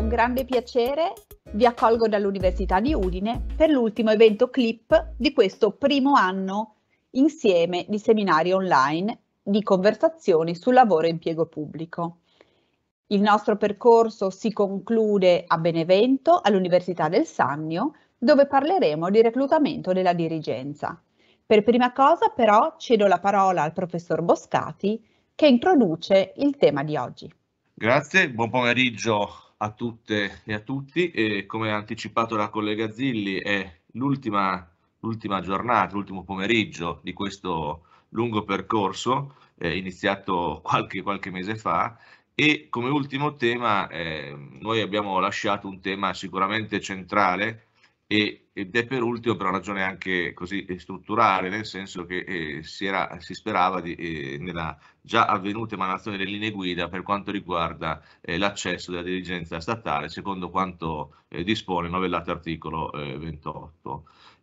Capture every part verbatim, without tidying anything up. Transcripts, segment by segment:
con grande piacere vi accolgo dall'Università di Udine per l'ultimo evento CLIP di questo primo anno insieme di seminari online di conversazioni sul lavoro e impiego pubblico. Il nostro percorso si conclude a Benevento, all'Università del Sannio, dove parleremo di reclutamento della dirigenza. Per prima cosa però cedo la parola al professor Boscati che introduce il tema di oggi. Grazie, buon pomeriggio a tutte e a tutti. E come ha anticipato la collega Zilli, è l'ultima l'ultima giornata, l'ultimo pomeriggio di questo lungo percorso eh, iniziato qualche, qualche mese fa, e come ultimo tema eh, noi abbiamo lasciato un tema sicuramente centrale e, ed è per ultimo per una ragione anche così strutturale, nel senso che eh, si, era, si sperava di, eh, nella già avvenuta emanazione delle linee guida per quanto riguarda eh, l'accesso della dirigenza statale, secondo quanto eh, dispone il novellato articolo eh, ventotto.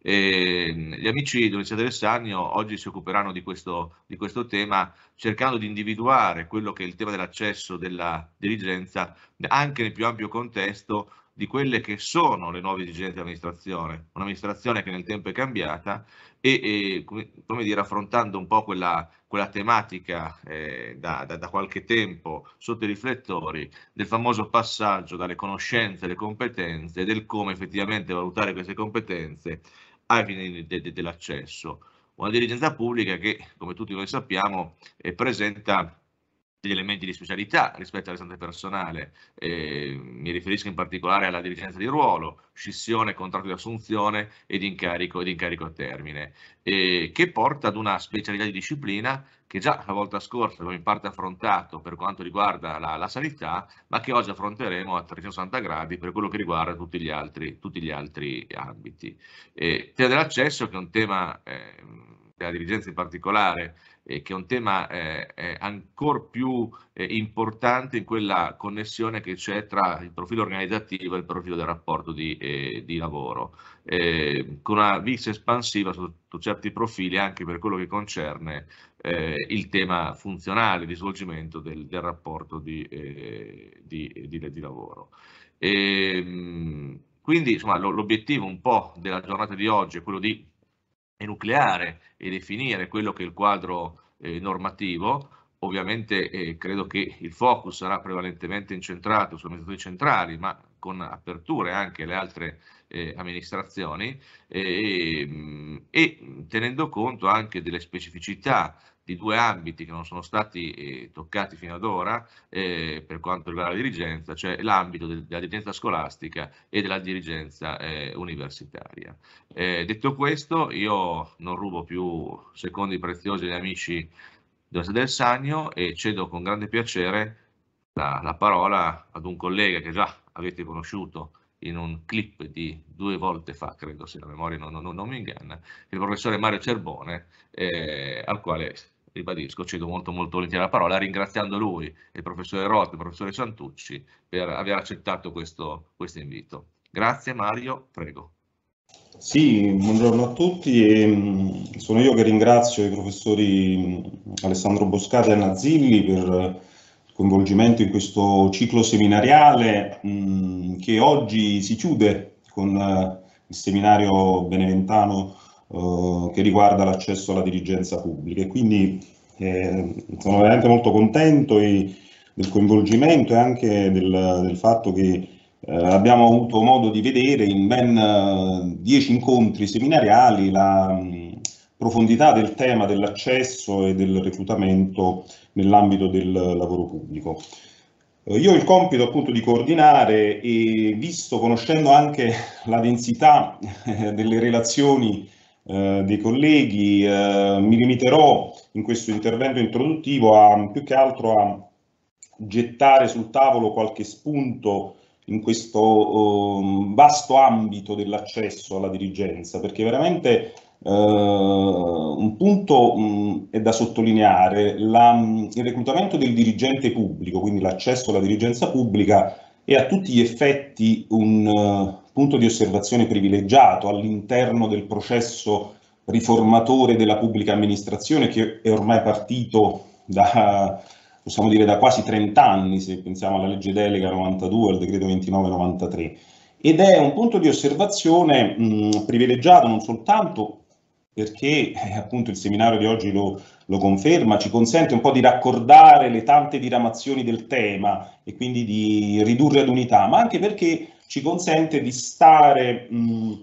E gli amici dell'Università del Sannio oggi si occuperanno di questo, di questo tema, cercando di individuare quello che è il tema dell'accesso della dirigenza anche nel più ampio contesto di quelle che sono le nuove esigenze dell'amministrazione, un'amministrazione che nel tempo è cambiata e, e come, come dire, affrontando un po' quella, quella tematica eh, da, da, da qualche tempo sotto i riflettori del famoso passaggio dalle conoscenze alle competenze e del come effettivamente valutare queste competenze ai fini de, de, dell'accesso. Una dirigenza pubblica che, come tutti noi sappiamo, eh, presenta degli elementi di specialità rispetto al restante personale. Eh, mi riferisco in particolare alla dirigenza di ruolo, scissione, contratto di assunzione ed incarico, ed incarico a termine, eh, che porta ad una specialità di disciplina che già la volta scorsa abbiamo in parte affrontato per quanto riguarda la, la sanità, ma che oggi affronteremo a trecentosessanta gradi per quello che riguarda tutti gli altri, tutti gli altri ambiti. Eh, tema dell'accesso, che è un tema eh, della dirigenza in particolare, Eh, che è un tema eh, eh, ancora più eh, importante in quella connessione che c'è tra il profilo organizzativo e il profilo del rapporto di, eh, di lavoro, eh, con una vis espansiva sotto certi profili anche per quello che concerne eh, il tema funzionale di svolgimento del, del rapporto di, eh, di, di, di lavoro. E, quindi insomma, l'obiettivo un po' della giornata di oggi è quello di enucleare e definire quello che è il quadro eh, normativo. Ovviamente eh, credo che il focus sarà prevalentemente incentrato sulle amministrazioni centrali, ma con aperture anche alle altre eh, amministrazioni eh, e tenendo conto anche delle specificità di due ambiti che non sono stati eh, toccati fino ad ora eh, per quanto riguarda la dirigenza, cioè l'ambito del, della dirigenza scolastica e della dirigenza eh, universitaria. Eh, detto questo, io non rubo più secondi preziosi agli amici dell'Università del Sannio e cedo con grande piacere la, la parola ad un collega che già avete conosciuto in un clip di due volte fa, credo, se la memoria non, non, non mi inganna, il professore Mario Cerbone, eh, al quale, ribadisco, cedo molto molto volentieri la parola, ringraziando lui, il professore Roth, il professore Santucci, per aver accettato questo, questo invito. Grazie Mario, prego. Sì, buongiorno a tutti. E sono io che ringrazio i professori Alessandro Boscati e Anna Zilli per il coinvolgimento in questo ciclo seminariale mh, che oggi si chiude con uh, il seminario beneventano uh, che riguarda l'accesso alla dirigenza pubblica. E quindi eh, sono veramente molto contento e, del coinvolgimento e anche del, del fatto che Eh, abbiamo avuto modo di vedere in ben uh, dieci incontri seminariali la mh, profondità del tema dell'accesso e del reclutamento nell'ambito del lavoro pubblico. Uh, io ho il compito appunto di coordinare e visto, conoscendo anche la densità eh, delle relazioni eh, dei colleghi, eh, mi limiterò in questo intervento introduttivo a più che altro a gettare sul tavolo qualche spunto in questo uh, vasto ambito dell'accesso alla dirigenza, perché veramente uh, un punto um, è da sottolineare: la, il reclutamento del dirigente pubblico, quindi l'accesso alla dirigenza pubblica, è a tutti gli effetti un uh, punto di osservazione privilegiato all'interno del processo riformatore della pubblica amministrazione, che è ormai partito da possiamo dire da quasi trenta anni, se pensiamo alla legge delega novantadue, al decreto ventinove novantatré, ed è un punto di osservazione mh, privilegiato non soltanto perché eh, appunto il seminario di oggi lo, lo conferma, ci consente un po' di raccordare le tante diramazioni del tema e quindi di ridurre ad unità, ma anche perché ci consente di stare mh,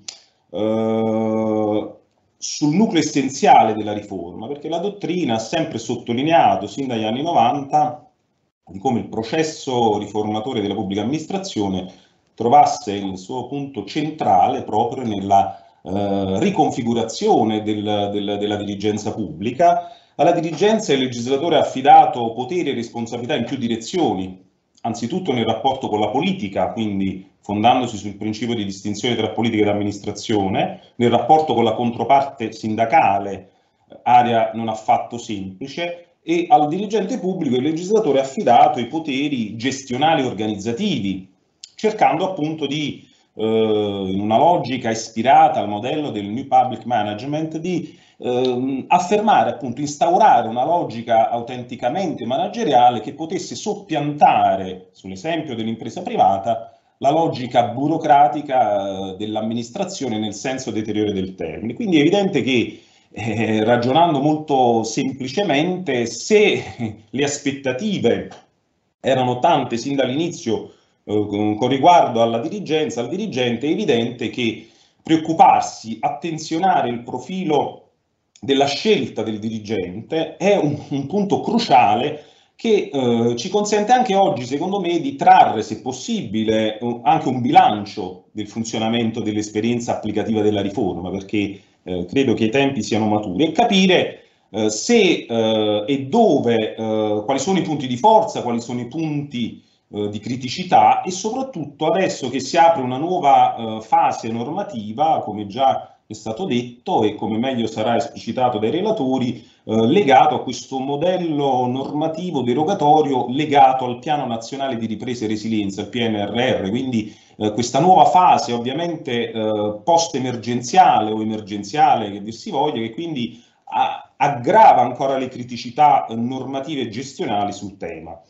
eh, sul nucleo essenziale della riforma, perché la dottrina ha sempre sottolineato, sin dagli anni novanta, di come il processo riformatore della pubblica amministrazione trovasse il suo punto centrale proprio nella eh, riconfigurazione del, del, della dirigenza pubblica. Alla dirigenza il legislatore ha affidato poteri e responsabilità in più direzioni, anzitutto nel rapporto con la politica, quindi fondandosi sul principio di distinzione tra politica ed amministrazione, nel rapporto con la controparte sindacale, area non affatto semplice, e al dirigente pubblico il legislatore ha affidato i poteri gestionali e organizzativi, cercando appunto di, eh, in una logica ispirata al modello del New Public Management, di eh, affermare, appunto, instaurare una logica autenticamente manageriale che potesse soppiantare, sull'esempio dell'impresa privata, la logica burocratica dell'amministrazione nel senso deteriore del termine. Quindi è evidente che, eh, ragionando molto semplicemente, se le aspettative erano tante sin dall'inizio eh, con riguardo alla dirigenza, al dirigente, è evidente che preoccuparsi, attenzionare il profilo della scelta del dirigente è un, un punto cruciale che eh, ci consente anche oggi, secondo me, di trarre, se possibile, uh, anche un bilancio del funzionamento dell'esperienza applicativa della riforma, perché eh, credo che i tempi siano maturi, e capire eh, se eh, e dove, eh, quali sono i punti di forza, quali sono i punti eh, di criticità, e soprattutto adesso che si apre una nuova eh, fase normativa, come già è stato detto e come meglio sarà esplicitato dai relatori, eh, legato a questo modello normativo derogatorio legato al Piano Nazionale di Ripresa e Resilienza, il P N R R, quindi eh, questa nuova fase ovviamente eh, post-emergenziale o emergenziale, che dir si voglia, che quindi a, aggrava ancora le criticità eh, normative e gestionali sul tema.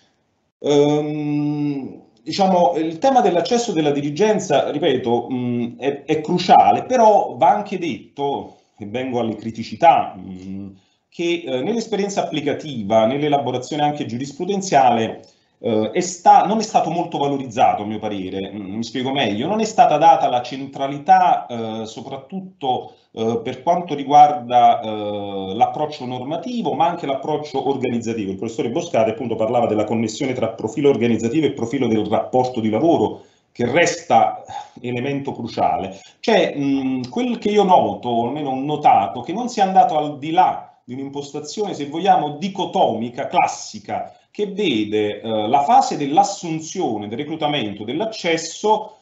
Um, Diciamo, il tema dell'accesso della dirigenza, ripeto, mh, è, è cruciale, però va anche detto, e vengo alle criticità, mh, che eh, nell'esperienza applicativa, nell'elaborazione anche giurisprudenziale, eh, è sta, non è stato molto valorizzato, a mio parere. Mh, mi spiego meglio, non è stata data la centralità, eh, soprattutto eh, per quanto riguarda eh, l'approccio normativo, ma anche l'approccio organizzativo. Il professore Boscati appunto parlava della connessione tra profilo organizzativo e profilo del rapporto di lavoro, che resta elemento cruciale. Cioè, mh, quel che io noto, o almeno ho notato, che non si è andato al di là di un'impostazione, se vogliamo, dicotomica, classica, che vede eh, la fase dell'assunzione, del reclutamento, dell'accesso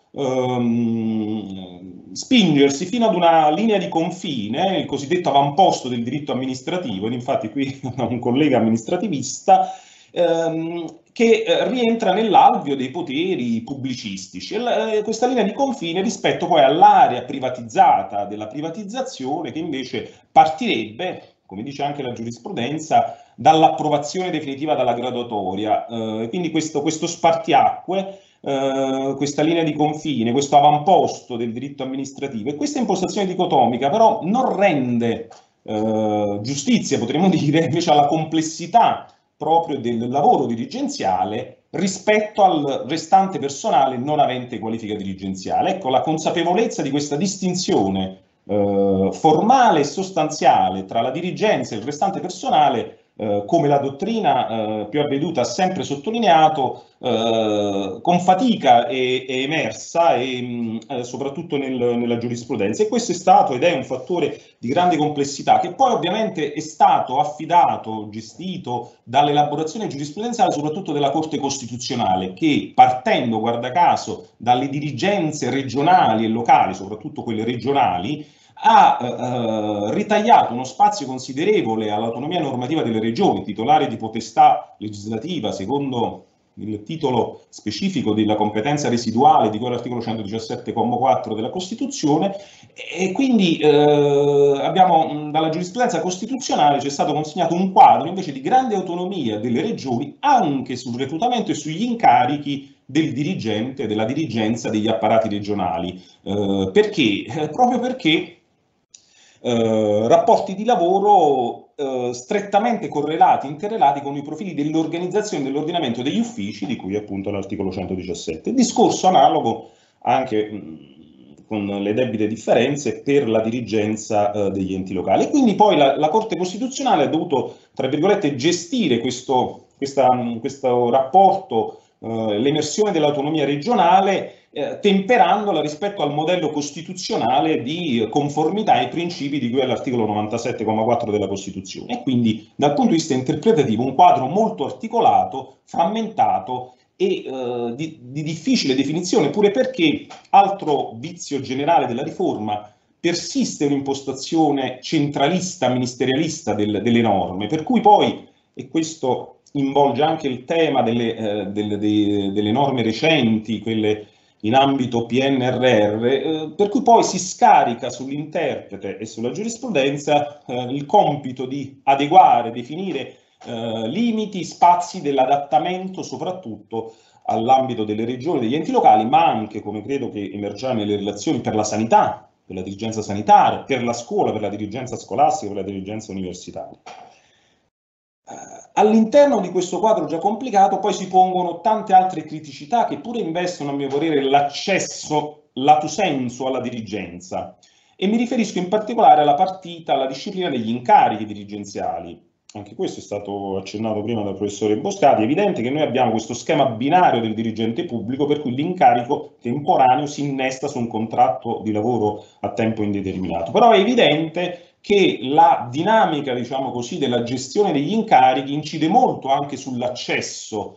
ehm, spingersi fino ad una linea di confine, il cosiddetto avamposto del diritto amministrativo, ed infatti qui un collega amministrativista, ehm, che eh, rientra nell'alveo dei poteri pubblicistici. E, eh, questa linea di confine rispetto poi all'area privatizzata della privatizzazione, che invece partirebbe, come dice anche la giurisprudenza, dall'approvazione definitiva dalla graduatoria. Eh, quindi questo, questo spartiacque, eh, questa linea di confine, questo avamposto del diritto amministrativo, e questa impostazione dicotomica però non rende eh, giustizia, potremmo dire, invece alla complessità proprio del lavoro dirigenziale rispetto al restante personale non avente qualifica dirigenziale. Ecco, la consapevolezza di questa distinzione eh, formale e sostanziale tra la dirigenza e il restante personale, eh, come la dottrina eh, più avveduta ha sempre sottolineato, eh, con fatica è, è emersa, e mh, eh, soprattutto nel, nella giurisprudenza. E questo è stato ed è un fattore di grande complessità, che poi ovviamente è stato affidato, gestito dall'elaborazione giurisprudenziale soprattutto della Corte Costituzionale, che partendo, guarda caso, dalle dirigenze regionali e locali, soprattutto quelle regionali, ha eh, ritagliato uno spazio considerevole all'autonomia normativa delle regioni, titolari di potestà legislativa secondo il titolo specifico della competenza residuale di cui all'articolo centodiciassette comma quattro della Costituzione, e quindi eh, abbiamo dalla giurisprudenza costituzionale ci è stato consegnato un quadro invece di grande autonomia delle regioni anche sul reclutamento e sugli incarichi del dirigente, della dirigenza degli apparati regionali. Eh, perché? Eh, proprio perché eh, rapporti di lavoro eh, strettamente correlati, interrelati con i profili dell'organizzazione dell'ordinamento degli uffici, di cui appunto l'articolo centodiciassette. Discorso analogo anche mh, con le debite differenze per la dirigenza eh, degli enti locali. E quindi poi la, la Corte Costituzionale ha dovuto, tra virgolette, gestire questo, questa, questo rapporto, Uh, l'emersione dell'autonomia regionale, eh, temperandola rispetto al modello costituzionale di conformità ai principi di cui è l'articolo novantasette comma quattro della Costituzione. E quindi dal punto di vista interpretativo un quadro molto articolato, frammentato e uh, di, di difficile definizione, pure perché, altro vizio generale della riforma, persiste un'impostazione centralista, ministerialista del, delle norme, per cui poi, e questo involge anche il tema delle, eh, delle, delle, delle norme recenti, quelle in ambito P N R R, eh, per cui poi si scarica sull'interprete e sulla giurisprudenza eh, il compito di adeguare, definire eh, limiti, spazi dell'adattamento soprattutto all'ambito delle regioni, degli enti locali, ma anche, come credo che emergerà nelle relazioni, per la sanità, per la dirigenza sanitaria, per la scuola, per la dirigenza scolastica, per la dirigenza universitaria. All'interno di questo quadro già complicato poi si pongono tante altre criticità che pure investono, a mio parere, l'accesso lato sensu alla dirigenza, e mi riferisco in particolare alla partita, alla disciplina degli incarichi dirigenziali. Anche questo è stato accennato prima dal professore Boscati. È evidente che noi abbiamo questo schema binario del dirigente pubblico per cui l'incarico temporaneo si innesta su un contratto di lavoro a tempo indeterminato, però è evidente che la dinamica, diciamo così, della gestione degli incarichi incide molto anche sull'accesso,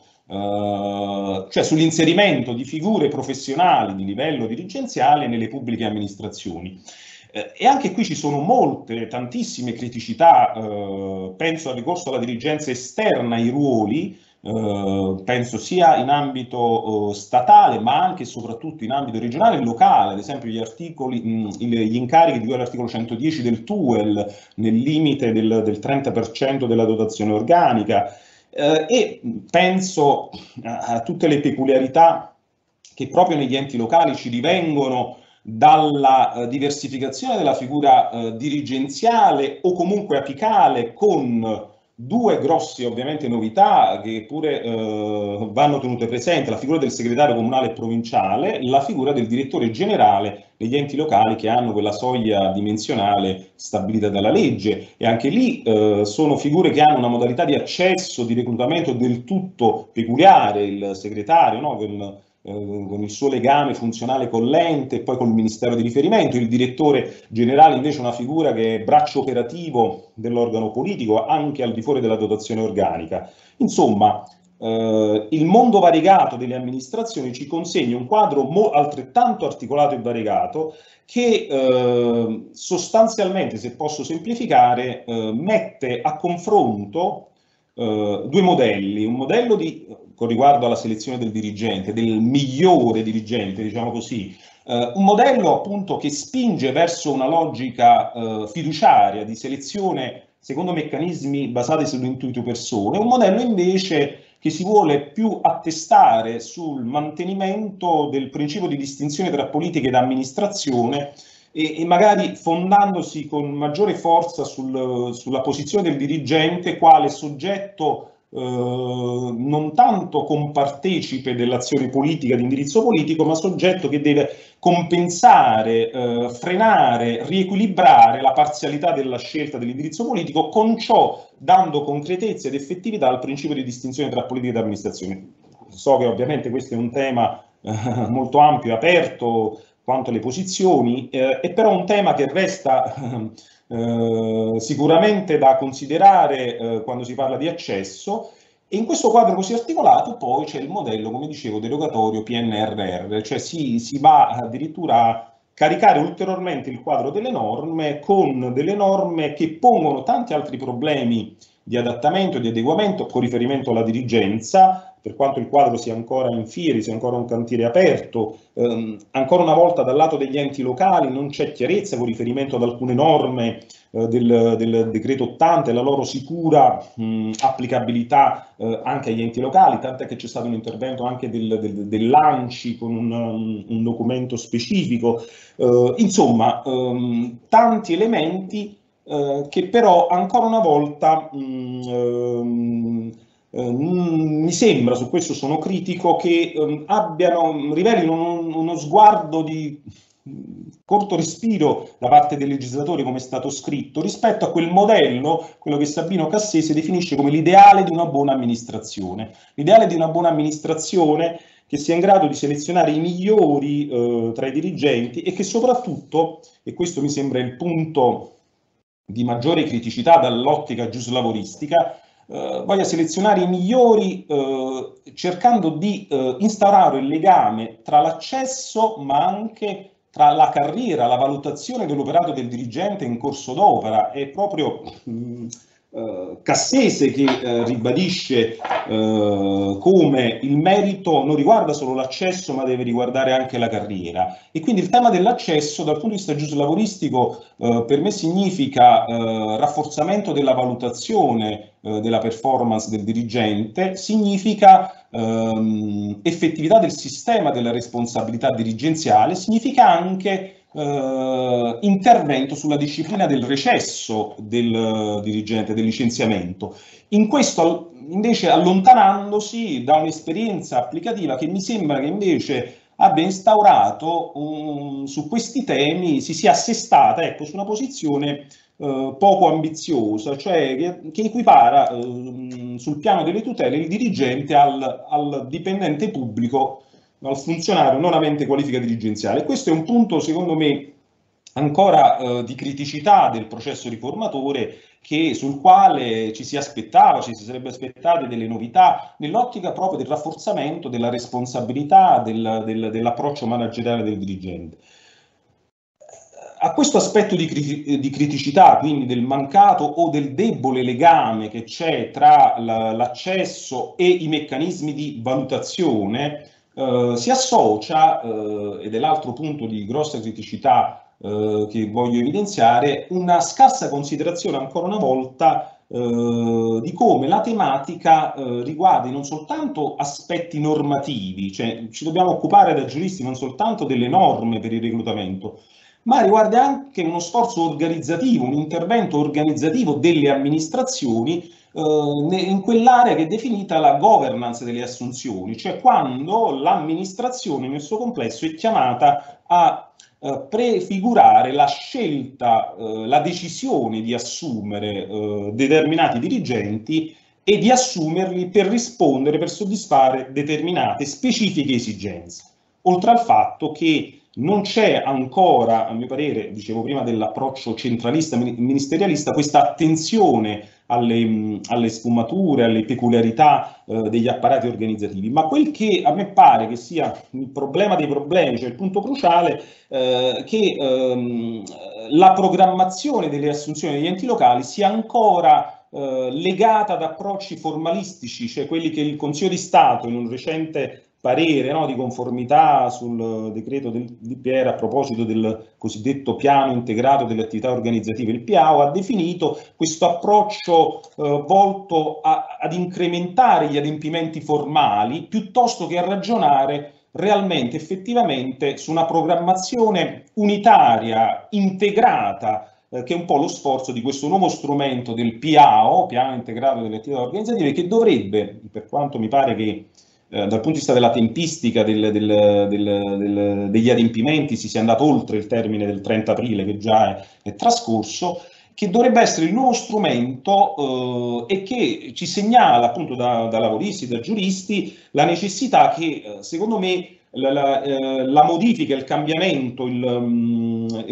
eh, cioè sull'inserimento di figure professionali di livello dirigenziale nelle pubbliche amministrazioni. Eh, e anche qui ci sono molte, tantissime criticità, eh, penso al ricorso alla dirigenza esterna ai ruoli, Uh, penso sia in ambito uh, statale ma anche e soprattutto in ambito regionale e locale, ad esempio gli articoli, mh, gli incarichi di cui all'articolo centodieci del T U E L nel limite del, del trenta per cento della dotazione organica, uh, e penso a, a tutte le peculiarità che proprio negli enti locali ci divengono dalla uh, diversificazione della figura uh, dirigenziale o comunque apicale, con due grosse ovviamente novità che pure eh, vanno tenute presenti: la figura del segretario comunale e provinciale, la figura del direttore generale degli enti locali che hanno quella soglia dimensionale stabilita dalla legge, e anche lì eh, sono figure che hanno una modalità di accesso, di reclutamento del tutto peculiare. Il segretario, no, con, eh, con il suo legame funzionale con l'ente e poi col ministero di riferimento; il direttore generale invece è una figura che è braccio operativo dell'organo politico anche al di fuori della dotazione organica. Insomma, eh, il mondo variegato delle amministrazioni ci consegna un quadro altrettanto articolato e variegato che eh, sostanzialmente, se posso semplificare, eh, mette a confronto eh, due modelli: un modello di, con riguardo alla selezione del dirigente, del migliore dirigente, diciamo così, Uh, un modello appunto che spinge verso una logica uh, fiduciaria di selezione secondo meccanismi basati sull'intuito persone, un modello invece che si vuole più attestare sul mantenimento del principio di distinzione tra politica ed amministrazione, e, e magari fondandosi con maggiore forza sul, sulla posizione del dirigente quale soggetto Uh, non tanto compartecipe dell'azione politica, di indirizzo politico, ma soggetto che deve compensare, uh, frenare, riequilibrare la parzialità della scelta dell'indirizzo politico, con ciò dando concretezza ed effettività al principio di distinzione tra politica ed amministrazione. So che ovviamente questo è un tema uh, molto ampio e aperto quanto alle posizioni, uh, è però un tema che resta uh, Uh, sicuramente da considerare uh, quando si parla di accesso, e in questo quadro così articolato poi c'è il modello, come dicevo, derogatorio P N R R, cioè si, si va addirittura a caricare ulteriormente il quadro delle norme con delle norme che pongono tanti altri problemi di adattamento e di adeguamento con riferimento alla dirigenza, per quanto il quadro sia ancora in fieri, sia ancora un cantiere aperto. Ehm, ancora una volta dal lato degli enti locali non c'è chiarezza con riferimento ad alcune norme eh, del, del decreto ottanta e la loro sicura mh, applicabilità eh, anche agli enti locali, tant'è che c'è stato un intervento anche del, del, dell'ANCI con un, un, un documento specifico. Eh, insomma, ehm, tanti elementi eh, che però ancora una volta mh, ehm, eh, mi sembra, su questo sono critico, che ehm, abbiano, rivelino uno, uno sguardo di corto respiro da parte dei legislatori, come è stato scritto, rispetto a quel modello, quello che Sabino Cassese definisce come l'ideale di una buona amministrazione. L'ideale di una buona amministrazione che sia in grado di selezionare i migliori eh, tra i dirigenti e che soprattutto, e questo mi sembra il punto di maggiore criticità dall'ottica giuslavoristica, eh, voglia selezionare i migliori eh, cercando di eh, instaurare il legame tra l'accesso ma anche tra la carriera, la valutazione dell'operato del dirigente in corso d'opera. È proprio mh, eh, Cassese che eh, ribadisce eh, come il merito non riguarda solo l'accesso ma deve riguardare anche la carriera, e quindi il tema dell'accesso dal punto di vista giuslavoristico eh, per me significa eh, rafforzamento della valutazione eh, della performance del dirigente, significa ehm, effettività del sistema della responsabilità dirigenziale, significa anche Uh, intervento sulla disciplina del recesso del uh, dirigente, del licenziamento. In questo invece allontanandosi da un'esperienza applicativa che mi sembra che invece abbia instaurato um, su questi temi, si sia assestata ecco, su una posizione uh, poco ambiziosa, cioè che, che equipara uh, sul piano delle tutele il dirigente al, al dipendente pubblico, al funzionario non avente qualifica dirigenziale. Questo è un punto, secondo me, ancora eh, di criticità del processo riformatore, che, sul quale ci si aspettava, ci si sarebbe aspettate delle novità nell'ottica proprio del rafforzamento della responsabilità del, del, dell'approccio manageriale del dirigente. A questo aspetto di, criti di criticità, quindi del mancato o del debole legame che c'è tra l'accesso e i meccanismi di valutazione, Uh, si associa, uh, ed è l'altro punto di grossa criticità uh, che voglio evidenziare, una scarsa considerazione ancora una volta uh, di come la tematica uh, riguardi non soltanto aspetti normativi, cioè ci dobbiamo occupare da giuristi non soltanto delle norme per il reclutamento, ma riguarda anche uno sforzo organizzativo, un intervento organizzativo delle amministrazioni in quell'area che è definita la governance delle assunzioni, cioè quando l'amministrazione nel suo complesso è chiamata a eh, prefigurare la scelta, eh, la decisione di assumere eh, determinati dirigenti e di assumerli per rispondere, per soddisfare determinate specifiche esigenze. Oltre al fatto che non c'è ancora, a mio parere, dicevo prima dell'approccio centralista, ministerialista, questa attenzione alle, alle sfumature, alle peculiarità eh, degli apparati organizzativi. Ma quel che a me pare che sia il problema dei problemi, cioè il punto cruciale, eh, che ehm, la programmazione delle assunzioni degli enti locali sia ancora eh, legata ad approcci formalistici, cioè quelli che il Consiglio di Stato in un recente parere no, di conformità sul decreto del D P R a proposito del cosiddetto piano integrato delle attività organizzative, il P A O, ha definito questo approccio eh, volto a, ad incrementare gli adempimenti formali piuttosto che a ragionare realmente, effettivamente, su una programmazione unitaria, integrata, eh, che è un po' lo sforzo di questo nuovo strumento del P A O, piano integrato delle attività organizzative, che dovrebbe, per quanto mi pare che dal punto di vista della tempistica del, del, del, del, degli adempimenti si sia andato oltre il termine del trenta aprile che già è, è trascorso, che dovrebbe essere il nuovo strumento eh, e che ci segnala appunto da, da lavoristi, da giuristi, la necessità che eh, secondo me la, la, eh, la modifica, il cambiamento, il, il,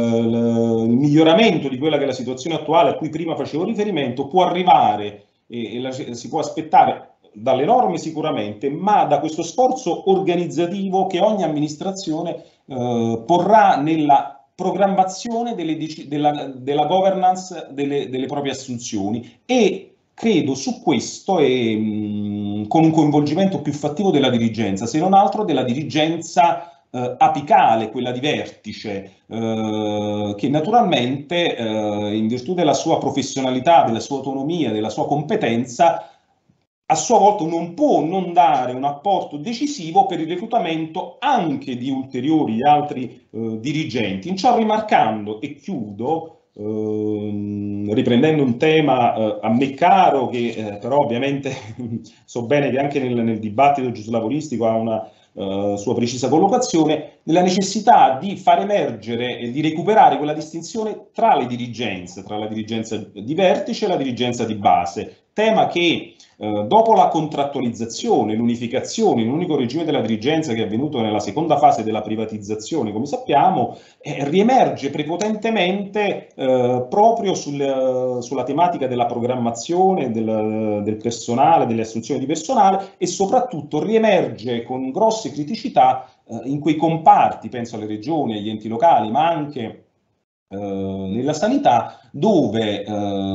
il, il miglioramento di quella che è la situazione attuale a cui prima facevo riferimento può arrivare e, e la, si può aspettare dalle norme sicuramente, ma da questo sforzo organizzativo che ogni amministrazione eh, porrà nella programmazione delle, della, della governance delle, delle proprie assunzioni. E credo su questo, e mh, ehm, con un coinvolgimento più fattivo della dirigenza, se non altro della dirigenza eh, apicale, quella di vertice, eh, che naturalmente eh, in virtù della sua professionalità, della sua autonomia, della sua competenza, a sua volta non può non dare un apporto decisivo per il reclutamento anche di ulteriori altri eh, dirigenti. In ciò rimarcando, e chiudo, eh, riprendendo un tema eh, a me caro, che eh, però ovviamente so bene che anche nel, nel dibattito giuslavoristico ha una Uh, sua precisa collocazione, nella necessità di far emergere e di recuperare quella distinzione tra le dirigenze, tra la dirigenza di vertice e la dirigenza di base, tema che uh, dopo la contrattualizzazione, l'unificazione in un unico regime della dirigenza che è avvenuto nella seconda fase della privatizzazione, come sappiamo, eh, riemerge prepotentemente uh, proprio sul, sulla tematica della programmazione, del, del personale, delle assunzioni di personale, e soprattutto riemerge con grosse criticità eh, in quei comparti, penso alle regioni, agli enti locali, ma anche eh, nella sanità, dove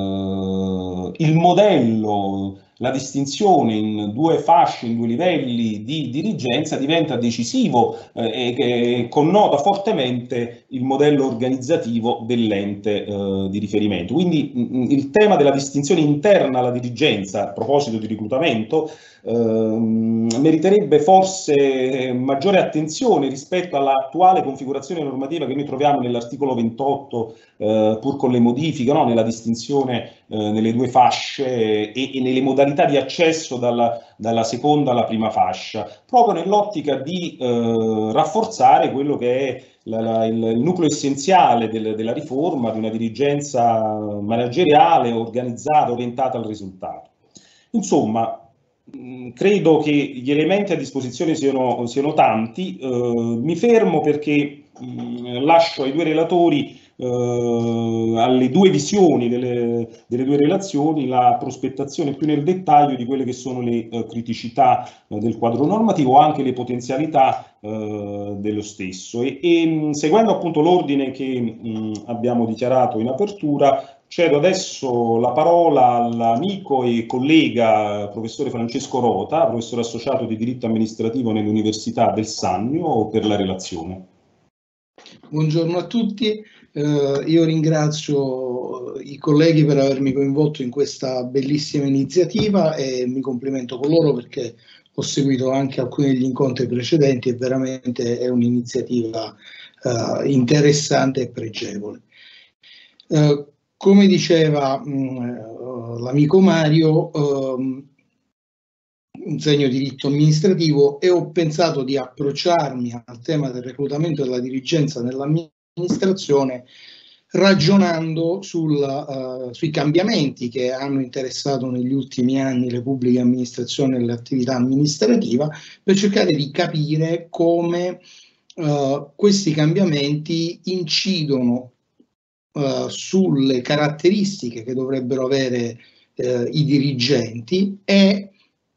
eh, il modello, la distinzione in due fasce, in due livelli di dirigenza diventa decisivo eh, e, e connota fortemente il modello organizzativo dell'ente eh, di riferimento. Quindi mh, il tema della distinzione interna alla dirigenza, a proposito di reclutamento, eh, meriterebbe forse maggiore attenzione rispetto all'attuale configurazione normativa che noi troviamo nell'articolo ventotto, eh, pur con le modifiche, no? Nella distinzione eh, nelle due fasce e, e nelle modalità di accesso dalla, dalla seconda alla prima fascia, proprio nell'ottica di eh, rafforzare quello che è la, la, il, il nucleo essenziale del, della riforma, di una dirigenza manageriale, organizzata, orientata al risultato. Insomma, mh, credo che gli elementi a disposizione siano, siano tanti, eh, mi fermo perché mh, lascio ai due relatori, Uh, alle due visioni delle, delle due relazioni, la prospettazione più nel dettaglio di quelle che sono le uh, criticità uh, del quadro normativo, anche le potenzialità uh, dello stesso. E, e mh, seguendo appunto l'ordine che mh, abbiamo dichiarato in apertura, cedo adesso la parola all'amico e collega professore Francesco Rota, professore associato di diritto amministrativo nell'Università del Sannio, per la relazione. Buongiorno a tutti, eh, io ringrazio i colleghi per avermi coinvolto in questa bellissima iniziativa e mi complimento con loro perché ho seguito anche alcuni degli incontri precedenti e veramente è un'iniziativa eh, interessante e pregevole. Eh, come diceva l'amico Mario, eh, insegno diritto amministrativo e ho pensato di approcciarmi al tema del reclutamento della dirigenza nell'amministrazione ragionando sul, uh, sui cambiamenti che hanno interessato negli ultimi anni le pubbliche amministrazioni e l'attività amministrativa, per cercare di capire come uh, questi cambiamenti incidono uh, sulle caratteristiche che dovrebbero avere uh, i dirigenti e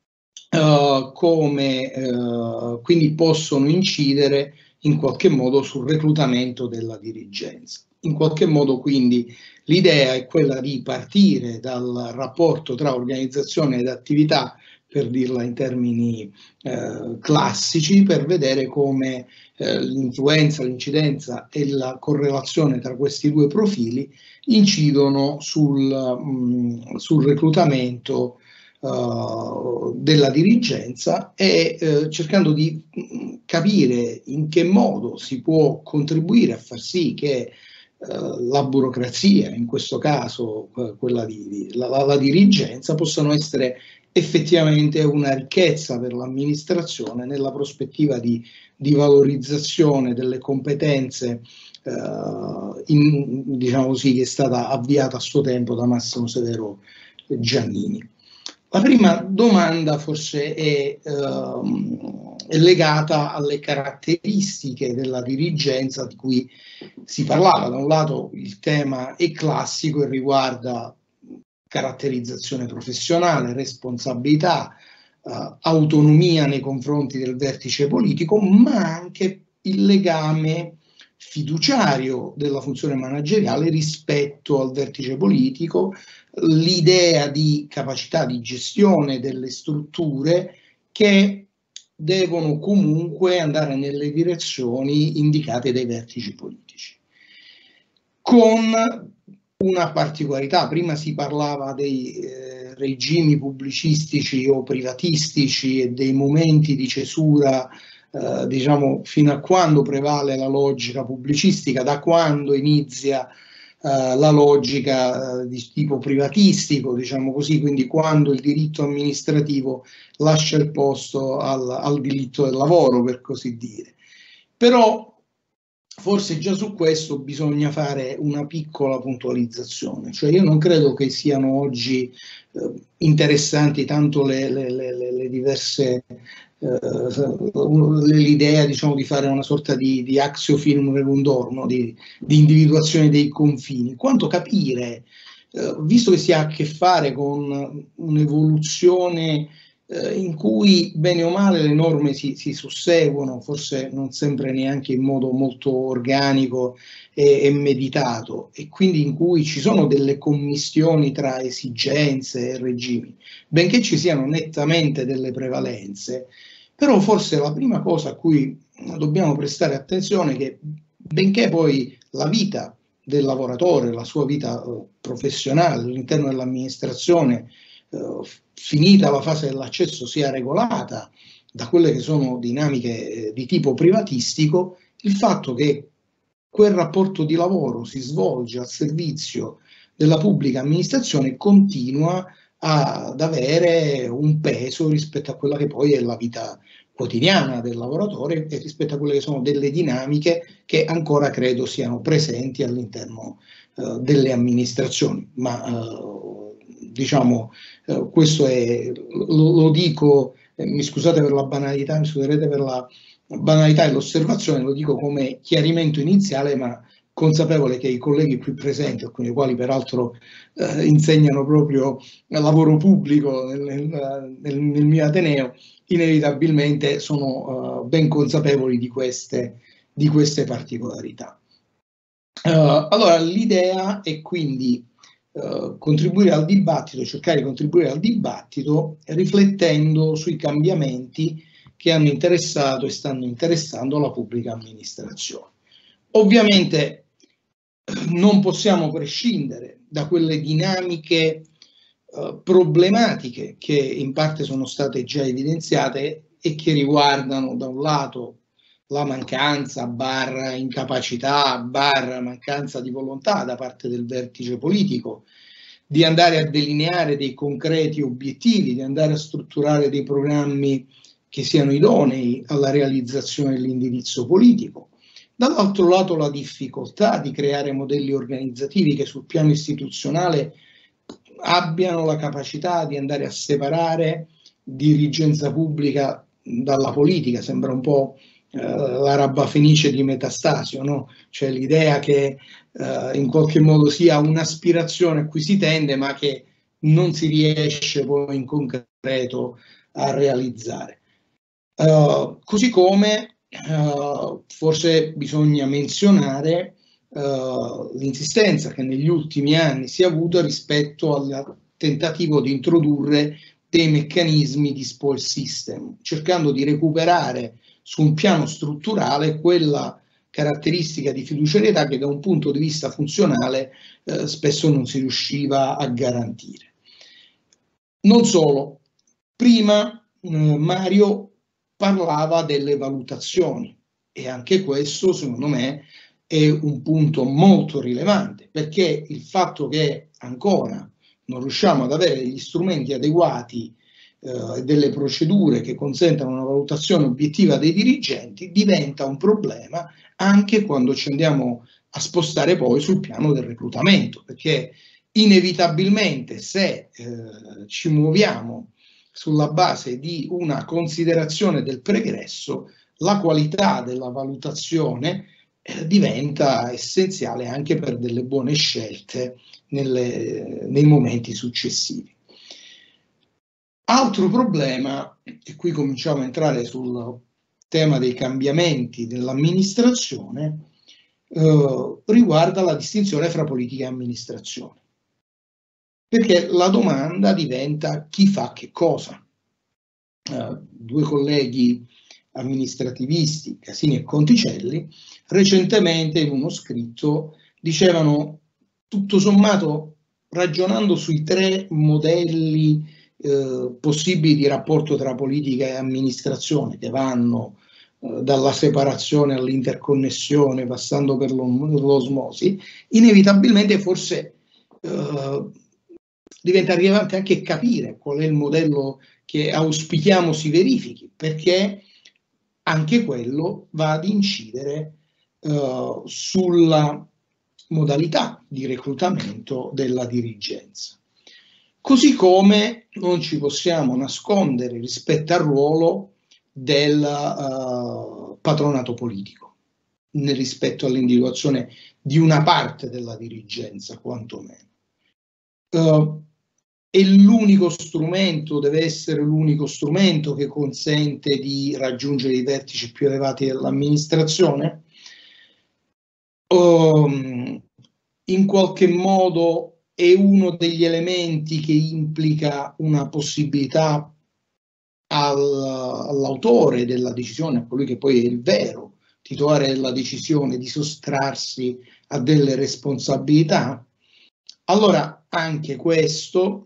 Uh, come uh, quindi possono incidere in qualche modo sul reclutamento della dirigenza. In qualche modo quindi l'idea è quella di partire dal rapporto tra organizzazione ed attività, per dirla in termini uh, classici, per vedere come uh, l'influenza, l'incidenza e la correlazione tra questi due profili incidono sul, um, sul reclutamento Uh, della dirigenza e uh, cercando di uh, capire in che modo si può contribuire a far sì che uh, la burocrazia, in questo caso uh, quella di, di la, la, la dirigenza, possano essere effettivamente una ricchezza per l'amministrazione nella prospettiva di, di valorizzazione delle competenze uh, in, diciamo così, che è stata avviata a suo tempo da Massimo Severo Giannini. La prima domanda forse è, ehm, è legata alle caratteristiche della dirigenza di cui si parlava. Da un lato il tema è classico e riguarda caratterizzazione professionale, responsabilità, eh, autonomia nei confronti del vertice politico, ma anche il legame fiduciario della funzione manageriale rispetto al vertice politico, l'idea di capacità di gestione delle strutture che devono comunque andare nelle direzioni indicate dai vertici politici. Con una particolarità: prima si parlava dei eh, regimi pubblicistici o privatistici e dei momenti di cesura, eh, diciamo, fino a quando prevale la logica pubblicistica, da quando inizia eh, la logica eh, di tipo privatistico, diciamo così, quindi quando il diritto amministrativo lascia il posto al, al diritto del lavoro, per così dire. Però forse già su questo bisogna fare una piccola puntualizzazione, cioè io non credo che siano oggi eh, interessanti tanto le, le, le, le diverse, eh, l'idea, diciamo, di fare una sorta di, di axio finum regundor, no? di, di individuazione dei confini, quanto capire, eh, visto che si ha a che fare con un'evoluzione in cui bene o male le norme si, si susseguono, forse non sempre neanche in modo molto organico e, e meditato, e quindi in cui ci sono delle commistioni tra esigenze e regimi, benché ci siano nettamente delle prevalenze. Però forse la prima cosa a cui dobbiamo prestare attenzione è che, benché poi la vita del lavoratore, la sua vita eh, professionale all'interno dell'amministrazione, Uh, finita la fase dell'accesso, sia regolata da quelle che sono dinamiche eh, di tipo privatistico, il fatto che quel rapporto di lavoro si svolge al servizio della pubblica amministrazione continua a, ad avere un peso rispetto a quella che poi è la vita quotidiana del lavoratore e rispetto a quelle che sono delle dinamiche che ancora credo siano presenti all'interno uh, delle amministrazioni, ma uh, diciamo, eh, questo è, lo, lo dico, eh, mi scusate per la banalità, mi scuserete per la banalità e l'osservazione, lo dico come chiarimento iniziale, ma consapevole che i colleghi qui presenti, alcuni dei quali peraltro eh, insegnano proprio lavoro pubblico nel, nel, nel, nel mio Ateneo, inevitabilmente sono uh, ben consapevoli di queste, di queste particolarità. Uh, allora, l'idea è quindi Uh, contribuire al dibattito, cercare di contribuire al dibattito riflettendo sui cambiamenti che hanno interessato e stanno interessando la pubblica amministrazione. Ovviamente non possiamo prescindere da quelle dinamiche uh, problematiche che in parte sono state già evidenziate e che riguardano da un lato la mancanza, barra incapacità, barra mancanza di volontà da parte del vertice politico di andare a delineare dei concreti obiettivi, di andare a strutturare dei programmi che siano idonei alla realizzazione dell'indirizzo politico. Dall'altro lato la difficoltà di creare modelli organizzativi che sul piano istituzionale abbiano la capacità di andare a separare dirigenza pubblica dalla politica. Sembra un po' l'araba fenice di Metastasio, no? Cioè l'idea che uh, in qualche modo sia un'aspirazione a cui si tende ma che non si riesce poi in concreto a realizzare. Uh, così come uh, forse bisogna menzionare uh, l'insistenza che negli ultimi anni si è avuta rispetto al tentativo di introdurre dei meccanismi di spoil system, cercando di recuperare su un piano strutturale quella caratteristica di fiduciarietà che da un punto di vista funzionale eh, spesso non si riusciva a garantire. Non solo, prima eh, Mario parlava delle valutazioni e anche questo secondo me è un punto molto rilevante, perché il fatto che ancora non riusciamo ad avere gli strumenti adeguati e eh, delle procedure che consentano una valutazione obiettiva dei dirigenti diventa un problema anche quando ci andiamo a spostare poi sul piano del reclutamento, perché inevitabilmente se eh, ci muoviamo sulla base di una considerazione del pregresso, la qualità della valutazione eh, diventa essenziale anche per delle buone scelte nelle, nei momenti successivi. Altro problema, e qui cominciamo a entrare sul tema dei cambiamenti dell'amministrazione, eh, riguarda la distinzione fra politica e amministrazione. Perché la domanda diventa chi fa che cosa. Eh, due colleghi amministrativisti, Casini e Conticelli, recentemente in uno scritto dicevano, tutto sommato, ragionando sui tre modelli eh, possibili di rapporto tra politica e amministrazione, che vanno eh, dalla separazione all'interconnessione, passando per l'osmosi, inevitabilmente forse eh, diventa rilevante anche capire qual è il modello che auspichiamo si verifichi, perché anche quello va ad incidere uh, sulla modalità di reclutamento della dirigenza. Così come non ci possiamo nascondere rispetto al ruolo del uh, patronato politico, nel rispetto all'individuazione di una parte della dirigenza, quantomeno. Uh, è l'unico strumento, deve essere l'unico strumento che consente di raggiungere i vertici più elevati dell'amministrazione? Um, in qualche modo è uno degli elementi che implica una possibilità al, all'autore della decisione, a colui che poi è il vero titolare della decisione, di sottrarsi a delle responsabilità? Allora anche questo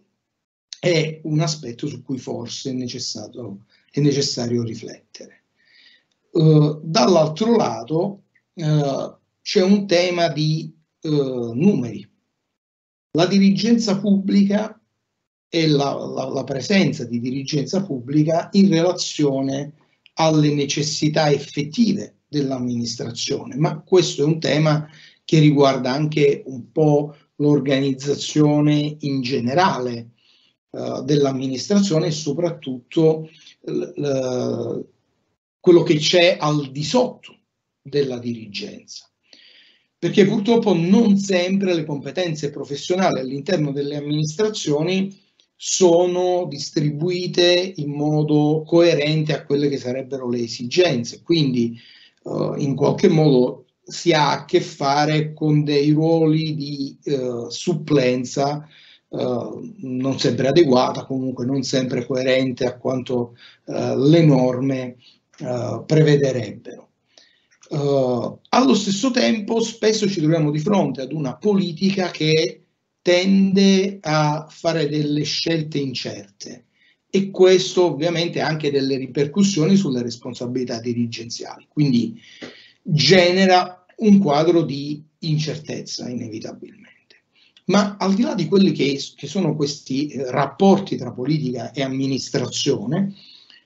è un aspetto su cui forse è necessario, è necessario riflettere. Uh, dall'altro lato uh, c'è un tema di uh, numeri. La dirigenza pubblica e la, la, la presenza di dirigenza pubblica in relazione alle necessità effettive dell'amministrazione, ma questo è un tema che riguarda anche un po' l'organizzazione in generale dell'amministrazione e soprattutto uh, quello che c'è al di sotto della dirigenza, perché purtroppo non sempre le competenze professionali all'interno delle amministrazioni sono distribuite in modo coerente a quelle che sarebbero le esigenze, quindi uh, in qualche modo si ha a che fare con dei ruoli di uh, supplenza Uh, non sempre adeguata, comunque non sempre coerente a quanto uh, le norme uh, prevederebbero. Uh, allo stesso tempo spesso ci troviamo di fronte ad una politica che tende a fare delle scelte incerte e questo ovviamente ha anche delle ripercussioni sulle responsabilità dirigenziali, quindi genera un quadro di incertezza inevitabilmente. Ma al di là di quelli che, che sono questi eh, rapporti tra politica e amministrazione,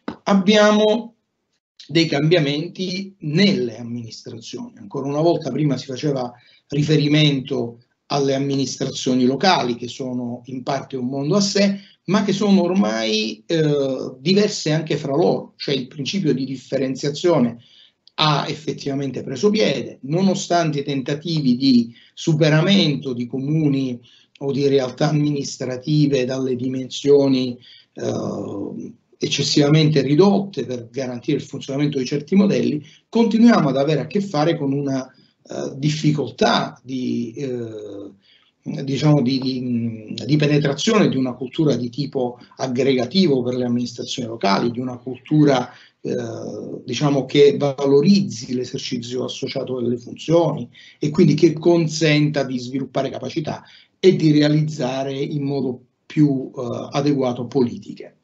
abbiamo dei cambiamenti nelle amministrazioni. Ancora una volta, prima si faceva riferimento alle amministrazioni locali, che sono in parte un mondo a sé, ma che sono ormai eh, diverse anche fra loro, cioè il principio di differenziazione ha effettivamente preso piede, nonostante i tentativi di superamento di comuni o di realtà amministrative dalle dimensioni eh, eccessivamente ridotte per garantire il funzionamento di certi modelli, continuiamo ad avere a che fare con una eh, difficoltà di, eh, diciamo di, di, di penetrazione di una cultura di tipo aggregativo per le amministrazioni locali, di una cultura Eh, diciamo che valorizzi l'esercizio associato delle funzioni e quindi che consenta di sviluppare capacità e di realizzare in modo più eh, adeguato politiche.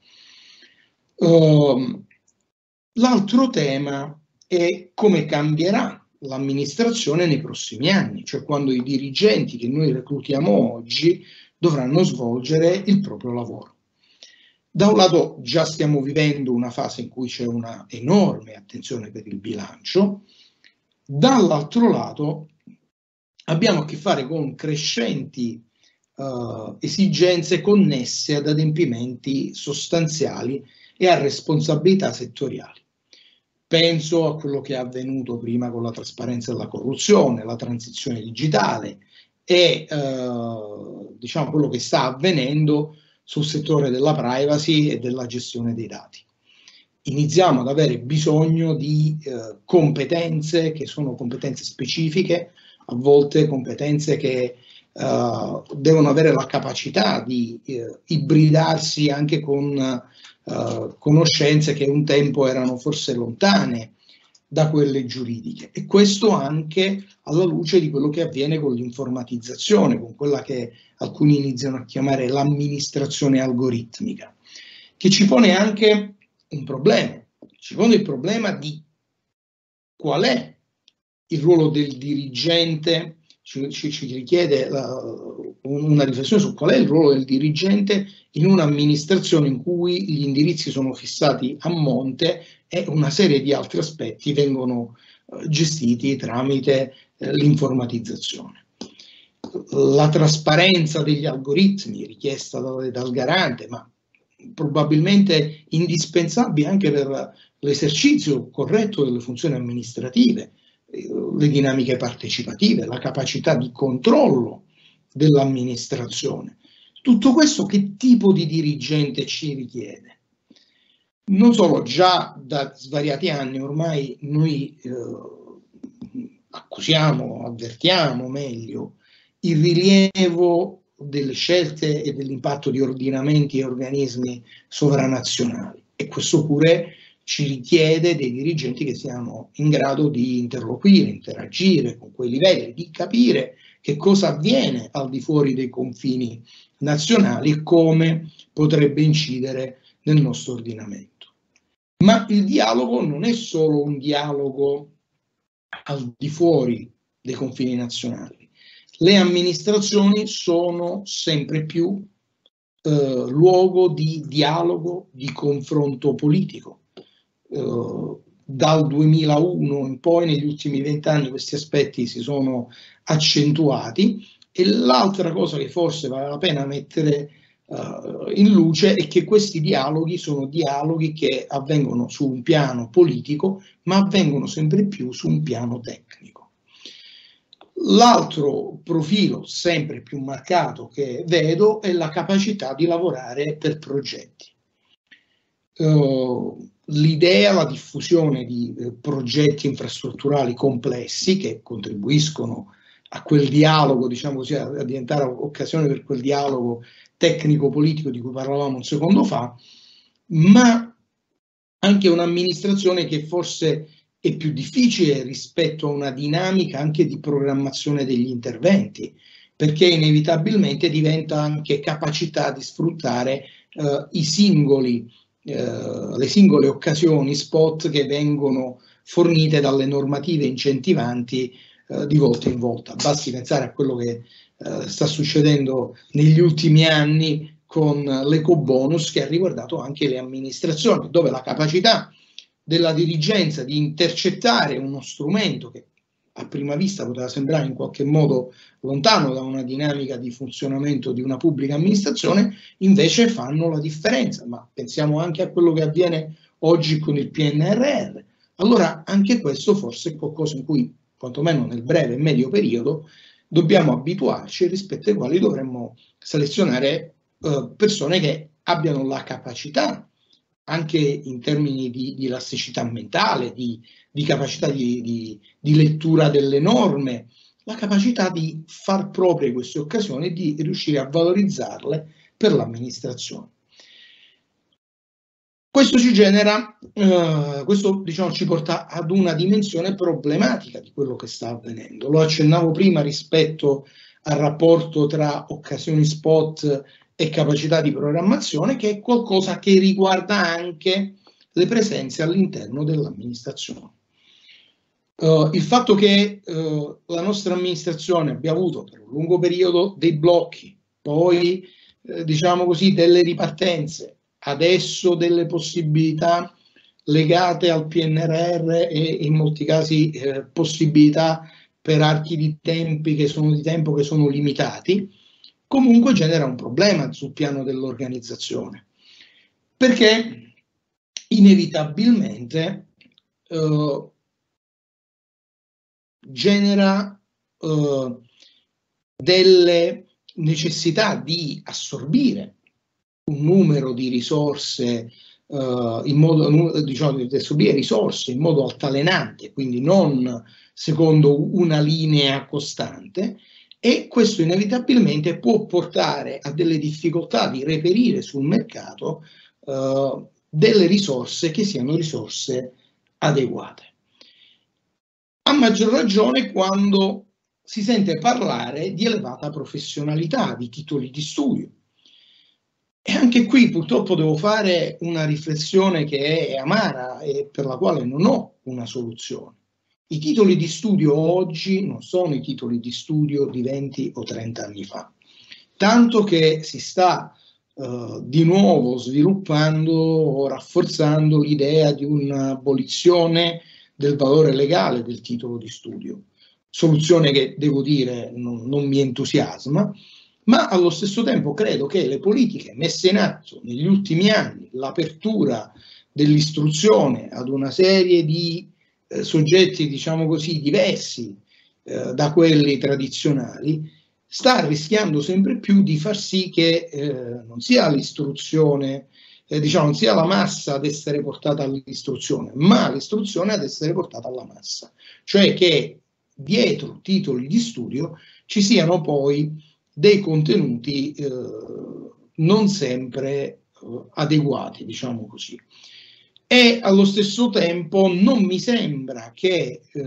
Uh, l'altro tema è come cambierà l'amministrazione nei prossimi anni, cioè quando i dirigenti che noi reclutiamo oggi dovranno svolgere il proprio lavoro. Da un lato già stiamo vivendo una fase in cui c'è una enorme attenzione per il bilancio, dall'altro lato abbiamo a che fare con crescenti uh, esigenze connesse ad adempimenti sostanziali e a responsabilità settoriali. Penso a quello che è avvenuto prima con la trasparenza e la corruzione, la transizione digitale e uh, diciamo quello che sta avvenendo sul settore della privacy e della gestione dei dati. Iniziamo ad avere bisogno di eh, competenze che sono competenze specifiche, a volte competenze che uh, devono avere la capacità di uh, ibridarsi anche con uh, conoscenze che un tempo erano forse lontane da quelle giuridiche, e questo anche alla luce di quello che avviene con l'informatizzazione, con quella che alcuni iniziano a chiamare l'amministrazione algoritmica, che ci pone anche un problema, ci pone il problema di qual è il ruolo del dirigente, ci, ci, ci richiede la, una riflessione su qual è il ruolo del dirigente in un'amministrazione in cui gli indirizzi sono fissati a monte e una serie di altri aspetti vengono eh, gestiti tramite eh, l'informatizzazione. La trasparenza degli algoritmi richiesta dal, dal garante, ma probabilmente indispensabile anche per l'esercizio corretto delle funzioni amministrative, le dinamiche partecipative, la capacità di controllo dell'amministrazione. Tutto questo che tipo di dirigente ci richiede? Non solo, già da svariati anni ormai noi eh, accusiamo, avvertiamo meglio il rilievo delle scelte e dell'impatto di ordinamenti e organismi sovranazionali, e questo pure ci richiede dei dirigenti che siano in grado di interloquire, interagire con quei livelli, di capire che cosa avviene al di fuori dei confini nazionali e come potrebbe incidere nel nostro ordinamento. Ma il dialogo non è solo un dialogo al di fuori dei confini nazionali. Le amministrazioni sono sempre più eh, luogo di dialogo, di confronto politico. Uh, dal duemilauno in poi, negli ultimi vent'anni, questi aspetti si sono accentuati, e l'altra cosa che forse vale la pena mettere uh, in luce è che questi dialoghi sono dialoghi che avvengono su un piano politico, ma avvengono sempre più su un piano tecnico. L'altro profilo sempre più marcato che vedo è la capacità di lavorare per progetti. Uh, L'idea, la diffusione di eh, progetti infrastrutturali complessi che contribuiscono a quel dialogo, diciamo così, a, a diventare occasione per quel dialogo tecnico-politico di cui parlavamo un secondo fa, ma anche un'amministrazione che forse è più difficile rispetto a una dinamica anche di programmazione degli interventi, perché inevitabilmente diventa anche capacità di sfruttare eh, i singoli Uh, le singole occasioni spot che vengono fornite dalle normative incentivanti uh, di volta in volta. Basti pensare a quello che uh, sta succedendo negli ultimi anni con l'ecobonus, che ha riguardato anche le amministrazioni, dove la capacità della dirigenza di intercettare uno strumento che a prima vista poteva sembrare in qualche modo lontano da una dinamica di funzionamento di una pubblica amministrazione, invece fanno la differenza. Ma pensiamo anche a quello che avviene oggi con il P N R R. Allora anche questo forse è qualcosa in cui, quantomeno nel breve e medio periodo, dobbiamo abituarci, rispetto ai quali dovremmo selezionare eh, persone che abbiano la capacità, anche in termini di, di elasticità mentale, di, di capacità di, di, di lettura delle norme, la capacità di far proprie queste occasioni e di riuscire a valorizzarle per l'amministrazione. Questo ci genera, eh, questo diciamo ci porta ad una dimensione problematica di quello che sta avvenendo. Lo accennavo prima rispetto al rapporto tra occasioni spot e capacità di programmazione, che è qualcosa che riguarda anche le presenze all'interno dell'amministrazione. Uh, il fatto che uh, la nostra amministrazione abbia avuto per un lungo periodo dei blocchi, poi eh, diciamo così delle ripartenze, adesso delle possibilità legate al P N R R e in molti casi eh, possibilità per archi di tempi che sono di tempo che sono limitati, comunque genera un problema sul piano dell'organizzazione, perché inevitabilmente eh, genera eh, delle necessità di assorbire un numero di risorse uh, in modo, diciamo, di distribuire risorse in modo altalenante, quindi non secondo una linea costante, e questo inevitabilmente può portare a delle difficoltà di reperire sul mercato uh, delle risorse che siano risorse adeguate. A maggior ragione quando si sente parlare di elevata professionalità, di titoli di studio. E anche qui purtroppo devo fare una riflessione che è amara e per la quale non ho una soluzione. I titoli di studio oggi non sono i titoli di studio di venti o trenta anni fa, tanto che si sta uh, di nuovo sviluppando o rafforzando l'idea di un'abolizione del valore legale del titolo di studio, soluzione che devo dire non, non mi entusiasma, ma allo stesso tempo credo che le politiche messe in atto negli ultimi anni, l'apertura dell'istruzione ad una serie di eh, soggetti, diciamo così, diversi eh, da quelli tradizionali, sta rischiando sempre più di far sì che eh, non sia l'istruzione, eh, diciamo, non sia la massa ad essere portata all'istruzione, ma l'istruzione ad essere portata alla massa. Cioè che dietro titoli di studio ci siano poi dei contenuti eh, non sempre eh, adeguati, diciamo così. E allo stesso tempo non mi sembra che eh,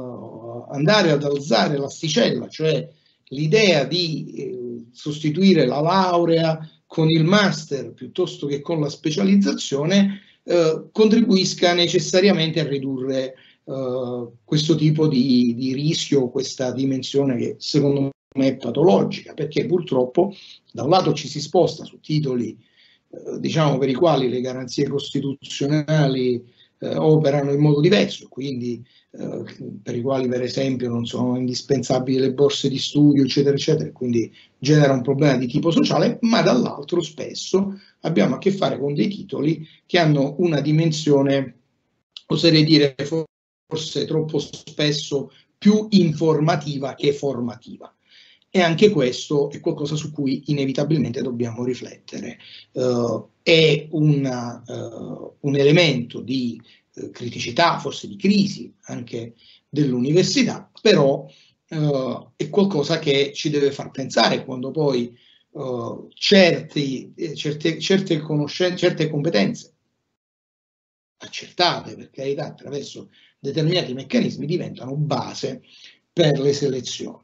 andare ad alzare l'asticella, cioè l'idea di eh, sostituire la laurea con il master piuttosto che con la specializzazione, eh, contribuisca necessariamente a ridurre eh, questo tipo di, di rischio, questa dimensione che secondo me è patologica, perché purtroppo da un lato ci si sposta su titoli eh, diciamo per i quali le garanzie costituzionali eh, operano in modo diverso, quindi eh, per i quali per esempio non sono indispensabili le borse di studio eccetera eccetera, quindi genera un problema di tipo sociale, ma dall'altro spesso abbiamo a che fare con dei titoli che hanno una dimensione, oserei dire forse troppo spesso, più informativa che formativa. E anche questo è qualcosa su cui inevitabilmente dobbiamo riflettere. Uh, è una, uh, un elemento di uh, criticità, forse di crisi anche dell'università, però uh, è qualcosa che ci deve far pensare quando poi uh, certi, eh, certe, certe conoscenze, certe competenze accertate, per carità, attraverso determinati meccanismi diventano base per le selezioni.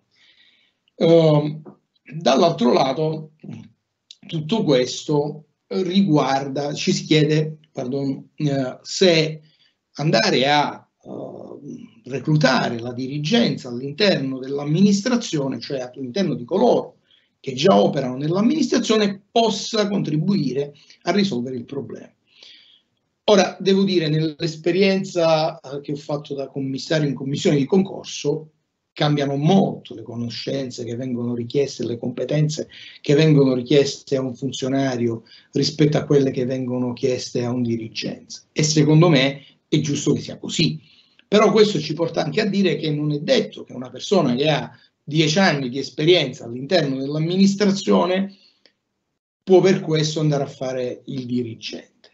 Uh, dall'altro lato, tutto questo riguarda, ci si chiede, pardon, uh, se andare a uh, reclutare la dirigenza all'interno dell'amministrazione, cioè all'interno di coloro che già operano nell'amministrazione, possa contribuire a risolvere il problema. Ora, devo dire, nell'esperienza uh, che ho fatto da commissario in commissione di concorso, cambiano molto le conoscenze che vengono richieste, le competenze che vengono richieste a un funzionario rispetto a quelle che vengono chieste a un dirigente. E secondo me è giusto che sia così. Però questo ci porta anche a dire che non è detto che una persona che ha dieci anni di esperienza all'interno dell'amministrazione può per questo andare a fare il dirigente.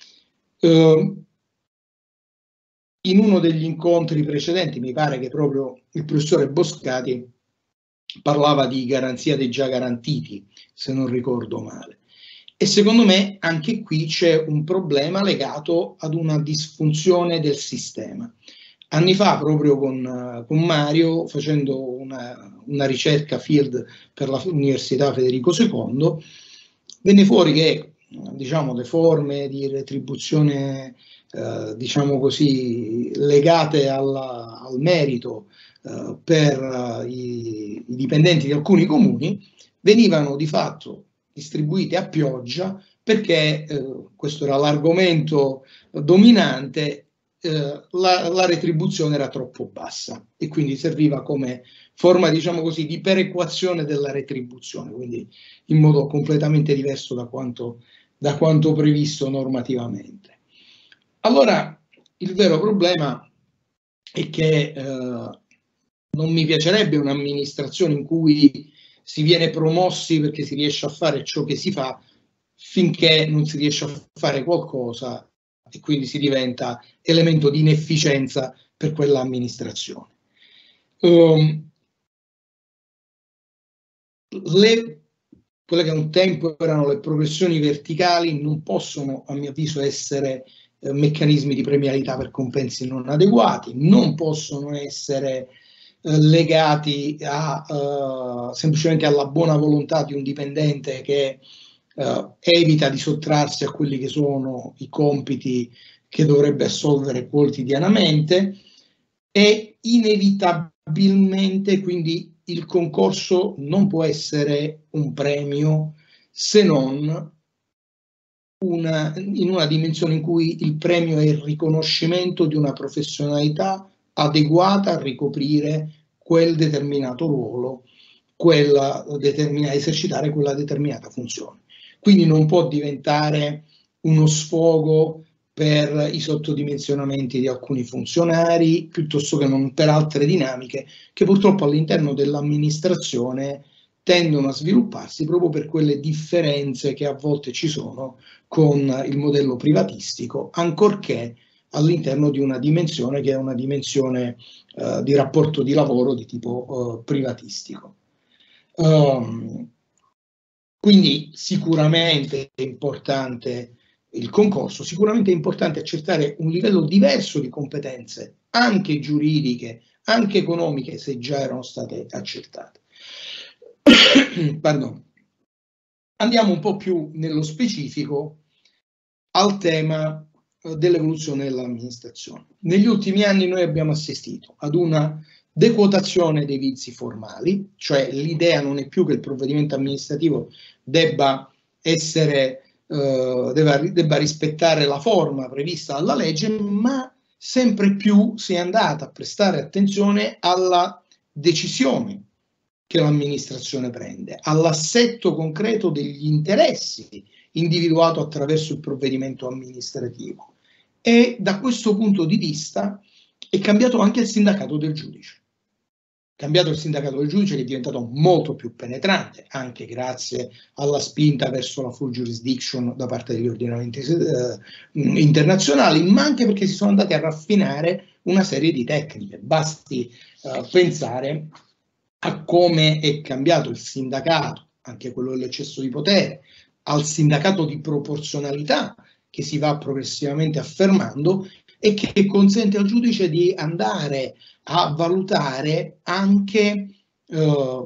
Uh, In uno degli incontri precedenti, mi pare che proprio il professore Boscati parlava di garanzia dei già garantiti, se non ricordo male. E secondo me anche qui c'è un problema legato ad una disfunzione del sistema. Anni fa, proprio con, con Mario, facendo una, una ricerca field per l'Università Federico secondo, venne fuori che, diciamo, le forme di retribuzione Eh, diciamo così, legate alla, al merito eh, per uh, i, i dipendenti di alcuni comuni venivano di fatto distribuite a pioggia perché eh, questo era l'argomento dominante, eh, la, la retribuzione era troppo bassa e quindi serviva come forma, diciamo così, di perequazione della retribuzione, quindi in modo completamente diverso da quanto, da quanto previsto normativamente. Allora, il vero problema è che eh, non mi piacerebbe un'amministrazione in cui si viene promossi perché si riesce a fare ciò che si fa, finché non si riesce a fare qualcosa e quindi si diventa elemento di inefficienza per quell'amministrazione. Um, le, quelle che un tempo erano le progressioni verticali non possono, a mio avviso, essere eh, meccanismi di premialità per compensi non adeguati, non possono essere eh, legati a, uh, semplicemente alla buona volontà di un dipendente che Uh, evita di sottrarsi a quelli che sono i compiti che dovrebbe assolvere quotidianamente, e inevitabilmente quindi il concorso non può essere un premio se non una, in una dimensione in cui il premio è il riconoscimento di una professionalità adeguata a ricoprire quel determinato ruolo, quella determinata, esercitare quella determinata funzione. Quindi non può diventare uno sfogo per i sottodimensionamenti di alcuni funzionari, piuttosto che non per altre dinamiche che purtroppo all'interno dell'amministrazione tendono a svilupparsi proprio per quelle differenze che a volte ci sono con il modello privatistico, ancorché all'interno di una dimensione che è una dimensione uh, di rapporto di lavoro di tipo uh, privatistico. Um, Quindi sicuramente è importante il concorso, sicuramente è importante accertare un livello diverso di competenze, anche giuridiche, anche economiche, se già erano state accertate. Pardon. Andiamo un po' più nello specifico al tema dell'evoluzione dell'amministrazione. Negli ultimi anni noi abbiamo assistito ad una dequotazione dei vizi formali, cioè l'idea non è più che il provvedimento amministrativo debba essere, eh, debba, debba rispettare la forma prevista dalla legge, ma sempre più si è andata a prestare attenzione alla decisione che l'amministrazione prende, all'assetto concreto degli interessi individuato attraverso il provvedimento amministrativo. E da questo punto di vista è cambiato anche il sindacato del giudice. Cambiato il sindacato del giudice, che è diventato molto più penetrante, anche grazie alla spinta verso la full jurisdiction da parte degli ordinamenti eh, internazionali, ma anche perché si sono andati a raffinare una serie di tecniche. Basti eh, pensare a come è cambiato il sindacato, anche quello dell'eccesso di potere, al sindacato di proporzionalità che si va progressivamente affermando e che consente al giudice di andare a valutare anche eh,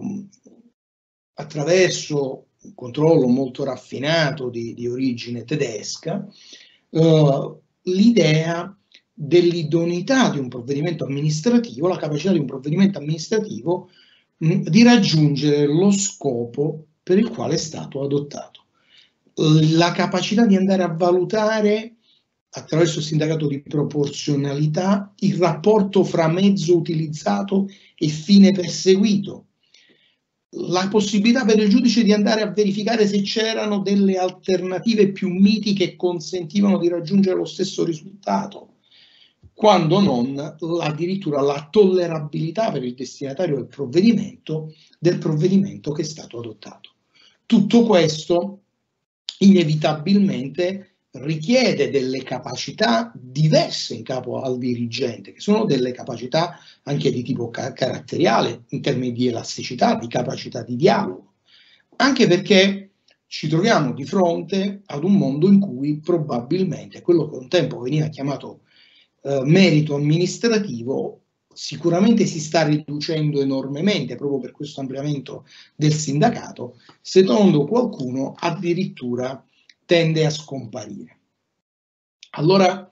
attraverso un controllo molto raffinato di, di origine tedesca eh, l'idea dell'idoneità di un provvedimento amministrativo, la capacità di un provvedimento amministrativo mh, di raggiungere lo scopo per il quale è stato adottato. La capacità di andare a valutare attraverso il sindacato di proporzionalità il rapporto fra mezzo utilizzato e fine perseguito, la possibilità per il giudice di andare a verificare se c'erano delle alternative più miti che consentivano di raggiungere lo stesso risultato, quando non addirittura la tollerabilità per il destinatario del provvedimento, del provvedimento che è stato adottato. Tutto questo inevitabilmente richiede delle capacità diverse in capo al dirigente, che sono delle capacità anche di tipo car- caratteriale, in termini di elasticità, di capacità di dialogo, anche perché ci troviamo di fronte ad un mondo in cui probabilmente quello che un tempo veniva chiamato eh, merito amministrativo sicuramente si sta riducendo enormemente proprio per questo ampliamento del sindacato, secondo qualcuno addirittura tende a scomparire. Allora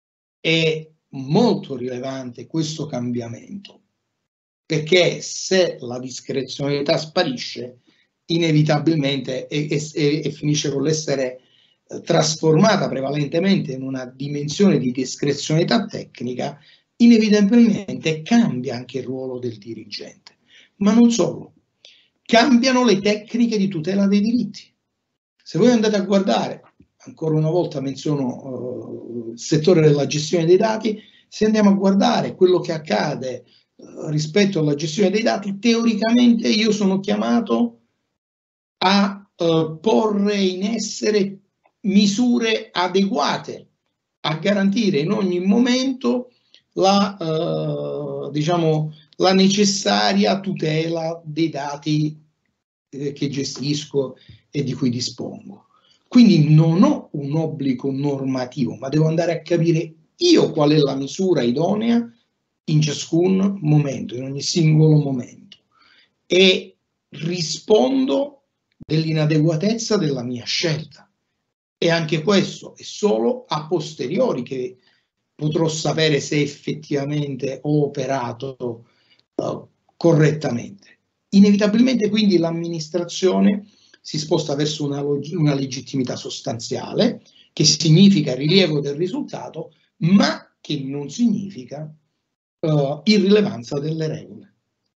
è molto rilevante questo cambiamento, perché se la discrezionalità sparisce, inevitabilmente e, e, e finisce con l'essere eh, trasformata prevalentemente in una dimensione di discrezionalità tecnica, inevitabilmente cambia anche il ruolo del dirigente. Ma non solo, cambiano le tecniche di tutela dei diritti. Se voi andate a guardare, ancora una volta menziono uh, il settore della gestione dei dati, se andiamo a guardare quello che accade uh, rispetto alla gestione dei dati, teoricamente io sono chiamato a eh, porre in essere misure adeguate a garantire in ogni momento la, eh, diciamo, la necessaria tutela dei dati eh, che gestisco e di cui dispongo. Quindi non ho un obbligo normativo, ma devo andare a capire io qual è la misura idonea in ciascun momento, in ogni singolo momento, e rispondo dell'inadeguatezza della mia scelta. E anche questo è solo a posteriori che potrò sapere se effettivamente ho operato uh, correttamente. Inevitabilmente quindi l'amministrazione si sposta verso una, una legittimità sostanziale, che significa rilievo del risultato, ma che non significa uh, irrilevanza delle regole.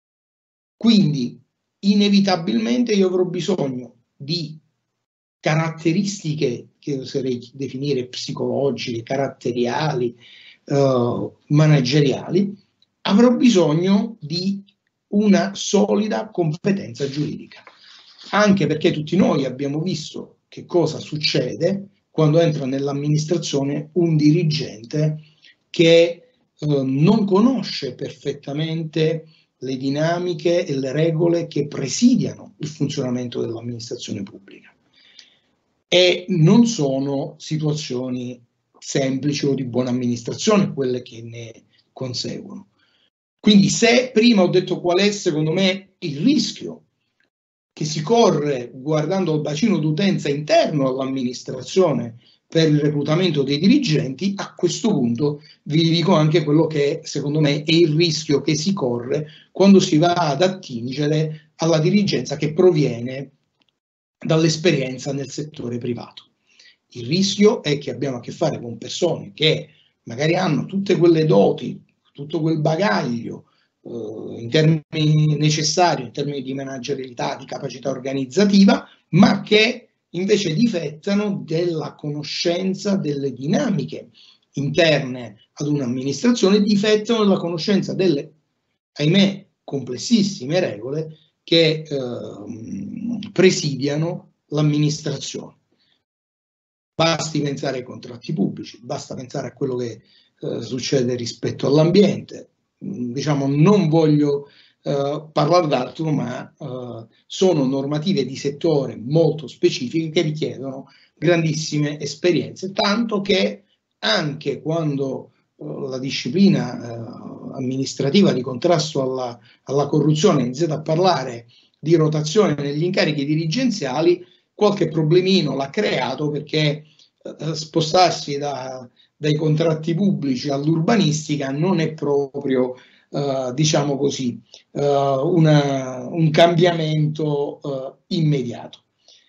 Quindi inevitabilmente io avrò bisogno di caratteristiche che oserei definire psicologiche, caratteriali, uh, manageriali, avrò bisogno di una solida competenza giuridica. Anche perché tutti noi abbiamo visto che cosa succede quando entra nell'amministrazione un dirigente che uh, non conosce perfettamente le dinamiche e le regole che presidiano il funzionamento dell'amministrazione pubblica. E non sono situazioni semplici o di buona amministrazione quelle che ne conseguono. Quindi se prima ho detto qual è secondo me il rischio che si corre guardando il bacino d'utenza interno all'amministrazione per il reclutamento dei dirigenti, a questo punto vi dico anche quello che secondo me è il rischio che si corre quando si va ad attingere alla dirigenza che proviene dall'esperienza nel settore privato. Il rischio è che abbiamo a che fare con persone che magari hanno tutte quelle doti, tutto quel bagaglio eh, in termini necessari, in termini di managerialità, di capacità organizzativa, ma che invece difettano della conoscenza delle dinamiche interne ad un'amministrazione, difettano della conoscenza delle, ahimè, complessissime regole che eh, presidiano l'amministrazione. Basti pensare ai contratti pubblici, basta pensare a quello che eh, succede rispetto all'ambiente. Diciamo, non voglio eh, parlare d'altro, ma eh, sono normative di settore molto specifiche che richiedono grandissime esperienze, tanto che anche quando eh, la disciplina eh, amministrativa di contrasto alla, alla corruzione ha iniziato a parlare di rotazione negli incarichi dirigenziali, qualche problemino l'ha creato, perché eh, spostarsi da, dai contratti pubblici all'urbanistica non è proprio, eh, diciamo così, eh, una, un cambiamento eh, immediato.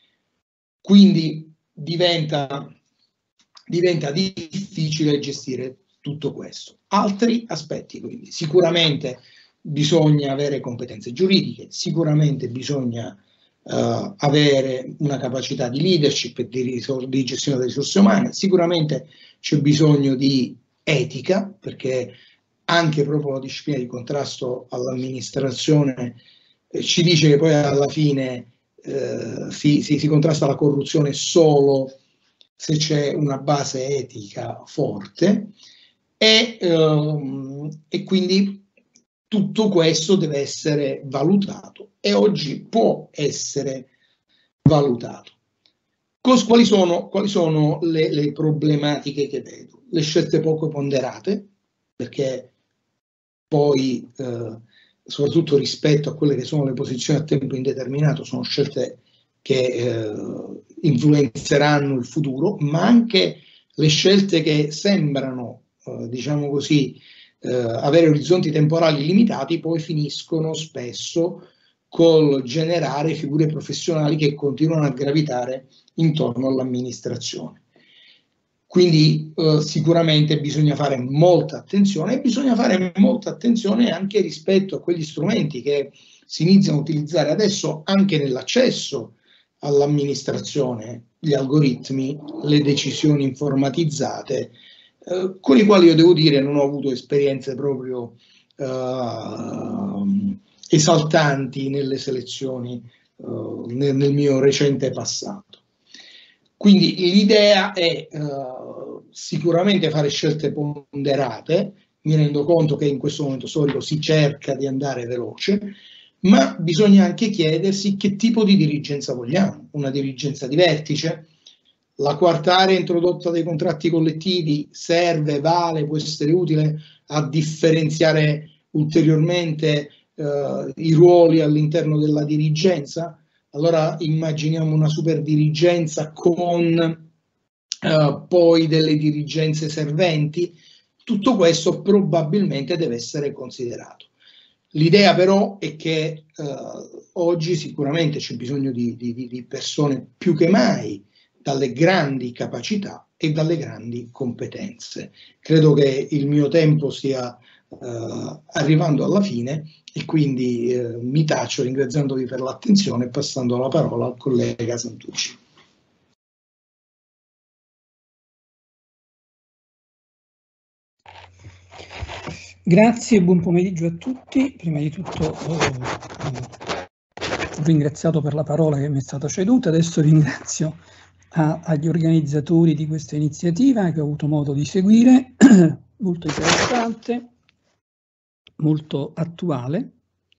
Quindi diventa, diventa difficile gestire tutto questo. Altri aspetti, quindi sicuramente bisogna avere competenze giuridiche, sicuramente bisogna uh, avere una capacità di leadership e di, di gestione delle risorse umane, sicuramente c'è bisogno di etica, perché anche proprio la disciplina di contrasto all'amministrazione eh, ci dice che poi alla fine eh, si, si, si contrasta la corruzione solo se c'è una base etica forte, e, ehm, e quindi tutto questo deve essere valutato e oggi può essere valutato. Cos, quali sono, quali sono le, le problematiche che vedo? Le scelte poco ponderate, perché poi, eh, soprattutto rispetto a quelle che sono le posizioni a tempo indeterminato, sono scelte che eh, influenzeranno il futuro, ma anche le scelte che sembrano, eh, diciamo così, eh, avere orizzonti temporali limitati, poi finiscono spesso col generare figure professionali che continuano a gravitare intorno all'amministrazione. Quindi eh, sicuramente bisogna fare molta attenzione, e bisogna fare molta attenzione anche rispetto a quegli strumenti che si iniziano a utilizzare adesso anche nell'accesso all'amministrazione, gli algoritmi, le decisioni informatizzate, eh, con i quali io devo dire non ho avuto esperienze proprio eh, esaltanti nelle selezioni uh, nel, nel mio recente passato. Quindi l'idea è uh, sicuramente fare scelte ponderate. Mi rendo conto che in questo momento storico si cerca di andare veloce, ma bisogna anche chiedersi che tipo di dirigenza vogliamo. Una dirigenza di vertice? La quarta area introdotta dai contratti collettivi serve, vale, può essere utile a differenziare ulteriormente eh, i ruoli all'interno della dirigenza? Allora immaginiamo una superdirigenza con eh, poi delle dirigenze serventi. Tutto questo probabilmente deve essere considerato. L'idea però è che eh, oggi sicuramente c'è bisogno di, di, di persone più che mai dalle grandi capacità e dalle grandi competenze. Credo che il mio tempo stia eh, arrivando alla fine e quindi eh, mi taccio ringraziandovi per l'attenzione e passando la parola al collega Santucci. Grazie e buon pomeriggio a tutti. Prima di tutto ho, ho ringraziato per la parola che mi è stata ceduta, adesso ringrazio a, agli organizzatori di questa iniziativa che ho avuto modo di seguire, molto interessante, molto attuale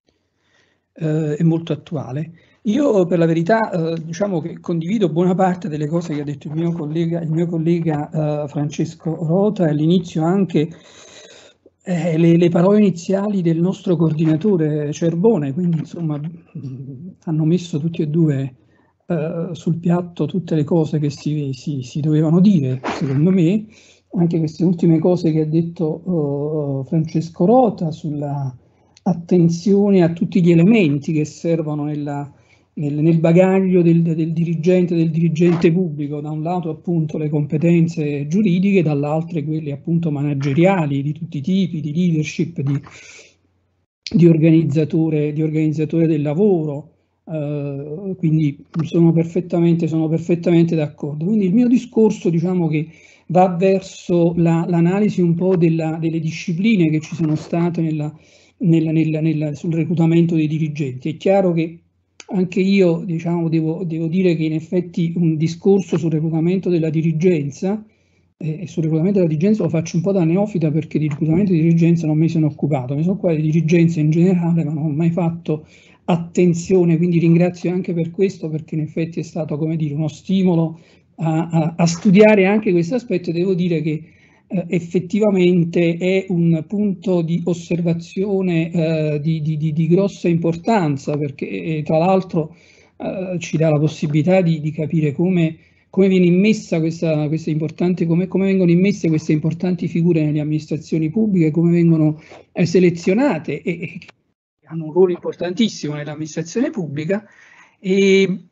eh, e molto attuale. Io per la verità eh, diciamo che condivido buona parte delle cose che ha detto il mio collega, il mio collega eh, Francesco Rota, e all'inizio anche Eh, le, le parole iniziali del nostro coordinatore Cerbone, quindi insomma mh, hanno messo tutti e due eh, sul piatto tutte le cose che si, si, si dovevano dire, secondo me, anche queste ultime cose che ha detto uh, Francesco Rota sulla attenzione a tutti gli elementi che servono nella, nel, nel bagaglio del, del dirigente, del dirigente pubblico, da un lato appunto le competenze giuridiche, dall'altro quelle appunto manageriali di tutti i tipi, di leadership, di, di, organizzatore, di organizzatore del lavoro, uh, quindi sono perfettamente, sono perfettamente d'accordo. Quindi il mio discorso diciamo che va verso l'analisi la, un po' della, delle discipline che ci sono state nella, nella, nella, nella, sul reclutamento dei dirigenti. È chiaro che anche io diciamo, devo, devo dire che in effetti un discorso sul reclutamento della dirigenza, eh, sul reclutamento della dirigenza lo faccio un po' da neofita perché di reclutamento di dirigenza non mi sono occupato, mi sono occupato di dirigenza in generale ma non ho mai fatto attenzione, quindi ringrazio anche per questo perché in effetti è stato come dire uno stimolo a, a, a studiare anche questo aspetto e devo dire che Eh, effettivamente è un punto di osservazione eh, di, di, di, di grossa importanza perché eh, tra l'altro eh, ci dà la possibilità di, di capire come, come viene immessa questa, questa importante, come, come vengono immesse queste importanti figure nelle amministrazioni pubbliche, come vengono eh, selezionate e, e hanno un ruolo importantissimo nell'amministrazione pubblica e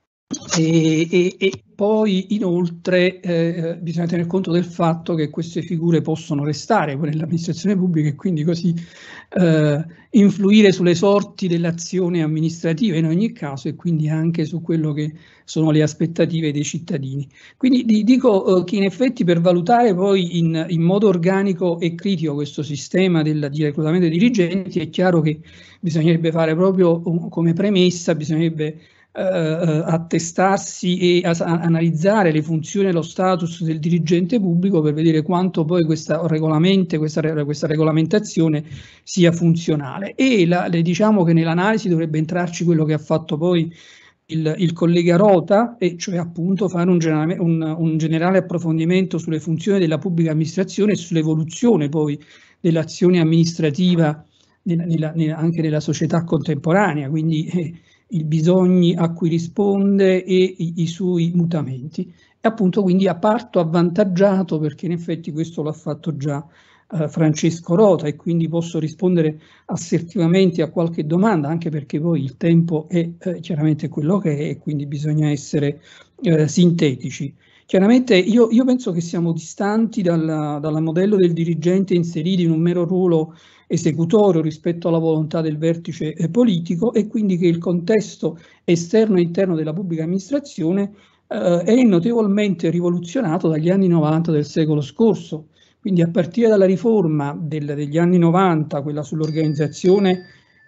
E, e, e poi inoltre eh, bisogna tener conto del fatto che queste figure possono restare poi nell'amministrazione pubblica e quindi così eh, influire sulle sorti dell'azione amministrativa in ogni caso e quindi anche su quello che sono le aspettative dei cittadini. Quindi dico eh, che in effetti per valutare poi in, in modo organico e critico questo sistema del, di reclutamento dei dirigenti è chiaro che bisognerebbe fare proprio um, come premessa, bisognerebbe Uh, attestarsi e a, a analizzare le funzioni e lo status del dirigente pubblico per vedere quanto poi questa, regolamento, questa, questa regolamentazione sia funzionale e la, le diciamo che nell'analisi dovrebbe entrarci quello che ha fatto poi il, il collega Rota e cioè appunto fare un generale, un, un generale approfondimento sulle funzioni della pubblica amministrazione e sull'evoluzione poi dell'azione amministrativa nella, nella, nella, anche nella società contemporanea, quindi eh, i bisogni a cui risponde e i, i suoi mutamenti. E appunto quindi ha parto avvantaggiato perché in effetti questo l'ha fatto già eh, Francesco Rota e quindi posso rispondere assertivamente a qualche domanda anche perché poi il tempo è eh, chiaramente quello che è e quindi bisogna essere eh, sintetici. Chiaramente io, io penso che siamo distanti dal, dal modello del dirigente inserito in un mero ruolo esecutorio rispetto alla volontà del vertice eh, politico e quindi che il contesto esterno e interno della pubblica amministrazione eh, è notevolmente rivoluzionato dagli anni novanta del secolo scorso. Quindi a partire dalla riforma del, degli anni novanta, quella sull'organizzazione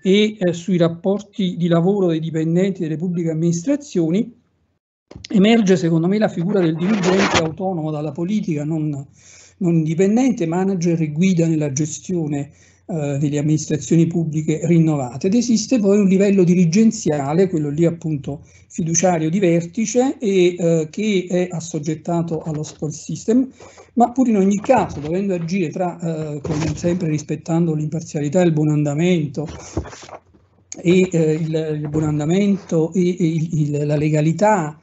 e eh, sui rapporti di lavoro dei dipendenti delle pubbliche amministrazioni, emerge secondo me la figura del dirigente autonomo dalla politica, non, non indipendente, manager e guida nella gestione eh, delle amministrazioni pubbliche rinnovate. Ed esiste poi un livello dirigenziale, quello lì appunto fiduciario di vertice, e eh, che è assoggettato allo spoil system, ma pur in ogni caso dovendo agire tra, eh, come sempre rispettando l'imparzialità e il buon andamento, e eh, il, il buon andamento e, e il, il, la legalità,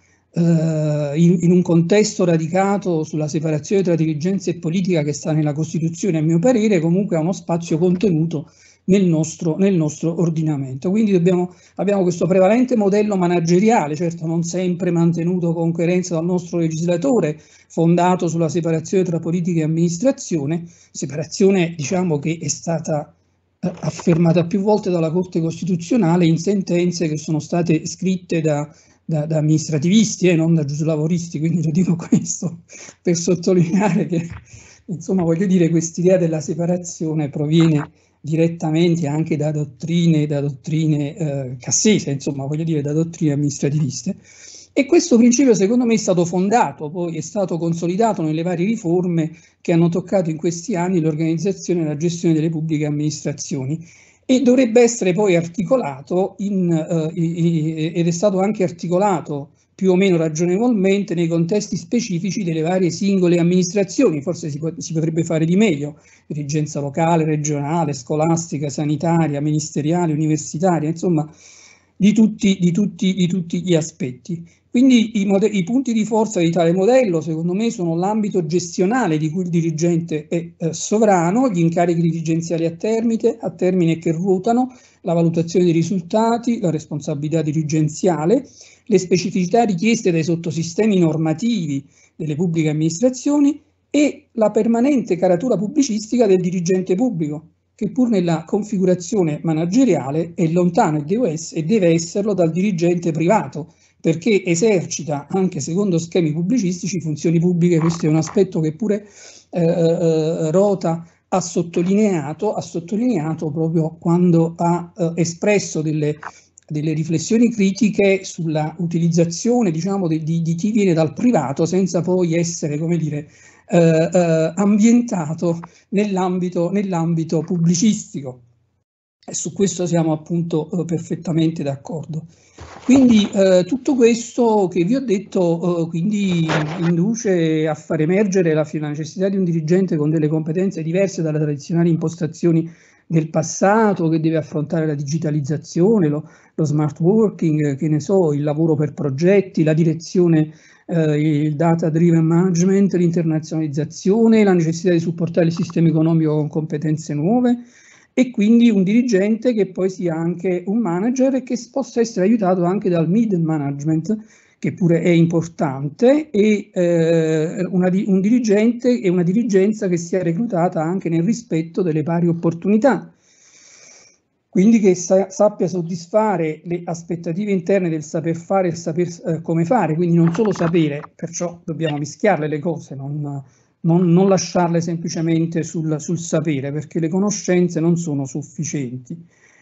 Uh, in, in un contesto radicato sulla separazione tra dirigenza e politica che sta nella Costituzione, a mio parere, comunque ha uno spazio contenuto nel nostro, nel nostro ordinamento. Quindi dobbiamo, abbiamo questo prevalente modello manageriale, certo non sempre mantenuto con coerenza dal nostro legislatore, fondato sulla separazione tra politica e amministrazione, separazione diciamo che è stata uh, affermata più volte dalla Corte Costituzionale in sentenze che sono state scritte da Da, da amministrativisti e eh, non da giuslavoristi, quindi lo dico questo per sottolineare che, insomma, voglio dire, quest'idea della separazione proviene direttamente anche da dottrine, da dottrine eh, cassese, insomma, voglio dire, da dottrine amministrativiste. E questo principio, secondo me, è stato fondato, poi è stato consolidato nelle varie riforme che hanno toccato in questi anni l'organizzazione e la gestione delle pubbliche amministrazioni. E dovrebbe essere poi articolato in, uh, ed è stato anche articolato più o meno ragionevolmente nei contesti specifici delle varie singole amministrazioni. Forse si, si potrebbe fare di meglio: dirigenza locale, regionale, scolastica, sanitaria, ministeriale, universitaria, insomma di tutti, di tutti, di tutti gli aspetti. Quindi i, i punti di forza di tale modello, secondo me, sono l'ambito gestionale di cui il dirigente è eh, sovrano, gli incarichi dirigenziali a termine, a termine che ruotano, la valutazione dei risultati, la responsabilità dirigenziale, le specificità richieste dai sottosistemi normativi delle pubbliche amministrazioni e la permanente caratura pubblicistica del dirigente pubblico, che pur nella configurazione manageriale è lontano e deve, essere, e deve esserlo dal dirigente privato, perché esercita anche secondo schemi pubblicistici funzioni pubbliche. Questo è un aspetto che pure eh, eh, Rota ha sottolineato, ha sottolineato proprio quando ha eh, espresso delle, delle riflessioni critiche sulla utilizzazione, diciamo, di, di, di chi viene dal privato senza poi essere, come dire, eh, eh, ambientato nell'ambito nell'ambito pubblicistico. E su questo siamo appunto eh, perfettamente d'accordo. Quindi eh, tutto questo che vi ho detto eh, quindi induce a far emergere la, la necessità di un dirigente con delle competenze diverse dalle tradizionali impostazioni del passato, che deve affrontare la digitalizzazione, lo, lo smart working, che ne so, il lavoro per progetti, la direzione, eh, il data driven management, l'internazionalizzazione, la necessità di supportare il sistema economico con competenze nuove. E quindi un dirigente che poi sia anche un manager e che possa essere aiutato anche dal middle management, che pure è importante, e eh, una, un dirigente e una dirigenza che sia reclutata anche nel rispetto delle pari opportunità, quindi che sa, sappia soddisfare le aspettative interne del saper fare e saper eh, come fare, quindi non solo sapere, perciò dobbiamo mischiarle le cose, non Non, non lasciarle semplicemente sul, sul sapere, perché le conoscenze non sono sufficienti.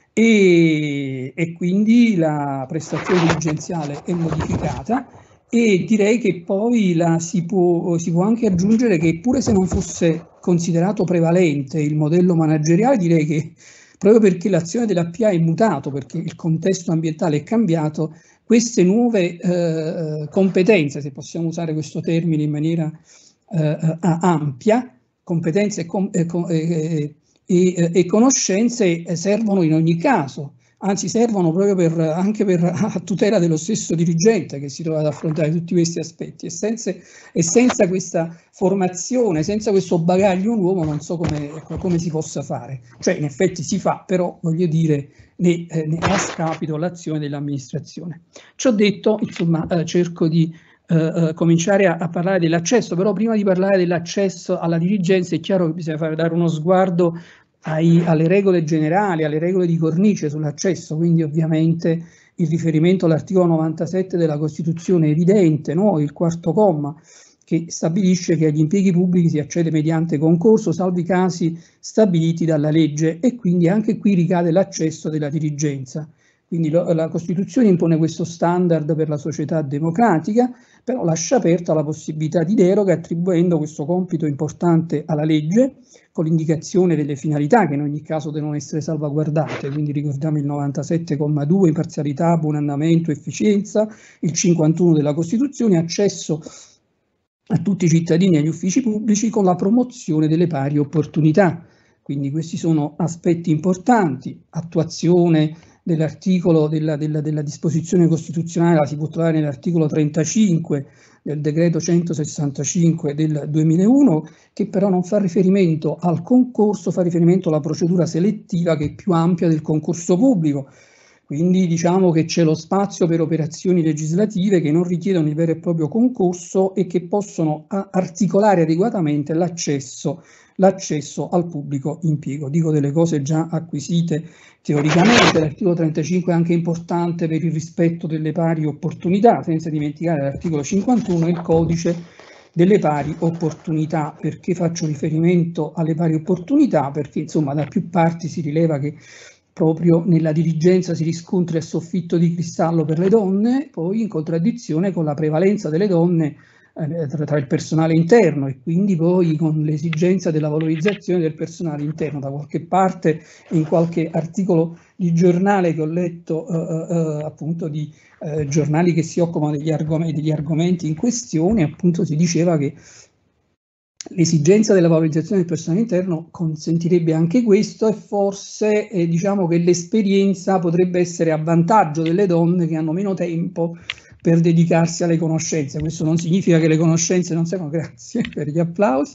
E, e quindi la prestazione dirigenziale è modificata, e direi che poi la si, può, si può anche aggiungere che, pure se non fosse considerato prevalente il modello manageriale, direi che proprio perché l'azione della P A è mutato, perché il contesto ambientale è cambiato, queste nuove eh, competenze, se possiamo usare questo termine in maniera Uh, ampia, competenze e, com e, e, e, e conoscenze servono in ogni caso, anzi servono proprio per, anche per, a tutela dello stesso dirigente che si trova ad affrontare tutti questi aspetti, e senza, e senza questa formazione, senza questo bagaglio nuovo, non so come, come si possa fare. Cioè, in effetti si fa, però voglio dire, ne, eh, ne ha scapito l'azione dell'amministrazione. Ciò detto, insomma, eh, cerco di Uh, uh, cominciare a, a parlare dell'accesso, però prima di parlare dell'accesso alla dirigenza è chiaro che bisogna fare, dare uno sguardo ai, alle regole generali, alle regole di cornice sull'accesso. Quindi ovviamente il riferimento all'articolo novantasette della Costituzione è evidente, no? Il quarto comma, che stabilisce che agli impieghi pubblici si accede mediante concorso, salvi i casi stabiliti dalla legge, e quindi anche qui ricade l'accesso della dirigenza. Quindi lo, la Costituzione impone questo standard per la società democratica, però lascia aperta la possibilità di deroga, attribuendo questo compito importante alla legge, con l'indicazione delle finalità che in ogni caso devono essere salvaguardate. Quindi ricordiamo il novantasette comma due, imparzialità, buon andamento, efficienza, il cinquantuno della Costituzione, accesso a tutti i cittadini agli uffici pubblici con la promozione delle pari opportunità. Quindi questi sono aspetti importanti, attuazione dell'articolo della, della, della disposizione costituzionale, la si può trovare nell'articolo trentacinque del decreto centosessantacinque del duemilauno, che però non fa riferimento al concorso, fa riferimento alla procedura selettiva, che è più ampia del concorso pubblico. Quindi diciamo che c'è lo spazio per operazioni legislative che non richiedono il vero e proprio concorso e che possono articolare adeguatamente l'accesso l'accesso al pubblico impiego. Dico delle cose già acquisite teoricamente. L'articolo trentacinque è anche importante per il rispetto delle pari opportunità, senza dimenticare l'articolo cinquantuno, il codice delle pari opportunità. Perché faccio riferimento alle pari opportunità? Perché insomma da più parti si rileva che proprio nella dirigenza si riscontra il soffitto di cristallo per le donne, poi in contraddizione con la prevalenza delle donne Tra, tra il personale interno, e quindi poi con l'esigenza della valorizzazione del personale interno. Da qualche parte, in qualche articolo di giornale che ho letto, eh, eh, appunto di eh, giornali che si occupano degli argomenti, degli argomenti in questione, appunto si diceva che l'esigenza della valorizzazione del personale interno consentirebbe anche questo, e forse eh, diciamo che l'esperienza potrebbe essere a vantaggio delle donne che hanno meno tempo per dedicarsi alle conoscenze. Questo non significa che le conoscenze non siano, grazie per gli applausi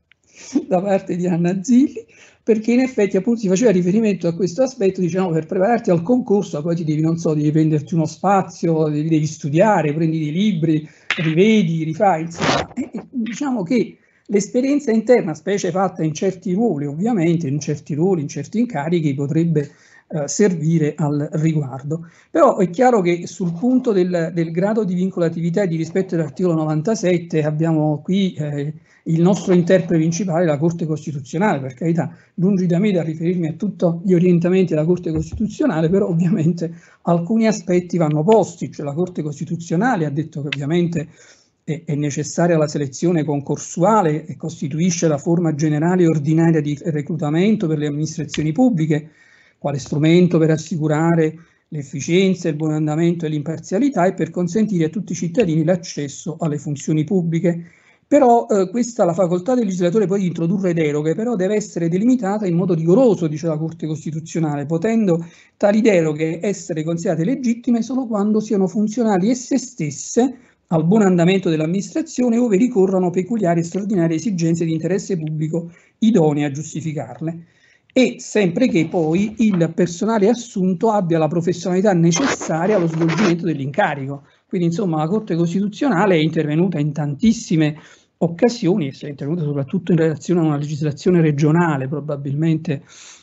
da parte di Anna Zilli, perché in effetti appunto si faceva riferimento a questo aspetto, diciamo, per prepararti al concorso poi ti devi, non so, devi prenderti uno spazio, devi, devi studiare, prendi dei libri, rivedi, rifai, insomma. E, e, diciamo che l'esperienza interna, specie fatta in certi ruoli, ovviamente, in certi ruoli, in certi incarichi, potrebbe eh, servire al riguardo. Però è chiaro che sul punto del, del grado di vincolatività e di rispetto dell'articolo novantasette abbiamo qui eh, il nostro interprete principale, la Corte Costituzionale. Per carità, lungi da me da riferirmi a tutti gli orientamenti della Corte Costituzionale, però ovviamente alcuni aspetti vanno posti. Cioè la Corte Costituzionale ha detto che ovviamente è necessaria la selezione concorsuale e costituisce la forma generale e ordinaria di reclutamento per le amministrazioni pubbliche, quale strumento per assicurare l'efficienza, il buon andamento e l'imparzialità e per consentire a tutti i cittadini l'accesso alle funzioni pubbliche. Però eh, questa la facoltà del legislatore poi di introdurre deroghe, però deve essere delimitata in modo rigoroso, dice la Corte Costituzionale, potendo tali deroghe essere considerate legittime solo quando siano funzionali esse stesse al buon andamento dell'amministrazione, ove ricorrano peculiari e straordinarie esigenze di interesse pubblico idonee a giustificarle, e sempre che poi il personale assunto abbia la professionalità necessaria allo svolgimento dell'incarico. Quindi insomma la Corte Costituzionale è intervenuta in tantissime occasioni, e è intervenuta soprattutto in relazione a una legislazione regionale, probabilmente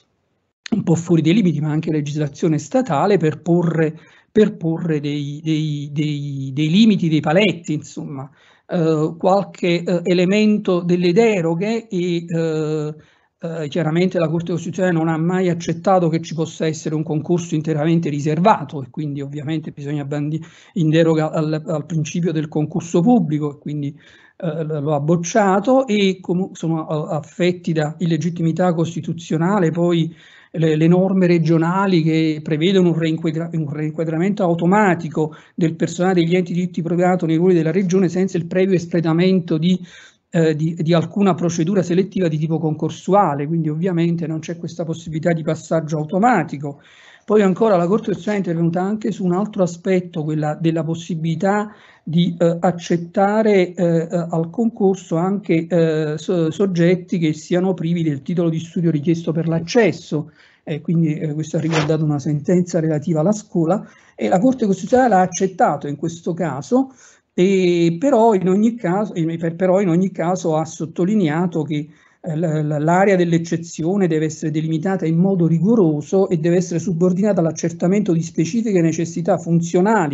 un po' fuori dei limiti, ma anche legislazione statale, per porre per porre dei, dei, dei, dei limiti, dei paletti, insomma, eh, qualche eh, elemento delle deroghe, e eh, eh, chiaramente la Corte Costituzionale non ha mai accettato che ci possa essere un concorso interamente riservato, e quindi ovviamente bisogna bandire in deroga al, al principio del concorso pubblico, e quindi eh, lo ha bocciato, e sono affetti da illegittimità costituzionale poi Le, le norme regionali che prevedono un, reinquadra, un reinquadramento automatico del personale degli enti di diritto privato nei ruoli della regione senza il previo espletamento di, eh, di, di alcuna procedura selettiva di tipo concorsuale, quindi ovviamente non c'è questa possibilità di passaggio automatico. Poi ancora la Corte Costituzionale è intervenuta anche su un altro aspetto, quella della possibilità di eh, accettare eh, al concorso anche eh, so, soggetti che siano privi del titolo di studio richiesto per l'accesso, e quindi eh, questo ha riguardato una sentenza relativa alla scuola, e la Corte Costituzionale ha accettato in questo caso, e però, in ogni caso, però in ogni caso ha sottolineato che l'area dell'eccezione deve essere delimitata in modo rigoroso e deve essere subordinata all'accertamento di specifiche necessità funzionali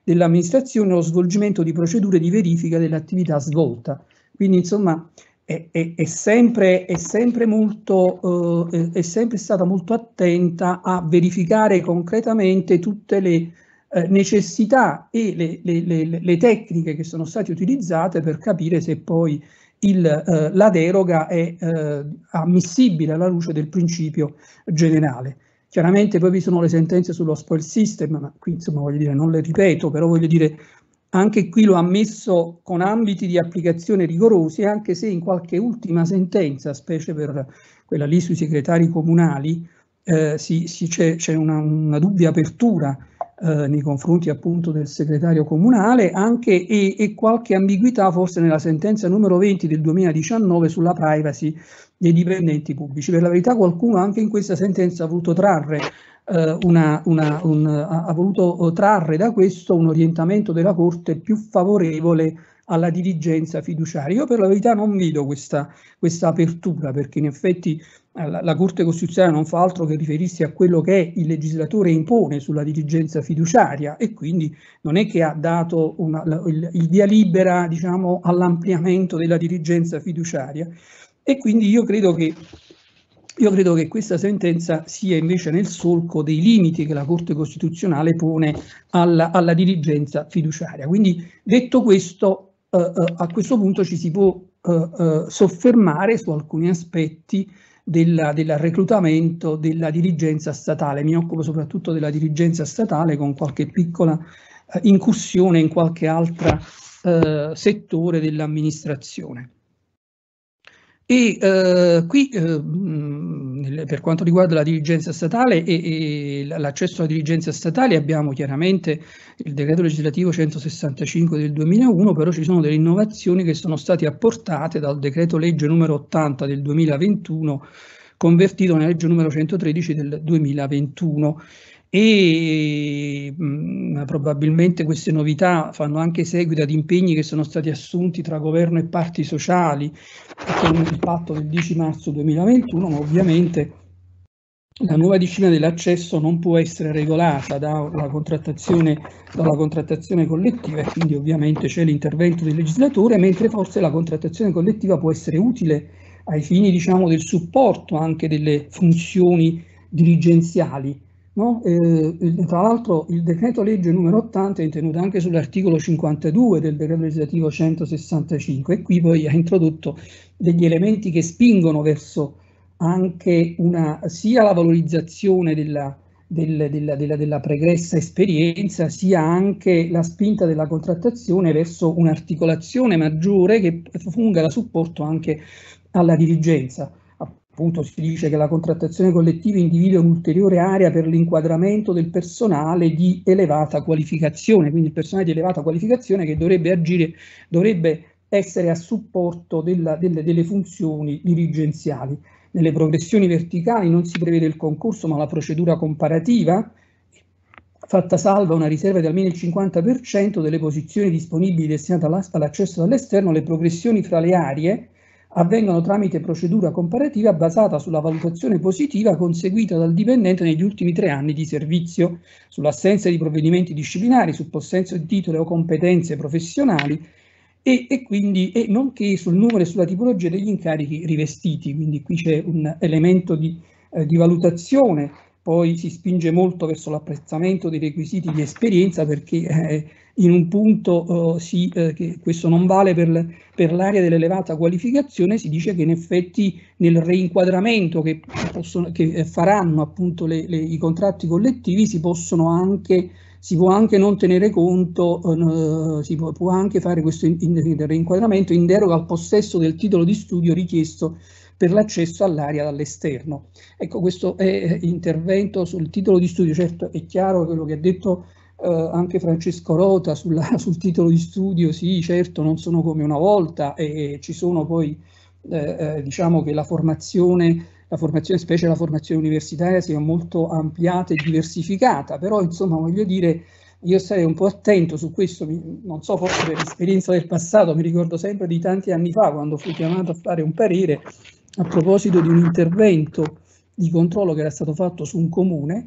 dell'amministrazione o lo svolgimento di procedure di verifica dell'attività svolta. Quindi insomma è, è, è, sempre, è, sempre molto, eh, è sempre stata molto attenta a verificare concretamente tutte le eh, necessità e le, le, le, le tecniche che sono state utilizzate per capire se poi il, eh, la deroga è eh, ammissibile alla luce del principio generale. Chiaramente poi vi sono le sentenze sullo spoil system, ma qui insomma voglio dire, non le ripeto, però voglio dire, anche qui lo ha messo con ambiti di applicazione rigorosi, anche se in qualche ultima sentenza, specie per quella lì sui segretari comunali, eh, si, si c'è una, una dubbia apertura eh, nei confronti appunto del segretario comunale, anche e, e qualche ambiguità forse nella sentenza numero venti del duemiladiciannove sulla privacy dei dipendenti pubblici. Per la verità qualcuno anche in questa sentenza ha voluto trarre Uh, una, una, un, ha, ha voluto trarre da questo un orientamento della Corte più favorevole alla dirigenza fiduciaria. Io per la verità non vedo questa, questa apertura, perché in effetti eh, la, la Corte Costituzionale non fa altro che riferirsi a quello che il legislatore impone sulla dirigenza fiduciaria, e quindi non è che ha dato una, la, il, il via libera, diciamo, all'ampliamento della dirigenza fiduciaria. E quindi io credo che Io credo che questa sentenza sia invece nel solco dei limiti che la Corte Costituzionale pone alla, alla dirigenza fiduciaria. Quindi, detto questo, eh, eh, a questo punto ci si può eh, eh, soffermare su alcuni aspetti del, del reclutamento della dirigenza statale. Mi occupo soprattutto della dirigenza statale, con qualche piccola eh, incursione in qualche altro eh, settore dell'amministrazione. E eh, qui eh, per quanto riguarda la dirigenza statale e, e l'accesso alla dirigenza statale abbiamo chiaramente il decreto legislativo centosessantacinque del duemilauno, però ci sono delle innovazioni che sono state apportate dal decreto legge numero ottanta del duemilaventuno, convertito nella legge numero centotredici del duemilaventuno. E mh, probabilmente queste novità fanno anche seguito ad impegni che sono stati assunti tra governo e parti sociali con il patto del dieci marzo duemilaventuno, ma ovviamente la nuova disciplina dell'accesso non può essere regolata dalla contrattazione, dalla contrattazione collettiva, e quindi ovviamente c'è l'intervento del legislatore, mentre forse la contrattazione collettiva può essere utile ai fini, diciamo, del supporto anche delle funzioni dirigenziali. No? Eh, tra l'altro il decreto legge numero ottanta è tenuto anche sull'articolo cinquantadue del decreto legislativo centosessantacinque, e qui poi ha introdotto degli elementi che spingono verso anche una, sia la valorizzazione della, del, della, della, della pregressa esperienza, sia anche la spinta della contrattazione verso un'articolazione maggiore che funga da supporto anche alla dirigenza. Appunto si dice che la contrattazione collettiva individua un'ulteriore area per l'inquadramento del personale di elevata qualificazione, quindi il personale di elevata qualificazione che dovrebbe agire, dovrebbe essere a supporto della, delle, delle funzioni dirigenziali. Nelle progressioni verticali non si prevede il concorso ma la procedura comparativa, fatta salva una riserva di almeno il cinquanta per cento delle posizioni disponibili destinate all'accesso dall'esterno. Le progressioni fra le aree avvengono tramite procedura comparativa basata sulla valutazione positiva conseguita dal dipendente negli ultimi tre anni di servizio, sull'assenza di provvedimenti disciplinari, sul possesso di titoli o competenze professionali e, e quindi e nonché sul numero e sulla tipologia degli incarichi rivestiti. Quindi qui c'è un elemento di, eh, di valutazione. Poi si spinge molto verso l'apprezzamento dei requisiti di esperienza, perché eh, in un punto eh, si, eh, che questo non vale per, per l'area dell'elevata qualificazione, si dice che in effetti nel reinquadramento che, possono, che faranno appunto le, le, i contratti collettivi si possono anche, si può anche non tenere conto, eh, si può, può anche fare questo in, in, reinquadramento in deroga al possesso del titolo di studio richiesto per l'accesso all'area dall'esterno. Ecco, questo è intervento sul titolo di studio. Certo, è chiaro quello che ha detto eh, anche Francesco Rota sulla, sul titolo di studio, sì, certo, non sono come una volta, e, e ci sono poi, eh, eh, diciamo che la formazione, la formazione, specie la formazione universitaria, sia molto ampliata e diversificata, però insomma voglio dire, io sarei un po' attento su questo, non so, forse per l'esperienza del passato, mi ricordo sempre di tanti anni fa quando fui chiamato a fare un parere a proposito di un intervento di controllo che era stato fatto su un comune,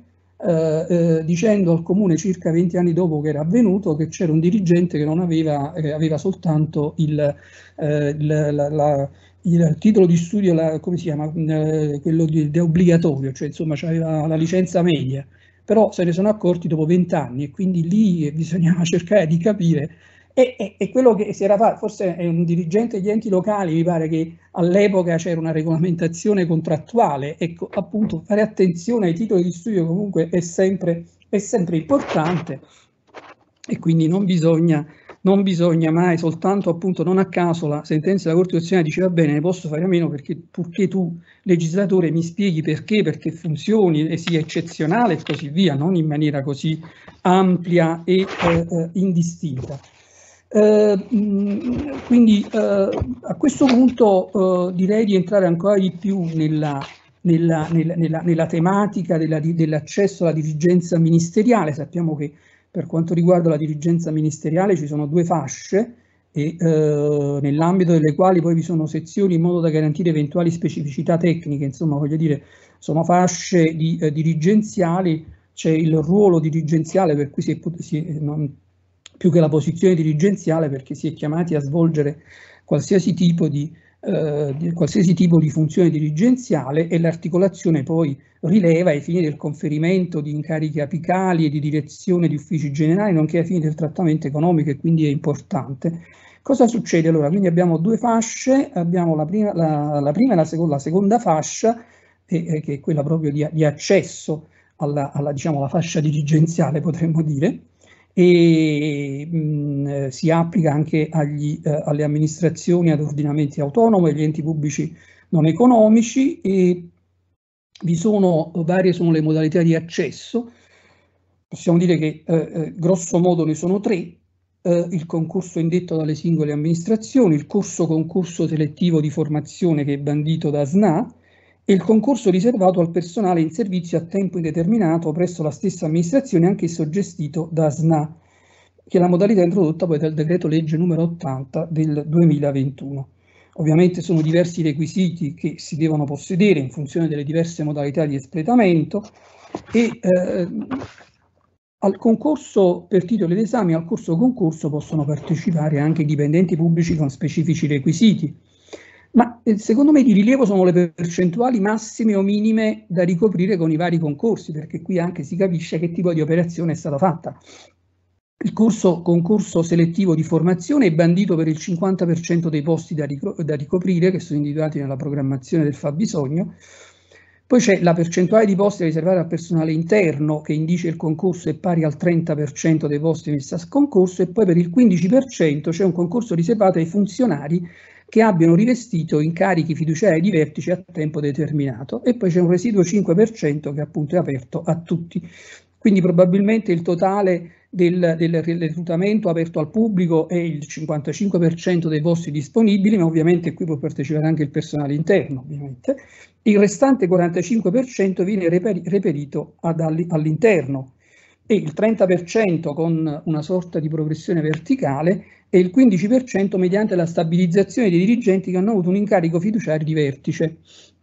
eh, eh, dicendo al comune circa venti anni dopo che era avvenuto che c'era un dirigente che non aveva, eh, aveva soltanto il, eh, il, la, la, il titolo di studio, la, come si chiama, eh, quello di, di obbligatorio, cioè insomma aveva la licenza media, però se ne sono accorti dopo vent'anni e quindi lì bisognava cercare di capire. E, e, e quello che si era fatto, forse è un dirigente degli enti locali, mi pare che all'epoca c'era una regolamentazione contrattuale, ecco, appunto fare attenzione ai titoli di studio comunque è sempre, è sempre importante e quindi non bisogna, non bisogna mai soltanto, appunto, non a caso la sentenza della Corte Costituzionale diceva bene, ne posso fare a meno perché purché tu legislatore mi spieghi perché, perché funzioni e sia eccezionale e così via, non in maniera così ampia e eh, eh, indistinta. Uh, quindi uh, a questo punto uh, direi di entrare ancora di più nella, nella, nella, nella, nella tematica dell'accesso alla dirigenza ministeriale. Sappiamo che per quanto riguarda la dirigenza ministeriale ci sono due fasce e uh, nell'ambito delle quali poi vi sono sezioni in modo da garantire eventuali specificità tecniche, insomma voglio dire sono fasce di, uh, dirigenziali, c'è il ruolo dirigenziale per cui si è, si, non, più che la posizione dirigenziale perché si è chiamati a svolgere qualsiasi tipo di, eh, di, qualsiasi tipo di funzione dirigenziale e l'articolazione poi rileva ai fini del conferimento di incarichi apicali e di direzione di uffici generali, nonché ai fini del trattamento economico e quindi è importante. Cosa succede allora? Quindi abbiamo due fasce, abbiamo la prima, la, la prima e la seconda, la seconda fascia, eh, che è quella proprio di, di accesso alla, alla, diciamo, alla fascia dirigenziale, potremmo dire, e mh, si applica anche agli, eh, alle amministrazioni ad ordinamenti autonomi e agli enti pubblici non economici e vi sono varie sono le modalità di accesso. Possiamo dire che eh, eh, grosso modo ne sono tre: eh, il concorso indetto dalle singole amministrazioni, il corso concorso selettivo di formazione che è bandito da S N A e il concorso riservato al personale in servizio a tempo indeterminato presso la stessa amministrazione, anch'esso gestito da S N A, che è la modalità introdotta poi dal decreto legge numero ottanta del duemilaventuno. Ovviamente sono diversi i requisiti che si devono possedere in funzione delle diverse modalità di espletamento e eh, al concorso per titoli d'esame e al corso concorso possono partecipare anche i dipendenti pubblici con specifici requisiti. Ma eh, secondo me di rilievo sono le percentuali massime o minime da ricoprire con i vari concorsi, perché qui anche si capisce che tipo di operazione è stata fatta. Il corso concorso selettivo di formazione è bandito per il cinquanta per cento dei posti da, da ricoprire, che sono individuati nella programmazione del fabbisogno. Poi c'è la percentuale di posti riservati al personale interno, che indice il concorso è pari al trenta per cento dei posti messi a concorso, e poi per il quindici per cento c'è un concorso riservato ai funzionari che abbiano rivestito incarichi fiduciari di vertice a tempo determinato, e poi c'è un residuo cinque per cento che appunto è aperto a tutti. Quindi probabilmente il totale del, del reclutamento aperto al pubblico è il cinquantacinque per cento dei posti disponibili, ma ovviamente qui può partecipare anche il personale interno, ovviamente. Il restante quarantacinque per cento viene reperi, reperito all'interno e il trenta per cento con una sorta di progressione verticale e il quindici per cento mediante la stabilizzazione dei dirigenti che hanno avuto un incarico fiduciario di vertice.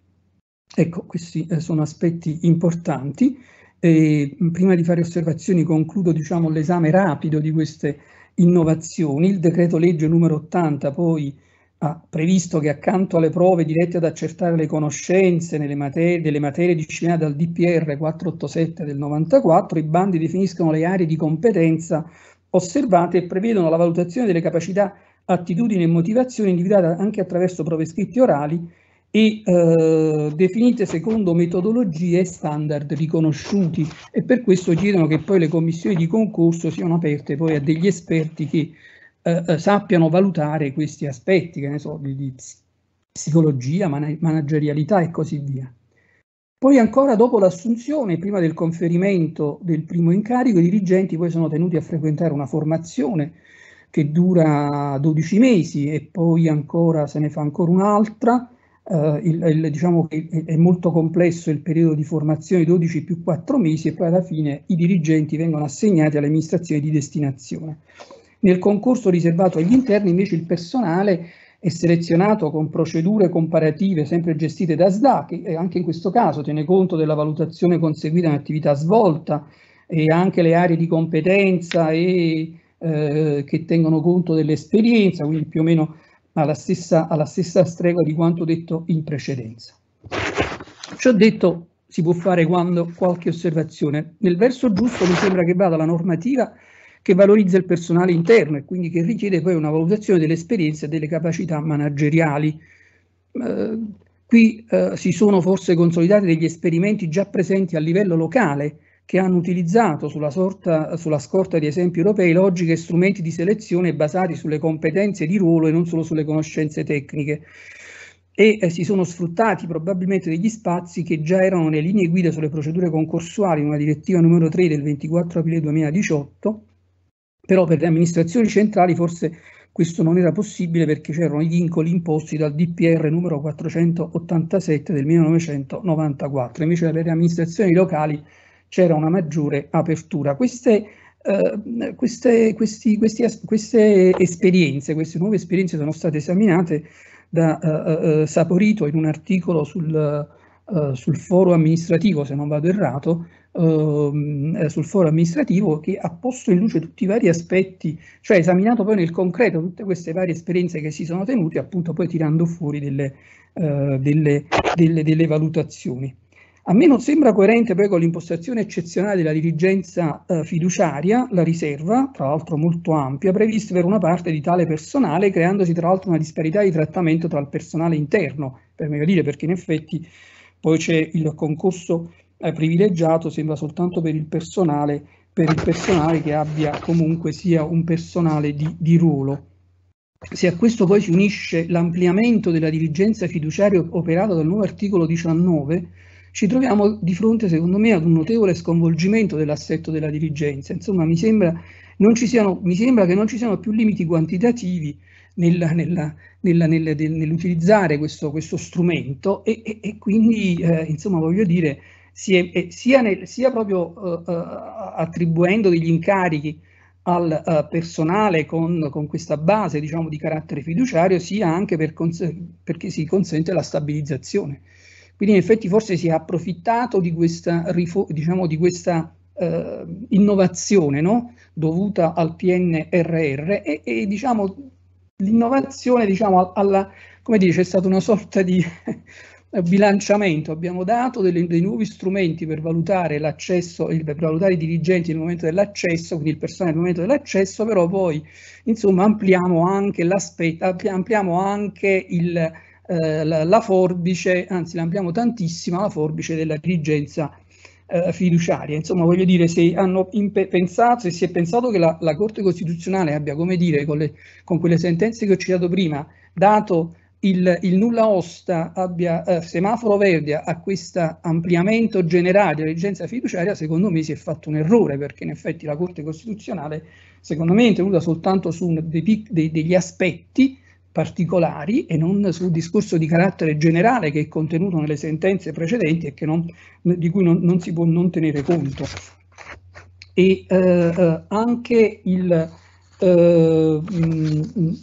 Ecco, questi sono aspetti importanti. E prima di fare osservazioni concludo, diciamo, l'esame rapido di queste innovazioni. Il decreto legge numero ottanta poi ha previsto che accanto alle prove dirette ad accertare le conoscenze nelle materie, delle materie disciplinate dal D P R quattrocentottantasette del novantaquattro, i bandi definiscono le aree di competenza osservate e prevedono la valutazione delle capacità, attitudini e motivazioni individuate anche attraverso prove scritte e orali e eh, definite secondo metodologie e standard riconosciuti, e per questo chiedono che poi le commissioni di concorso siano aperte poi a degli esperti che eh, sappiano valutare questi aspetti, che ne so, di, di psicologia, man managerialità e così via. Poi ancora dopo l'assunzione, prima del conferimento del primo incarico, i dirigenti poi sono tenuti a frequentare una formazione che dura dodici mesi e poi ancora se ne fa ancora un'altra. Uh, il, il, diciamo che è molto complesso il periodo di formazione, dodici più quattro mesi, e poi alla fine i dirigenti vengono assegnati alle amministrazioni di destinazione. Nel concorso riservato agli interni invece il personale è selezionato con procedure comparative sempre gestite da S D A, che anche in questo caso tiene conto della valutazione conseguita in attività svolta e anche le aree di competenza e eh, che tengono conto dell'esperienza, quindi più o meno alla stessa, alla stessa stregua di quanto detto in precedenza. Ciò detto, si può fare quando qualche osservazione. Nel verso giusto mi sembra che vada la normativa che valorizza il personale interno e quindi che richiede poi una valutazione delle esperienze e delle capacità manageriali. Eh, qui eh, si sono forse consolidati degli esperimenti già presenti a livello locale che hanno utilizzato sulla, sorta, sulla scorta di esempi europei logiche e strumenti di selezione basati sulle competenze di ruolo e non solo sulle conoscenze tecniche. E eh, si sono sfruttati probabilmente degli spazi che già erano nelle linee guida sulle procedure concorsuali in una direttiva numero tre del ventiquattro aprile duemiladiciotto, però per le amministrazioni centrali forse questo non era possibile perché c'erano i vincoli imposti dal D P R numero quattrocentottantasette del millenovecentonovantaquattro, invece per le amministrazioni locali c'era una maggiore apertura. Queste, eh, queste, questi, questi, queste esperienze, queste nuove esperienze sono state esaminate da uh, uh, Saporito in un articolo sul, uh, sul foro amministrativo, se non vado errato, uh, sul foro amministrativo, che ha posto in luce tutti i vari aspetti, cioè esaminato poi nel concreto tutte queste varie esperienze che si sono tenute, appunto poi tirando fuori delle, uh, delle, delle, delle valutazioni. A me non sembra coerente poi con l'impostazione eccezionale della dirigenza eh, fiduciaria, la riserva, tra l'altro molto ampia, prevista per una parte di tale personale, creandosi tra l'altro una disparità di trattamento tra il personale interno, per meglio dire, perché in effetti poi c'è il concorso eh, privilegiato, sembra soltanto per il personale, per il personale che abbia comunque sia un personale di, di ruolo. Se a questo poi si unisce l'ampliamento della dirigenza fiduciaria operato dal nuovo articolo diciannove, ci troviamo di fronte, secondo me, ad un notevole sconvolgimento dell'assetto della dirigenza. Insomma, mi sembra, non ci siano, mi sembra che non ci siano più limiti quantitativi nella, nella, nella, nel, nell'utilizzare questo, questo strumento e, e, e quindi, eh, insomma, voglio dire, si è, eh, sia, nel, sia proprio eh, attribuendo degli incarichi al uh, personale con, con questa base, diciamo, di carattere fiduciario, sia anche per perché si consente la stabilizzazione. Quindi in effetti forse si è approfittato di questa, diciamo, di questa eh, innovazione, no? Dovuta al P N R R e, e diciamo, l'innovazione, diciamo, alla, come dire, c'è stata una sorta di bilanciamento. Abbiamo dato delle, dei nuovi strumenti per valutare l'accesso, per valutare i dirigenti nel momento dell'accesso, quindi il personale nel momento dell'accesso, però poi insomma ampliamo anche l'aspetto, ampliamo anche il Eh, la, la forbice, anzi l'ampliamo tantissimo, la forbice della dirigenza eh, fiduciaria. Insomma, voglio dire, se hanno pensato, se si è pensato che la, la Corte Costituzionale abbia, come dire, con, le, con quelle sentenze che ho citato prima, dato il, il nulla osta, abbia eh, semaforo verde a questo ampliamento generale della dirigenza fiduciaria, secondo me si è fatto un errore, perché in effetti la Corte Costituzionale, secondo me, è intervenuta soltanto su dei, dei, degli aspetti particolari e non sul discorso di carattere generale che è contenuto nelle sentenze precedenti e che non, di cui non, non si può non tenere conto. E eh, anche il eh, mh,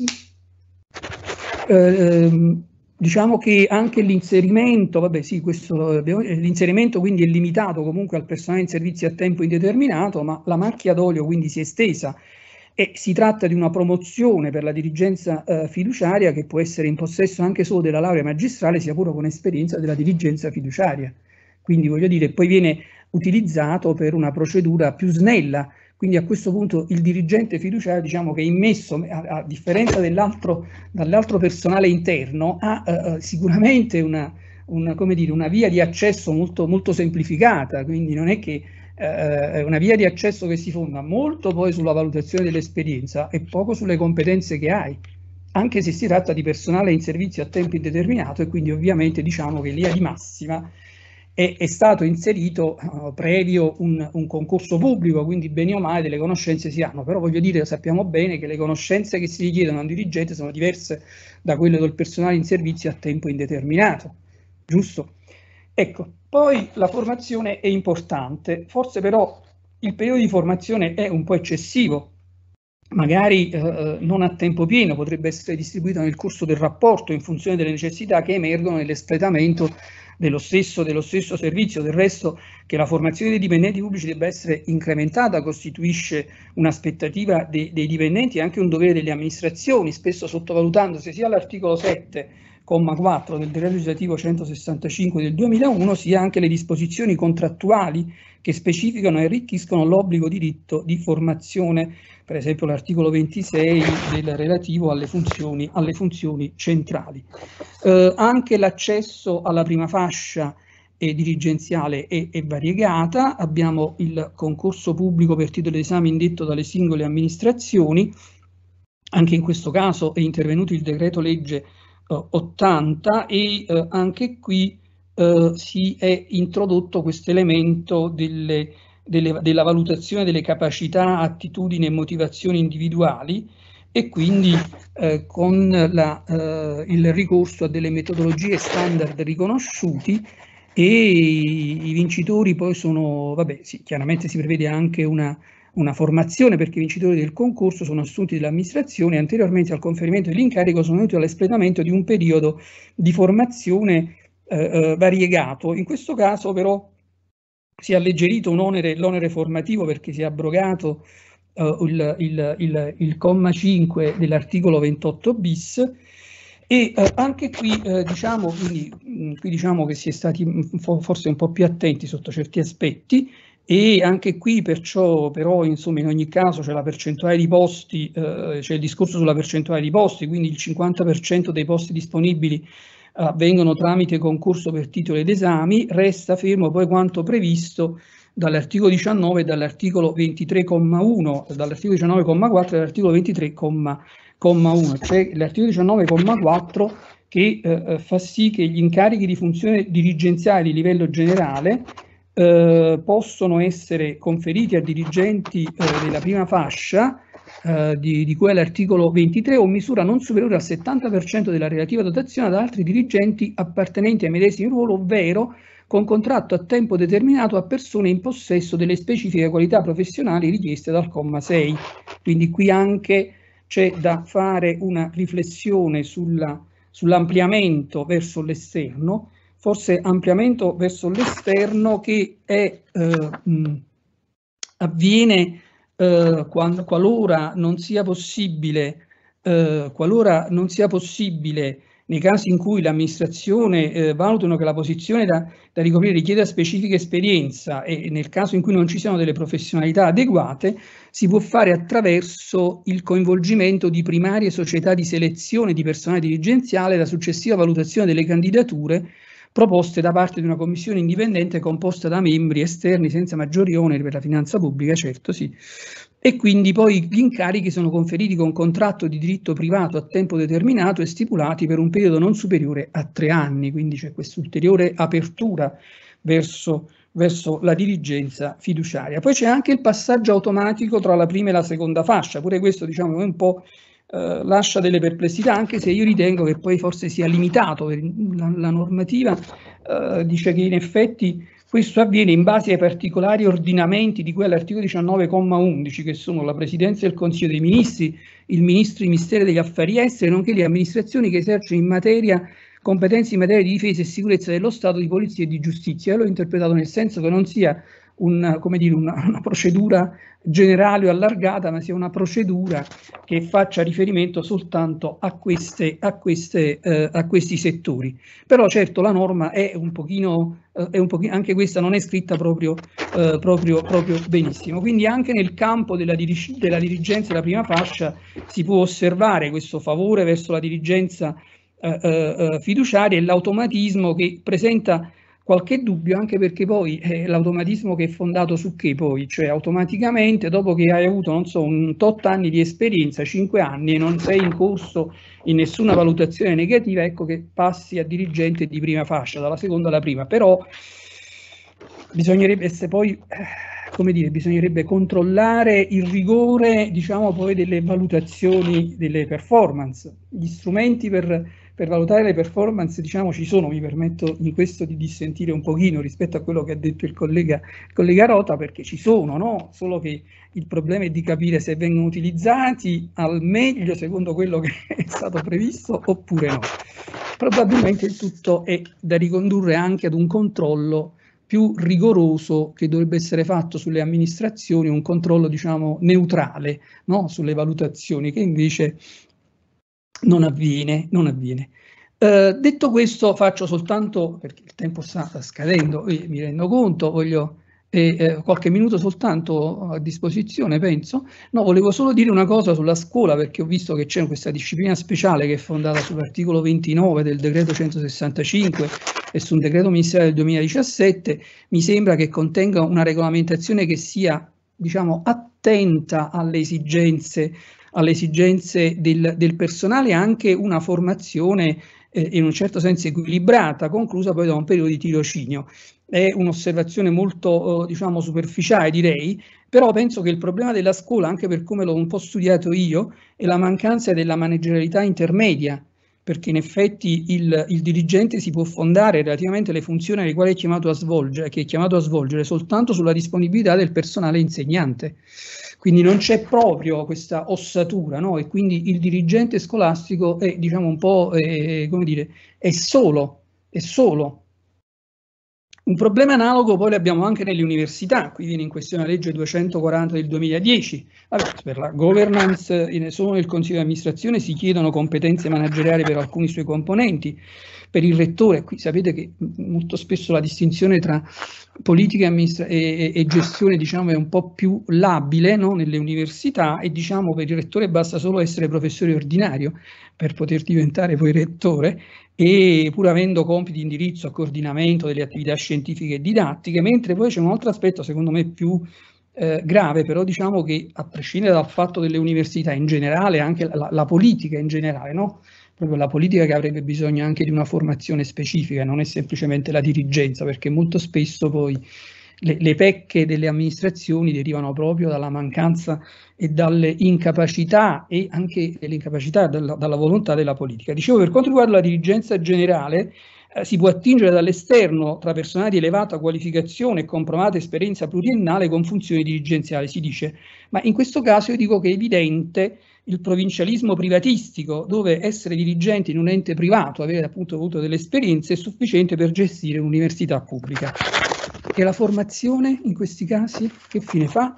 eh, diciamo che anche l'inserimento, vabbè sì, questo l'inserimento quindi è limitato comunque al personale in servizio a tempo indeterminato, ma la macchia d'olio quindi si è estesa. E si tratta di una promozione per la dirigenza eh, fiduciaria che può essere in possesso anche solo della laurea magistrale, sia pure con esperienza della dirigenza fiduciaria. Quindi voglio dire, poi viene utilizzato per una procedura più snella. Quindi a questo punto il dirigente fiduciario, diciamo che è immesso, a, a differenza dell'altro dall'altro personale interno, ha eh, sicuramente una, una, come dire, una via di accesso molto, molto semplificata. Quindi non è che è una via di accesso che si fonda molto poi sulla valutazione dell'esperienza e poco sulle competenze che hai, anche se si tratta di personale in servizio a tempo indeterminato e quindi ovviamente diciamo che in linea di massima è, è stato inserito uh, previo un, un concorso pubblico, quindi bene o male delle conoscenze si hanno, però voglio dire, sappiamo bene che le conoscenze che si richiedono a un dirigente sono diverse da quelle del personale in servizio a tempo indeterminato, giusto? Ecco, poi la formazione è importante, forse però il periodo di formazione è un po' eccessivo, magari eh, non a tempo pieno, potrebbe essere distribuita nel corso del rapporto in funzione delle necessità che emergono nell'espletamento dello stesso, dello stesso servizio. Del resto, che la formazione dei dipendenti pubblici debba essere incrementata costituisce un'aspettativa dei, dei dipendenti e anche un dovere delle amministrazioni, spesso sottovalutandosi sia l'articolo sette comma quattro del decreto legislativo centosessantacinque del duemilauno, sia anche le disposizioni contrattuali che specificano e arricchiscono l'obbligo diritto di formazione, per esempio l'articolo ventisei del relativo alle funzioni, alle funzioni centrali. Eh, anche l'accesso alla prima fascia è dirigenziale e, e variegata. Abbiamo il concorso pubblico per titolo di esame indetto dalle singole amministrazioni. Anche in questo caso è intervenuto il decreto legge eh, ottanta e eh, anche qui eh, si è introdotto questo elemento delle Delle, della valutazione delle capacità, attitudini e motivazioni individuali, e quindi eh, con la, eh, il ricorso a delle metodologie standard riconosciuti, e i, i vincitori poi sono, vabbè sì, chiaramente si prevede anche una, una formazione, perché i vincitori del concorso sono assunti dall'amministrazione e anteriormente al conferimento dell'incarico sono venuti all'espletamento di un periodo di formazione eh, eh, variegato. In questo caso però si è alleggerito un onere, l'onere formativo, perché si è abrogato uh, il, il, il, il comma cinque dell'articolo ventotto bis, e uh, anche qui uh, diciamo, quindi, mh, qui diciamo che si è stati mh, forse un po' più attenti sotto certi aspetti, e anche qui perciò però insomma in ogni caso c'è la percentuale di posti, uh, c'è il discorso sulla percentuale di posti, quindi il cinquanta per cento dei posti disponibili avvengono tramite concorso per titoli ed esami. Resta fermo poi quanto previsto dall'articolo diciannove e dall'articolo ventitré comma uno, dall'articolo diciannove comma quattro e dall'articolo ventitré comma uno, cioè l'articolo diciannove comma quattro che eh, fa sì che gli incarichi di funzione dirigenziale di livello generale eh, possono essere conferiti a dirigenti eh, della prima fascia Uh, di, di cui è l'articolo ventitré o misura non superiore al settanta per cento della relativa dotazione ad altri dirigenti appartenenti ai medesimi ruolo, ovvero con contratto a tempo determinato a persone in possesso delle specifiche qualità professionali richieste dal comma sei. Quindi qui anche c'è da fare una riflessione sulla, sull'ampliamento verso l'esterno, forse ampliamento verso l'esterno che è, eh, mh, avviene Uh, quando, qualora non sia possibile, uh, qualora non sia possibile nei casi in cui l'amministrazione eh, valutano che la posizione da, da ricoprire richieda specifica esperienza, e nel caso in cui non ci siano delle professionalità adeguate, si può fare attraverso il coinvolgimento di primarie società di selezione di personale dirigenziale, la successiva valutazione delle candidature proposte da parte di una commissione indipendente composta da membri esterni senza maggiori oneri per la finanza pubblica, certo sì, e quindi poi gli incarichi sono conferiti con contratto di diritto privato a tempo determinato e stipulati per un periodo non superiore a tre anni, quindi c'è questa ulteriore apertura verso, verso la dirigenza fiduciaria. Poi c'è anche il passaggio automatico tra la prima e la seconda fascia, pure questo diciamo è un po' Uh, lascia delle perplessità, anche se io ritengo che poi forse sia limitato. La, la normativa uh, dice che in effetti questo avviene in base ai particolari ordinamenti di cui all'articolo diciannove comma undici, che sono la Presidenza del Consiglio dei Ministri, il Ministro di Ministero degli Affari Esteri, nonché le amministrazioni che esercitano in materia competenze in materia di difesa e sicurezza dello Stato, di polizia e di giustizia. Io l'ho interpretato nel senso che non sia un, come dire, una, una procedura generale o allargata, ma sia una procedura che faccia riferimento soltanto a, queste, a, queste, eh, a questi settori. Però certo la norma è un pochino, eh, è un pochino anche questa non è scritta proprio, eh, proprio, proprio benissimo. Quindi anche nel campo della, dirig della dirigenza della prima fascia si può osservare questo favore verso la dirigenza eh, eh, fiduciaria e l'automatismo che presenta qualche dubbio, anche perché poi eh, l'automatismo che è fondato su che poi? Cioè automaticamente dopo che hai avuto, non so, un tot anni di esperienza, cinque anni, e non sei in corso in nessuna valutazione negativa, ecco che passi a dirigente di prima fascia, dalla seconda alla prima. Però bisognerebbe essere poi, eh, come dire, bisognerebbe controllare il rigore, diciamo, poi delle valutazioni delle performance. Gli strumenti per per valutare le performance, diciamo, ci sono, mi permetto in questo di dissentire un pochino rispetto a quello che ha detto il collega, il collega Rota, perché ci sono, no? Solo che il problema è di capire se vengono utilizzati al meglio secondo quello che è stato previsto oppure no. Probabilmente il tutto è da ricondurre anche ad un controllo più rigoroso che dovrebbe essere fatto sulle amministrazioni, un controllo, diciamo, neutrale, no? Sulle valutazioni, che invece non avviene. Non avviene. Eh, detto questo, faccio soltanto, perché il tempo sta scadendo e mi rendo conto, voglio eh, eh, qualche minuto soltanto a disposizione, penso. No, volevo solo dire una cosa sulla scuola, perché ho visto che c'è questa disciplina speciale che è fondata sull'articolo ventinove del decreto centosessantacinque e su un decreto ministeriale del duemiladiciassette. Mi sembra che contenga una regolamentazione che sia, diciamo, attenta alle esigenze alle esigenze del, del personale, anche una formazione eh, in un certo senso equilibrata, conclusa poi da un periodo di tirocinio. È un'osservazione molto, eh, diciamo, superficiale, direi, però penso che il problema della scuola, anche per come l'ho un po' studiato io, è la mancanza della managerialità intermedia, perché in effetti il, il dirigente si può fondare relativamente alle funzioni alle quali è chiamato a svolgere, che è chiamato a svolgere soltanto sulla disponibilità del personale insegnante. Quindi non c'è proprio questa ossatura, no? E quindi il dirigente scolastico è, diciamo, un po', eh, come dire, è solo, è solo. Un problema analogo poi l'abbiamo anche nelle università. Qui viene in questione la legge duecentoquaranta del duemiladieci. Vabbè, per la governance solo nel consiglio di amministrazione si chiedono competenze manageriali per alcuni suoi componenti. Per il rettore, qui sapete che molto spesso la distinzione tra politica e, e, e gestione, diciamo, è un po' più labile, no? Nelle università, e diciamo per il rettore basta solo essere professore ordinario per poter diventare poi rettore, e pur avendo compiti di indirizzo a coordinamento delle attività scientifiche e didattiche, mentre poi c'è un altro aspetto secondo me più eh, grave, però diciamo che a prescindere dal fatto delle università in generale, anche la, la politica in generale, no? Proprio la politica che avrebbe bisogno anche di una formazione specifica, non è semplicemente la dirigenza, perché molto spesso poi le, le pecche delle amministrazioni derivano proprio dalla mancanza e dalle incapacità e anche dell'incapacità dalla, dalla volontà della politica. Dicevo, per quanto riguarda la dirigenza generale, eh, si può attingere dall'esterno tra personale di elevata qualificazione e comprovata esperienza pluriennale con funzioni dirigenziali, si dice, ma in questo caso io dico che è evidente il provincialismo privatistico, dove essere dirigente in un ente privato, avere appunto avuto delle esperienze, è sufficiente per gestire un'università pubblica. E la formazione in questi casi che fine fa?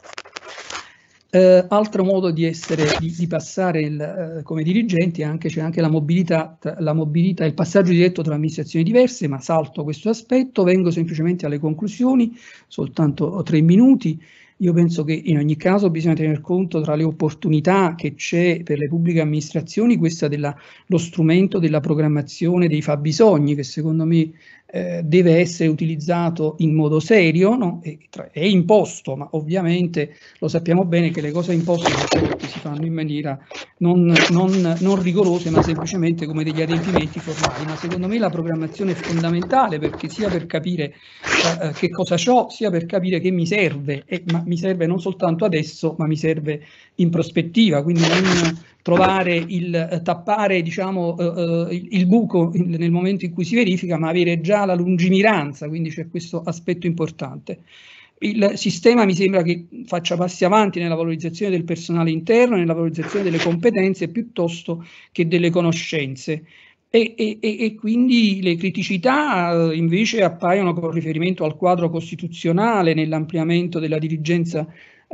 Eh, altro modo di essere, di, di passare il, eh, come dirigenti, anche, c'è anche la mobilità, la mobilità, il passaggio diretto tra amministrazioni diverse, ma salto questo aspetto, vengo semplicemente alle conclusioni, soltanto tre minuti. Io penso che in ogni caso bisogna tener conto tra le opportunità che c'è per le pubbliche amministrazioni, questa della, lo strumento della programmazione dei fabbisogni, che secondo me eh, deve essere utilizzato in modo serio, no? E, tra, è imposto, ma ovviamente lo sappiamo bene che le cose imposte si fanno in maniera non, non, non rigorose, ma semplicemente come degli adempimenti formali. Ma secondo me la programmazione è fondamentale, perché sia per capire eh, che cosa c'ho, sia per capire che mi serve, e, ma mi serve non soltanto adesso, ma mi serve in prospettiva, quindi non trovare il tappare, diciamo, uh, il, il buco in, nel momento in cui si verifica, ma avere già la lungimiranza, quindi c'è questo aspetto importante. Il sistema mi sembra che faccia passi avanti nella valorizzazione del personale interno, nella valorizzazione delle competenze piuttosto che delle conoscenze. E, e, e quindi le criticità invece appaiono con riferimento al quadro costituzionale nell'ampliamento della dirigenza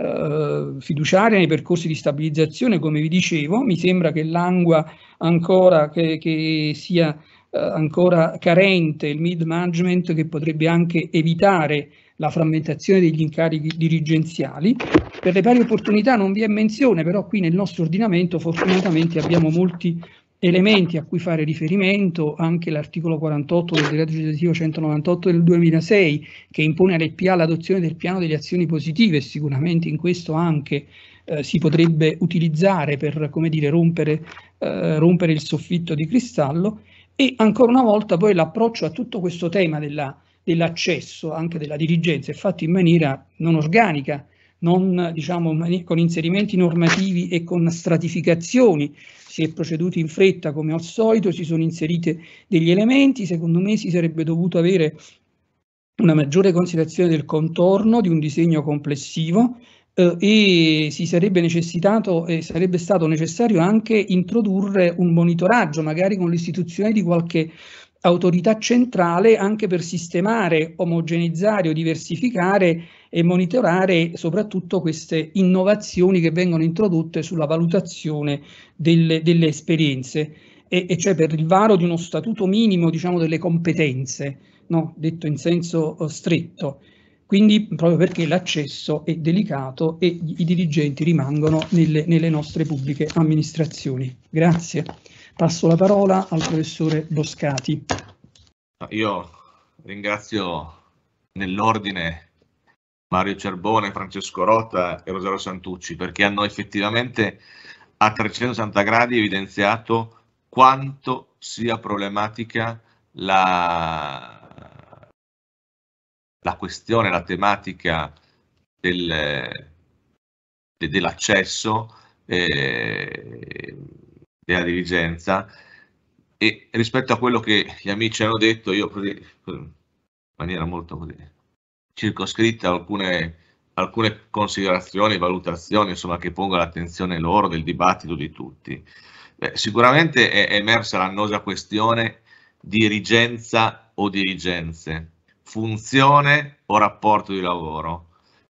eh, fiduciaria nei percorsi di stabilizzazione, come vi dicevo. Mi sembra che l'angua ancora che, che sia eh, ancora carente il mid management, che potrebbe anche evitare la frammentazione degli incarichi dirigenziali. Per le pari opportunità non vi è menzione, però qui nel nostro ordinamento fortunatamente abbiamo molti elementi a cui fare riferimento, anche l'articolo quarantotto del decreto legislativo centonovantotto del duemilasei, che impone alle P A l'adozione del piano delle azioni positive. Sicuramente in questo anche eh, si potrebbe utilizzare per, come dire, rompere, eh, rompere il soffitto di cristallo. E ancora una volta poi l'approccio a tutto questo tema della, dell'accesso anche della dirigenza è fatto in maniera non organica, non diciamo con inserimenti normativi e con stratificazioni. Si è proceduto in fretta come al solito, si sono inseriti degli elementi, secondo me si sarebbe dovuto avere una maggiore considerazione del contorno di un disegno complessivo eh, e si sarebbe necessitato e sarebbe stato necessario anche introdurre un monitoraggio, magari con l'istituzione di qualche autorità centrale, anche per sistemare, omogeneizzare o diversificare e monitorare soprattutto queste innovazioni che vengono introdotte sulla valutazione delle, delle esperienze, e, e cioè per il varo di uno statuto minimo, diciamo, delle competenze, no? Detto in senso uh, stretto. Quindi proprio perché l'accesso è delicato e i dirigenti rimangono nelle, nelle nostre pubbliche amministrazioni. Grazie. Passo la parola al professore Boscati. Io ringrazio nell'ordine Mario Cerbone, Francesco Rota e Rosario Santucci, perché hanno effettivamente a trecentosessanta gradi evidenziato quanto sia problematica la, la questione, la tematica del, de, dell'accesso eh, della dirigenza, e rispetto a quello che gli amici hanno detto, io così, in maniera molto così circoscritta, alcune, alcune considerazioni, valutazioni, insomma, che pongono l'attenzione loro, del dibattito di tutti. Beh, sicuramente è, è emersa l'annosa questione dirigenza o dirigenze, funzione o rapporto di lavoro.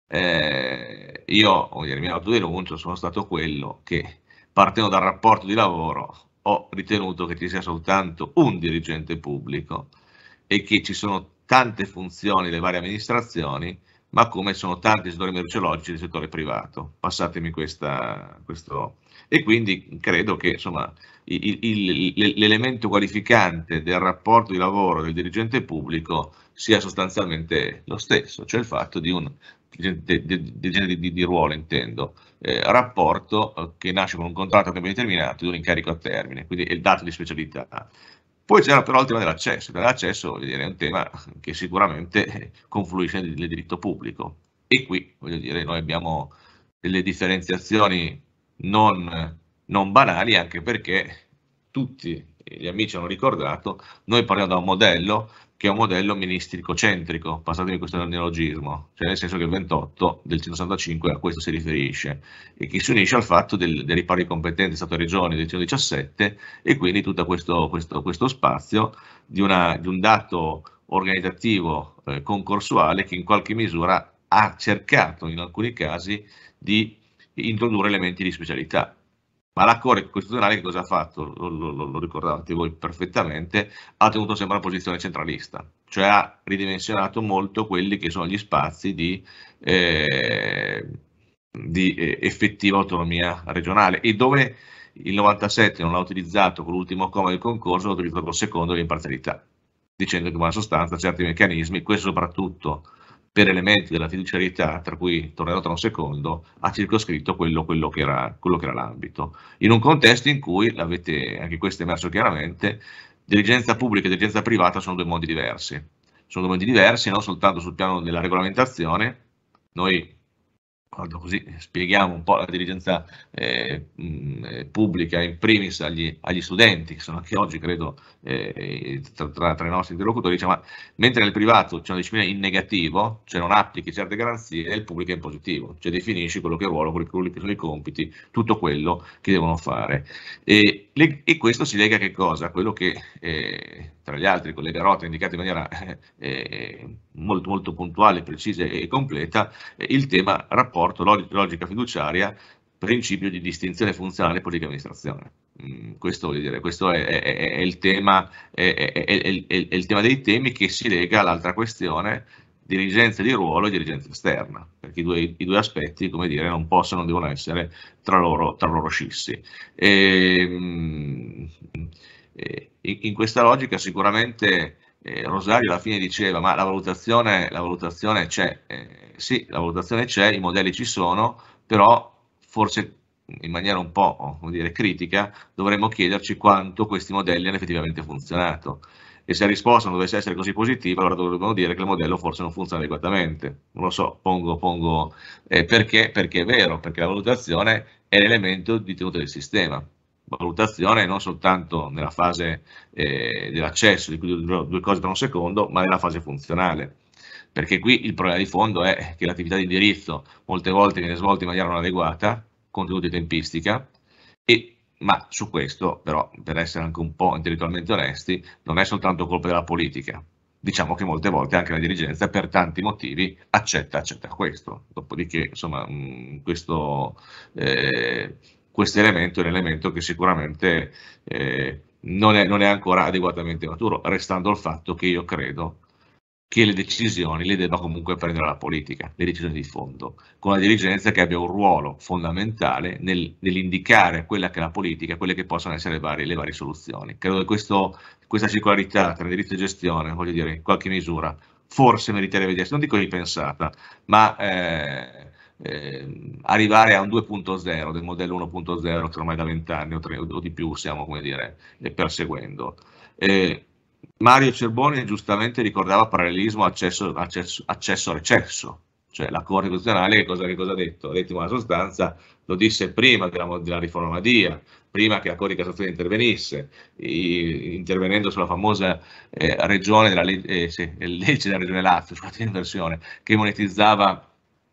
Eh, io, come dire, mi autodenuncio, sono stato quello che, partendo dal rapporto di lavoro, ho ritenuto che ci sia soltanto un dirigente pubblico e che ci sono tante funzioni delle varie amministrazioni, ma come sono tanti settori merceologici del settore privato. Passatemi questa, questo. E quindi credo che, insomma, l'elemento qualificante del rapporto di lavoro del dirigente pubblico sia sostanzialmente lo stesso, cioè il fatto di un dirigente di, di, di, di ruolo, intendo, eh, rapporto eh, che nasce con un contratto a tempo determinato di un incarico a termine, quindi è il dato di specialità. Poi c'era però il tema dell'accesso. L'accesso è un tema che sicuramente confluisce nel diritto pubblico, e qui, voglio dire, noi abbiamo delle differenziazioni non, non banali, anche perché tutti gli amici hanno ricordato, noi parliamo da un modello che è un modello ministrico-centrico, passatemi questo neologismo, cioè nel senso che il ventotto del centosessantacinque a questo si riferisce, e che si unisce al fatto del, del riparo di competenze Stato-Regioni del centodiciassette, e quindi tutto questo, questo, questo spazio di, una, di un dato organizzativo eh, concorsuale che in qualche misura ha cercato in alcuni casi di introdurre elementi di specialità. Ma la Corte Costituzionale che cosa ha fatto? Lo, lo, lo ricordate voi perfettamente, ha tenuto sempre una posizione centralista, cioè ha ridimensionato molto quelli che sono gli spazi di, eh, di eh, effettiva autonomia regionale, e dove il novantasette non l'ha utilizzato con l'ultimo comma del concorso, l'ha utilizzato col secondo dell'imparzialità, dicendo che in buona sostanza certi meccanismi, questo soprattutto per elementi della fiduciarietà, tra cui tornerò tra un secondo, ha circoscritto quello, quello che era, quello che era l'ambito. In un contesto in cui, l'avete, anche questo è emerso chiaramente, dirigenza pubblica e dirigenza privata sono due mondi diversi. Sono due mondi diversi non soltanto sul piano della regolamentazione. Noi, quando così spieghiamo un po' la dirigenza eh, mh, pubblica, in primis agli, agli studenti, che sono anche oggi, credo, eh, tra, tra, tra i nostri interlocutori, diciamo, ma mentre nel privato c'è una disciplina in negativo, cioè non applichi certe garanzie, nel pubblico è in positivo, cioè definisci quello che è il ruolo, quelli che sono i compiti, tutto quello che devono fare. E, le, e questo si lega a che cosa? A quello che, eh, tra gli altri, il collega Rota ha indicato in maniera eh, molto, molto puntuale, precisa e completa, eh, il tema rapporto, logica fiduciaria, principio di distinzione funzionale e politica amministrazione. Mm, questo, voglio dire, questo è, è, è, il tema, è, è, è, è, è il tema dei temi che si lega all'altra questione, dirigenza di ruolo e dirigenza esterna, perché i due, i due aspetti, come dire, non possono, non devono essere tra loro, tra loro scissi. E, mm, in, in questa logica sicuramente eh, Rosario alla fine diceva, ma la valutazione, la valutazione c'è, eh, sì, la valutazione c'è, i modelli ci sono, però forse in maniera un po', come dire, critica, dovremmo chiederci quanto questi modelli hanno effettivamente funzionato. E se la risposta non dovesse essere così positiva, allora dovrebbero dire che il modello forse non funziona adeguatamente. Non lo so, pongo, pongo eh, perché? Perché è vero, perché la valutazione è l'elemento di tenuta del sistema. Valutazione non soltanto nella fase eh, dell'accesso, di cui due cose tra un secondo, ma nella fase funzionale. Perché qui il problema di fondo è che l'attività di indirizzo molte volte viene svolta in maniera non adeguata, contenuti e tempistica, e ma su questo, però, per essere anche un po' intellettualmente onesti, non è soltanto colpa della politica. Diciamo che molte volte anche la dirigenza, per tanti motivi, accetta, accetta questo. Dopodiché, insomma, mh, questo, eh, questo elemento è un elemento che sicuramente eh, non, è, non è ancora adeguatamente maturo, restando il fatto che io credo che le decisioni le debba comunque prendere la politica, le decisioni di fondo, con la dirigenza che abbia un ruolo fondamentale nel, nell'indicare quella che è la politica, quelle che possono essere le varie, le varie soluzioni. Credo che questo, questa circolarità tra indirizzo e gestione, voglio dire, in qualche misura, forse meriterebbe di essere, non dico ripensata, ma eh, eh, arrivare a un due punto zero del modello uno punto zero che ormai da vent'anni o, o di più stiamo, come dire, perseguendo. Eh, Mario Cerboni giustamente ricordava parallelismo accesso, accesso, accesso recesso, cioè la Corte Costituzionale che cosa, che cosa ha detto? Ha detto in buona sostanza, lo disse prima della, della riforma Madia, prima che la Corte di Cassazione intervenisse, i, intervenendo sulla famosa eh, regione della legge, eh, sì, legge della Regione Lazio, scusate l'inversione, che monetizzava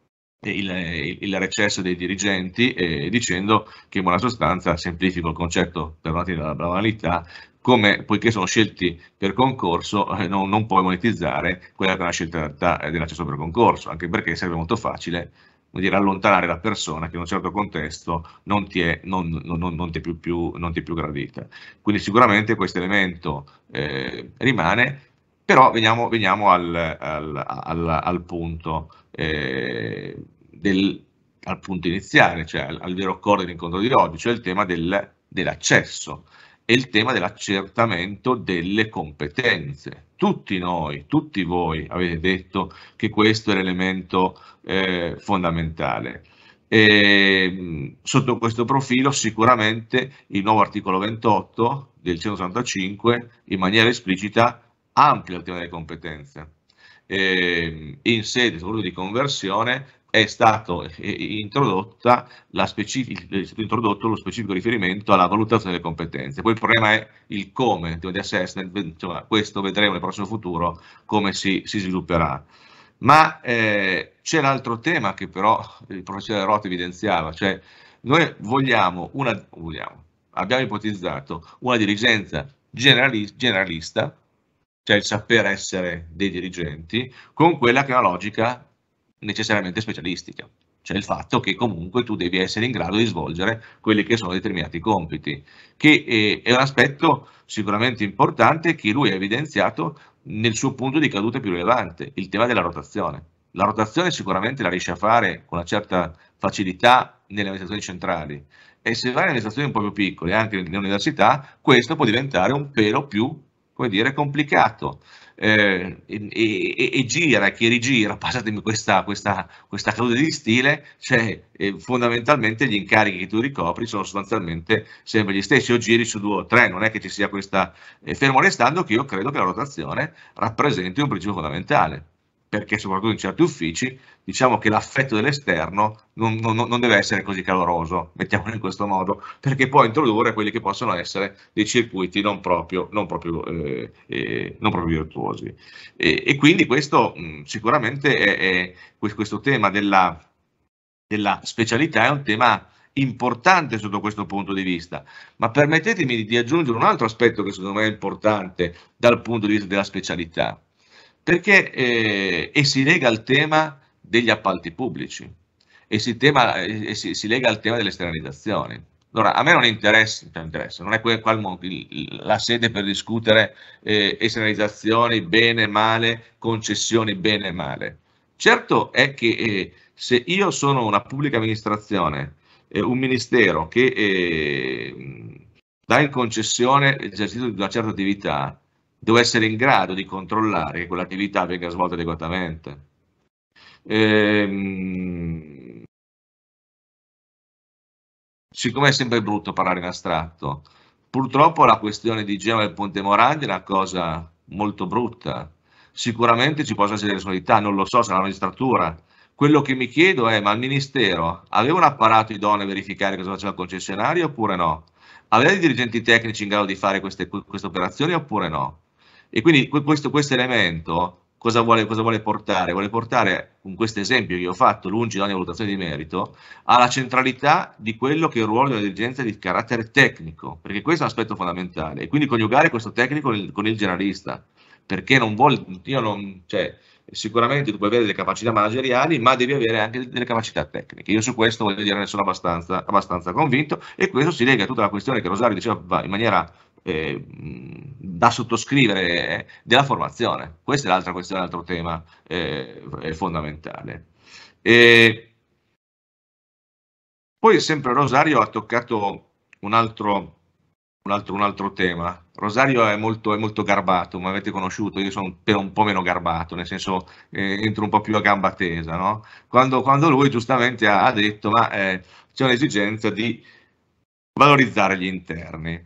Il, il, il recesso dei dirigenti, eh, dicendo che in buona sostanza, semplifico il concetto per la banalità, come poiché sono scelti per concorso eh, non, non puoi monetizzare quella che è una scelta eh, dell'accesso per concorso, anche perché sarebbe molto facile vuol dire, allontanare la persona che in un certo contesto non ti è, non, non, non ti è, più, più, non ti è più gradita. Quindi sicuramente questo elemento eh, rimane, però veniamo, veniamo al, al, al, al punto. Eh, del, al punto iniziale, cioè al, al vero core dell'incontro di oggi, cioè il tema del, dell'accesso e il tema dell'accertamento delle competenze. Tutti noi, tutti voi avete detto che questo è l'elemento eh, fondamentale. E, sotto questo profilo sicuramente il nuovo articolo ventotto del centosessantacinque in maniera esplicita amplia il tema delle competenze. Eh, in sede soprattutto di conversione è stato eh, introdotta la specific- è stato introdotto lo specifico riferimento alla valutazione delle competenze. Poi il problema è il come, il tema di assessment, insomma, questo vedremo nel prossimo futuro come si, si svilupperà. Ma eh, c'è l'altro tema che però il professore Rota evidenziava, cioè noi vogliamo una, vogliamo, abbiamo ipotizzato una dirigenza generali- generalista, cioè il saper essere dei dirigenti, con quella che è una logica necessariamente specialistica, cioè il fatto che comunque tu devi essere in grado di svolgere quelli che sono determinati compiti, che è, è un aspetto sicuramente importante che lui ha evidenziato nel suo punto di caduta più rilevante, il tema della rotazione. La rotazione sicuramente la riesce a fare con una certa facilità nelle amministrazioni centrali, e se vai in amministrazioni un po' più piccole, anche nelle università, questo può diventare un pelo più, come dire, complicato. Eh, e, e, e gira, chi rigira, passatemi questa, questa, questa caduta di stile, cioè eh, fondamentalmente gli incarichi che tu ricopri sono sostanzialmente sempre gli stessi, o giri su due o tre, non è che ci sia questa, eh, fermo restando che io credo che la rotazione rappresenti un principio fondamentale, perché soprattutto in certi uffici diciamo che l'affetto dell'esterno non, non, non deve essere così caloroso, mettiamolo in questo modo, perché può introdurre quelli che possono essere dei circuiti non proprio, non proprio, eh, eh, non proprio virtuosi. E, e quindi questo mh, sicuramente è, è questo tema della, della specialità è un tema importante sotto questo punto di vista, ma permettetemi di aggiungere un altro aspetto che secondo me è importante dal punto di vista della specialità, perché eh, e si lega al tema degli appalti pubblici e, si, tema, e si, si lega al tema delle esternalizzazioni. Allora, a me non interessa, cioè interessa non è quel, qual, la sede per discutere eh, esternalizzazioni, bene, male, concessioni, bene, male. Certo è che eh, se io sono una pubblica amministrazione, eh, un ministero che eh, dà in concessione l'esercizio di una certa attività, devo essere in grado di controllare che quell'attività venga svolta adeguatamente. Ehm, siccome è sempre brutto parlare in astratto, purtroppo la questione di Genova e Ponte Morandi è una cosa molto brutta. Sicuramente ci possono essere responsabilità, non lo so, sarà la magistratura. Quello che mi chiedo è, ma il Ministero aveva un apparato idoneo a verificare cosa faceva il concessionario oppure no? Aveva dei dirigenti tecnici in grado di fare queste, queste operazioni oppure no? E quindi questo, questo elemento cosa vuole, cosa vuole portare? Vuole portare, con questo esempio che io ho fatto, lungi da ogni valutazione di merito, alla centralità di quello che è il ruolo della dirigenza di carattere tecnico, perché questo è un aspetto fondamentale, e quindi coniugare questo tecnico con il, con il generalista, perché non vuole, io non, cioè, sicuramente tu puoi avere delle capacità manageriali, ma devi avere anche delle capacità tecniche. Io su questo voglio dire ne sono abbastanza, abbastanza convinto, e questo si lega a tutta la questione che Rosario diceva in maniera eh, da sottoscrivere eh, della formazione. Questa è l'altra questione, l'altro tema eh, fondamentale. E poi sempre Rosario ha toccato un altro, un altro, un altro tema. Rosario è molto, è molto garbato, mi avete conosciuto, io sono un po' meno garbato, nel senso eh, entro un po' più a gamba tesa, no? Quando, quando lui giustamente ha, ha detto ma eh, c'è un'esigenza di valorizzare gli interni.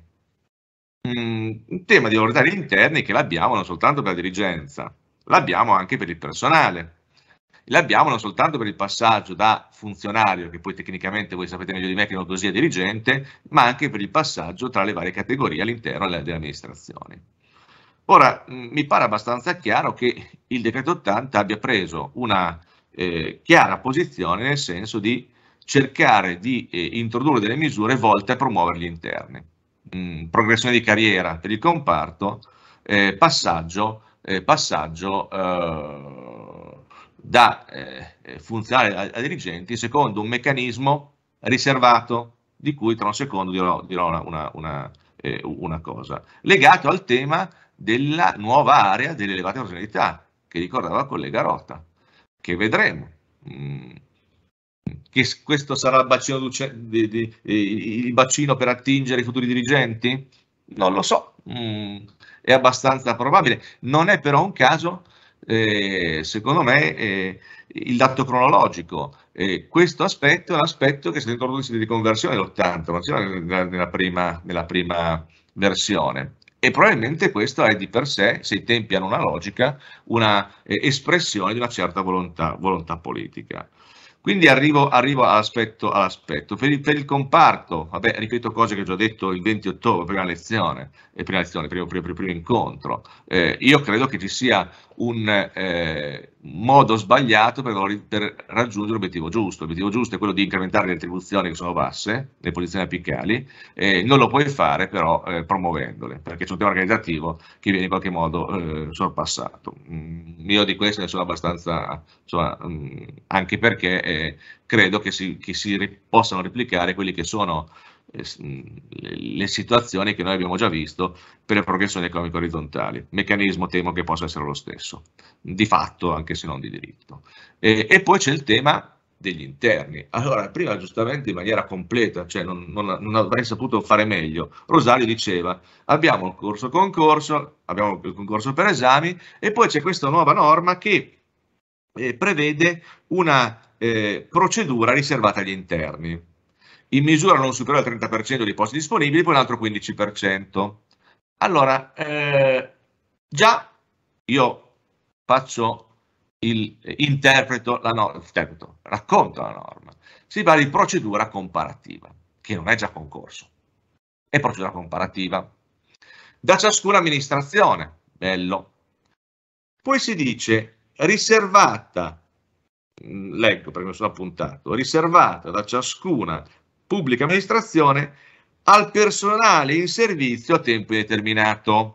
Mm, un tema di valorizzare gli interni che l'abbiamo non soltanto per la dirigenza, l'abbiamo anche per il personale. L'abbiamo non soltanto per il passaggio da funzionario, che poi tecnicamente voi sapete meglio di me che non così è dirigente, ma anche per il passaggio tra le varie categorie all'interno delle amministrazioni. Ora, mh, mi pare abbastanza chiaro che il decreto ottanta abbia preso una eh, chiara posizione nel senso di cercare di eh, introdurre delle misure volte a promuovere gli interni. Mh, progressione di carriera per il comparto, eh, passaggio, eh, passaggio eh, da eh, funzionari a, a dirigenti secondo un meccanismo riservato, di cui tra un secondo dirò, dirò una, una, una, eh, una cosa, legato al tema della nuova area delle elevate professionalità, che ricordava il collega Rota, che vedremo. Mm. Che questo sarà il bacino, di, di, di, il bacino per attingere i futuri dirigenti? Non lo so, mm. È abbastanza probabile. Non è però un caso, eh, secondo me, eh, il dato cronologico. Eh, questo aspetto è un aspetto che è stato introdotto in sede di conversione dell'ottanta, ma nella, nella, prima, nella prima versione. E probabilmente questo è di per sé, se i tempi hanno una logica, una eh, espressione di una certa volontà, volontà politica. Quindi arrivo, arrivo all'aspetto, all'aspetto. Per, il, per il comparto, vabbè, ripeto cose che ho già detto il venti ottobre, prima lezione, eh, prima lezione, primo, primo, primo incontro. Eh, io credo che ci sia un eh, modo sbagliato per, per raggiungere l'obiettivo giusto. L'obiettivo giusto è quello di incrementare le retribuzioni che sono basse, le posizioni apicali, eh, non lo puoi fare però eh, promuovendole, perché c'è un tema organizzativo che viene in qualche modo eh, sorpassato. Mm, io di questo ne sono abbastanza, insomma, mm, anche perché eh, credo che si, che si ri- possano replicare quelli che sono eh, le, le situazioni che noi abbiamo già visto per le progressioni economiche orizzontali. Meccanismo temo che possa essere lo stesso, di fatto anche se non di diritto. E, e poi c'è il tema degli interni. Allora, prima giustamente in maniera completa, cioè non, non, non avrei saputo fare meglio, Rosario diceva abbiamo il corso concorso, abbiamo il concorso per esami e poi c'è questa nuova norma che eh, prevede una eh, procedura riservata agli interni, in misura non superiore al trenta per cento dei posti disponibili, poi un altro quindici per cento. Allora, eh, già io faccio il interpreto, la no, interpreto, racconto la norma. Si parla di procedura comparativa, che non è già concorso, è procedura comparativa. Da ciascuna amministrazione, bello. Poi si dice riservata, leggo perché mi sono appuntato, riservata da ciascuna pubblica amministrazione al personale in servizio a tempo indeterminato.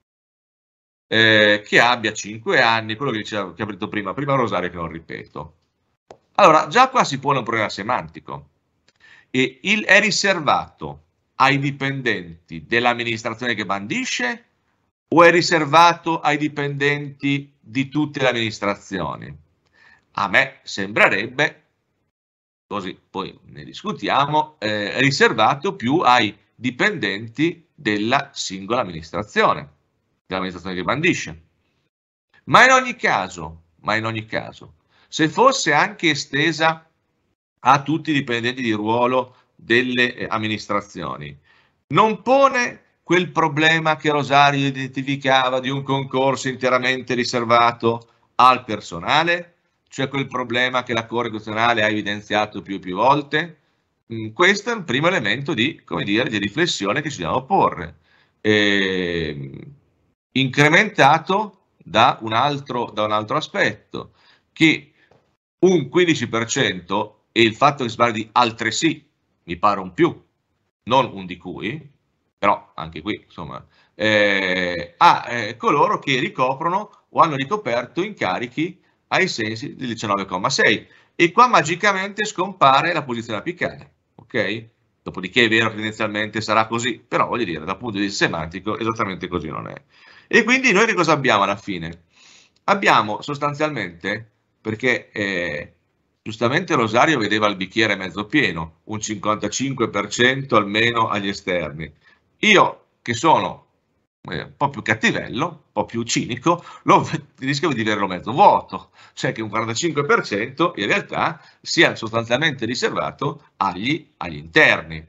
Eh, che abbia cinque anni, quello che diceva, che ho detto prima, prima Rosario che non ripeto. Allora, già qua si pone un problema semantico. E il è riservato ai dipendenti dell'amministrazione che bandisce o è riservato ai dipendenti di tutte le amministrazioni? A me sembrerebbe, così poi ne discutiamo, eh, riservato più ai dipendenti della singola amministrazione, dell'amministrazione che bandisce. Ma in ogni caso, ma in ogni caso, se fosse anche estesa a tutti i dipendenti di ruolo delle amministrazioni, non pone quel problema che Rosario identificava di un concorso interamente riservato al personale, cioè quel problema che la Corte Costituzionale ha evidenziato più e più volte? Mm, questo è un primo elemento di, come dire, di riflessione che ci dobbiamo porre, eh, incrementato da un altro, da un altro aspetto, che un quindici per cento e il fatto che si parli di altresì mi pare un più, non un di cui, però anche qui insomma, eh, a eh, coloro che ricoprono o hanno ricoperto incarichi ai sensi del diciannove comma sei, e qua magicamente scompare la posizione apicale, ok? Dopodiché è vero che tendenzialmente sarà così, però voglio dire, dal punto di vista semantico esattamente così non è. E quindi noi che cosa abbiamo alla fine? Abbiamo sostanzialmente, perché eh, giustamente Rosario vedeva il bicchiere mezzo pieno, un cinquantacinque per cento almeno agli esterni. Io, che sono eh, un po' più cattivello, un po' più cinico, lo, rischio di vederlo mezzo vuoto, cioè che un quarantacinque per cento in realtà sia sostanzialmente riservato agli, agli interni.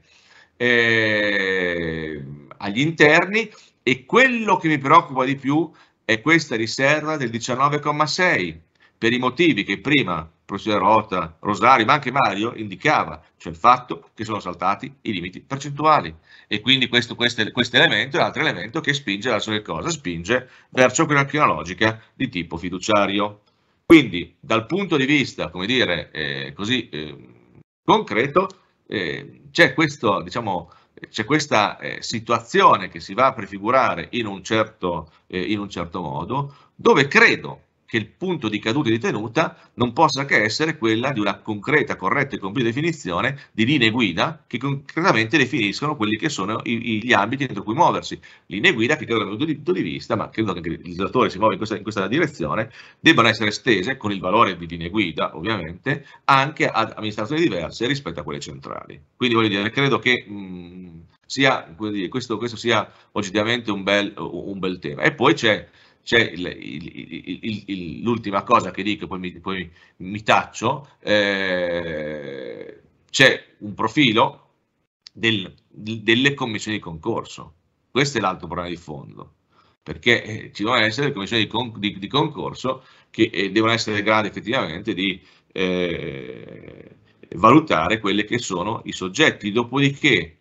Eh, agli interni, e quello che mi preoccupa di più è questa riserva del diciannove comma sei, per i motivi che prima il professore Rota, Rosario, ma anche Mario indicava, cioè il fatto che sono saltati i limiti percentuali. E quindi questo, questo, questo elemento è un altro elemento che spinge verso che cosa? Spinge verso una logica di tipo fiduciario. Quindi dal punto di vista, come dire, eh, così eh, concreto, eh, c'è questo, diciamo, c'è questa eh, situazione che si va a prefigurare in un certo, eh, in un certo modo, dove credo che il punto di caduta e di tenuta non possa che essere quella di una concreta, corretta e completa definizione di linee guida che concretamente definiscono quelli che sono i, gli ambiti entro cui muoversi. Linee guida che credo dal punto di, punto di vista, ma credo che il legislatore si muove in questa, in questa direzione, debbano essere estese con il valore di linee guida, ovviamente, anche ad amministrazioni diverse rispetto a quelle centrali. Quindi voglio dire, credo che mh, sia, questo, questo sia oggettivamente un bel, un bel tema. E poi c'è C'è l'ultima cosa che dico, poi mi, poi mi taccio, eh, c'è un profilo del, delle commissioni di concorso. Questo è l'altro problema di fondo, perché eh, ci devono essere le commissioni di, con, di, di concorso che eh, devono essere in grado effettivamente di eh, valutare quelli che sono i soggetti, dopodiché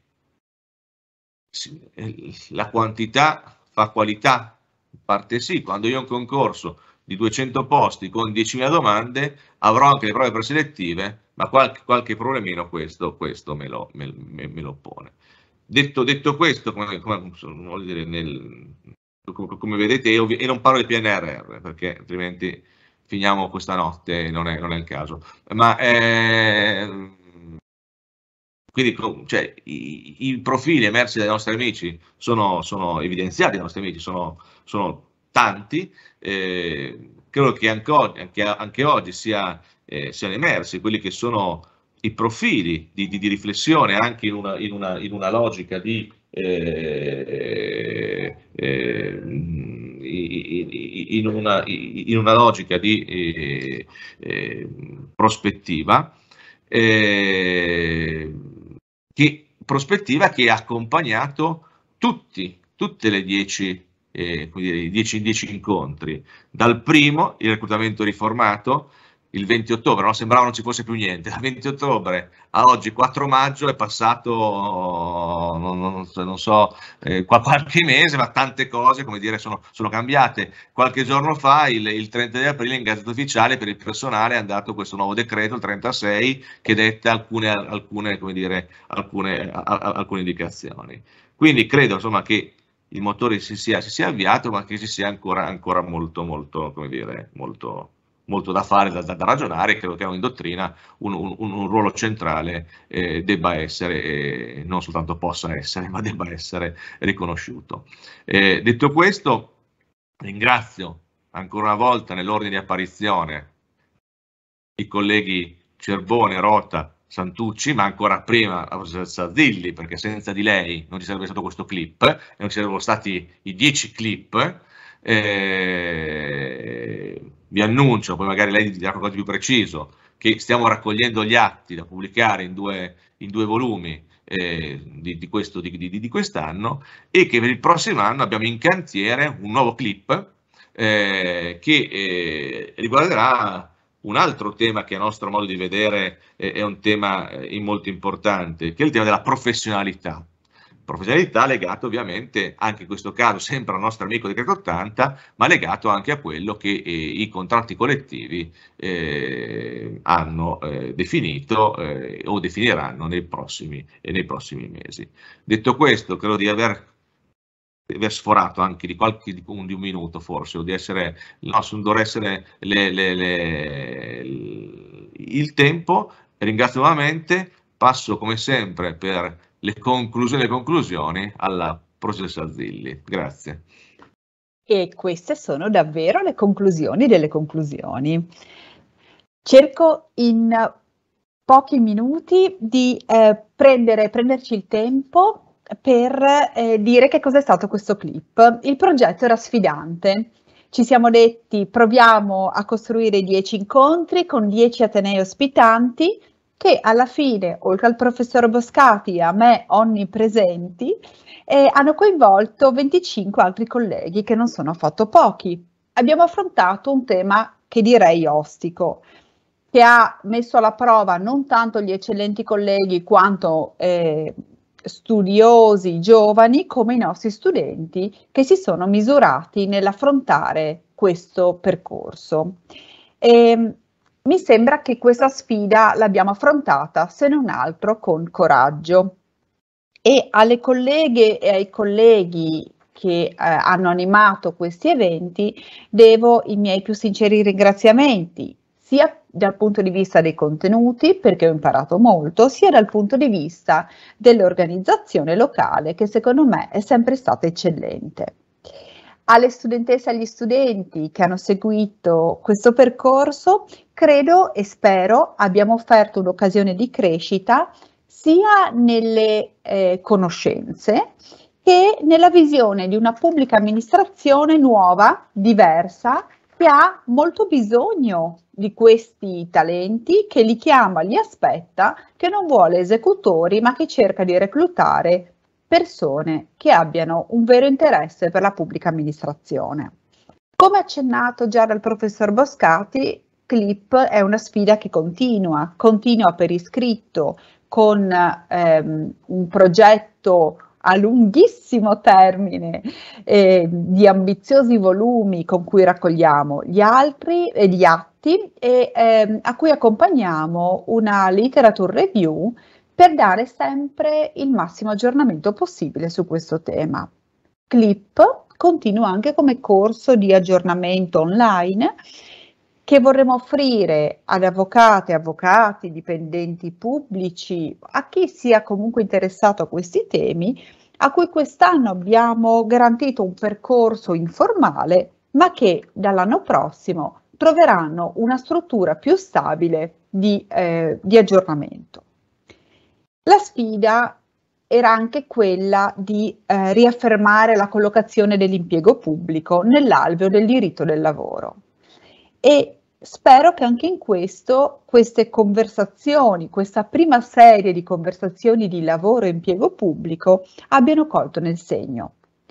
la quantità fa qualità. Parte sì, quando io ho un concorso di duecento posti con diecimila domande avrò anche le prove preselettive, ma qualche, qualche problemino questo, questo me, lo, me, me lo pone. Detto, detto questo, come, come, vuol dire, nel, come, come vedete, io, e non parlo di P N R R, perché altrimenti finiamo questa notte e non è, non è il caso. Ma eh, quindi cioè, i, i profili emersi dai nostri amici sono, sono evidenziati dai nostri amici, sono, sono tanti, eh, credo che anche oggi, anche, anche oggi sia, eh, siano emersi quelli che sono i profili di, di, di riflessione anche in una, in una, in una logica di eh, eh, in, una, in una logica di eh, eh, prospettiva. Eh, che prospettiva che ha accompagnato tutti, tutte le dieci, eh, dire, dieci, dieci incontri, dal primo, il reclutamento riformato, il venti ottobre, no? Sembrava non ci fosse più niente, dal venti ottobre a oggi, quattro maggio, è passato, non, non, non so, eh, qualche mese, ma tante cose, come dire, sono, sono cambiate. Qualche giorno fa, il, il trenta di aprile, in Gazzetta Ufficiale per il personale è andato questo nuovo decreto, il trentasei, che detta alcune, alcune, come dire, alcune, a, a, alcune indicazioni. Quindi credo, insomma, che il motore si sia, si sia avviato, ma che ci sia ancora, ancora molto, molto, come dire, molto... molto da fare, da, da ragionare. Credo che in dottrina un, un, un ruolo centrale eh, debba essere, eh, non soltanto possa essere, ma debba essere riconosciuto. Eh, detto questo, ringrazio ancora una volta nell'ordine di apparizione i colleghi Cerbone, Rota, Santucci, ma ancora prima la professoressa Zilli, perché senza di lei non ci sarebbe stato questo clip, e non ci sarebbero stati i dieci clip. Eh, vi annuncio, poi magari lei dirà qualcosa di più preciso, che stiamo raccogliendo gli atti da pubblicare in due, in due volumi eh, di, di, questo, di, di, di quest'anno, e che per il prossimo anno abbiamo in cantiere un nuovo clip eh, che eh, riguarderà un altro tema che a nostro modo di vedere eh, è un tema eh, molto importante, che è il tema della professionalità. Professionalità legato ovviamente anche in questo caso sempre al nostro amico decreto ottanta, ma legato anche a quello che eh, i contratti collettivi eh, hanno eh, definito eh, o definiranno nei prossimi, eh, nei prossimi mesi. Detto questo, credo di aver, di aver sforato anche di qualche di un, di un minuto forse, o di essere, no, dovrà essere le, le, le, il tempo. Ringrazio nuovamente, passo come sempre per le conclusioni le conclusioni alla professoressa Zilli. Grazie. E queste sono davvero le conclusioni delle conclusioni. Cerco in pochi minuti di eh, prendere, prenderci il tempo per eh, dire che cosa è stato questo clip. Il progetto era sfidante. Ci siamo detti proviamo a costruire dieci incontri con dieci atenei ospitanti, che alla fine, oltre al professor Boscati e a me onnipresenti, eh, hanno coinvolto venticinque altri colleghi, che non sono affatto pochi. Abbiamo affrontato un tema che direi ostico, che ha messo alla prova non tanto gli eccellenti colleghi quanto eh, studiosi giovani come i nostri studenti, che si sono misurati nell'affrontare questo percorso. E, mi sembra che questa sfida l'abbiamo affrontata, se non altro, con coraggio. E alle colleghe e ai colleghi che eh, hanno animato questi eventi devo i miei più sinceri ringraziamenti, sia dal punto di vista dei contenuti, perché ho imparato molto, sia dal punto di vista dell'organizzazione locale, che secondo me è sempre stata eccellente. Alle studentesse e agli studenti che hanno seguito questo percorso, credo e spero abbiamo offerto un'occasione di crescita sia nelle eh, conoscenze che nella visione di una pubblica amministrazione nuova, diversa, che ha molto bisogno di questi talenti, che li chiama, li aspetta, che non vuole esecutori, ma che cerca di reclutare persone che abbiano un vero interesse per la pubblica amministrazione. Come accennato già dal professor Boscati, Clip è una sfida che continua, continua per iscritto, con ehm, un progetto a lunghissimo termine eh, di ambiziosi volumi con cui raccogliamo gli altri e gli atti e ehm, a cui accompagniamo una literature review per dare sempre il massimo aggiornamento possibile su questo tema. Clip continua anche come corso di aggiornamento online che vorremmo offrire ad avvocate, avvocati, dipendenti pubblici, a chi sia comunque interessato a questi temi, a cui quest'anno abbiamo garantito un percorso informale, ma che dall'anno prossimo troveranno una struttura più stabile di, eh, di aggiornamento. La sfida era anche quella di eh, riaffermare la collocazione dell'impiego pubblico nell'alveo del diritto del lavoro. E spero che anche in questo, queste conversazioni, questa prima serie di conversazioni di lavoro e impiego pubblico abbiano colto nel segno.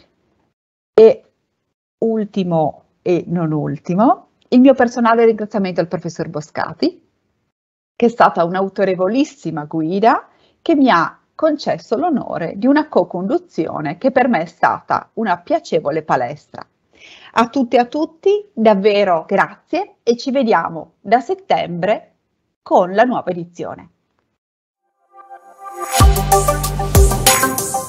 E ultimo e non ultimo, il mio personale ringraziamento al professor Boscati, che è stata un'autorevolissima guida che mi ha concesso l'onore di una co-conduzione che per me è stata una piacevole palestra. A tutte e a tutti davvero grazie e ci vediamo da settembre con la nuova edizione.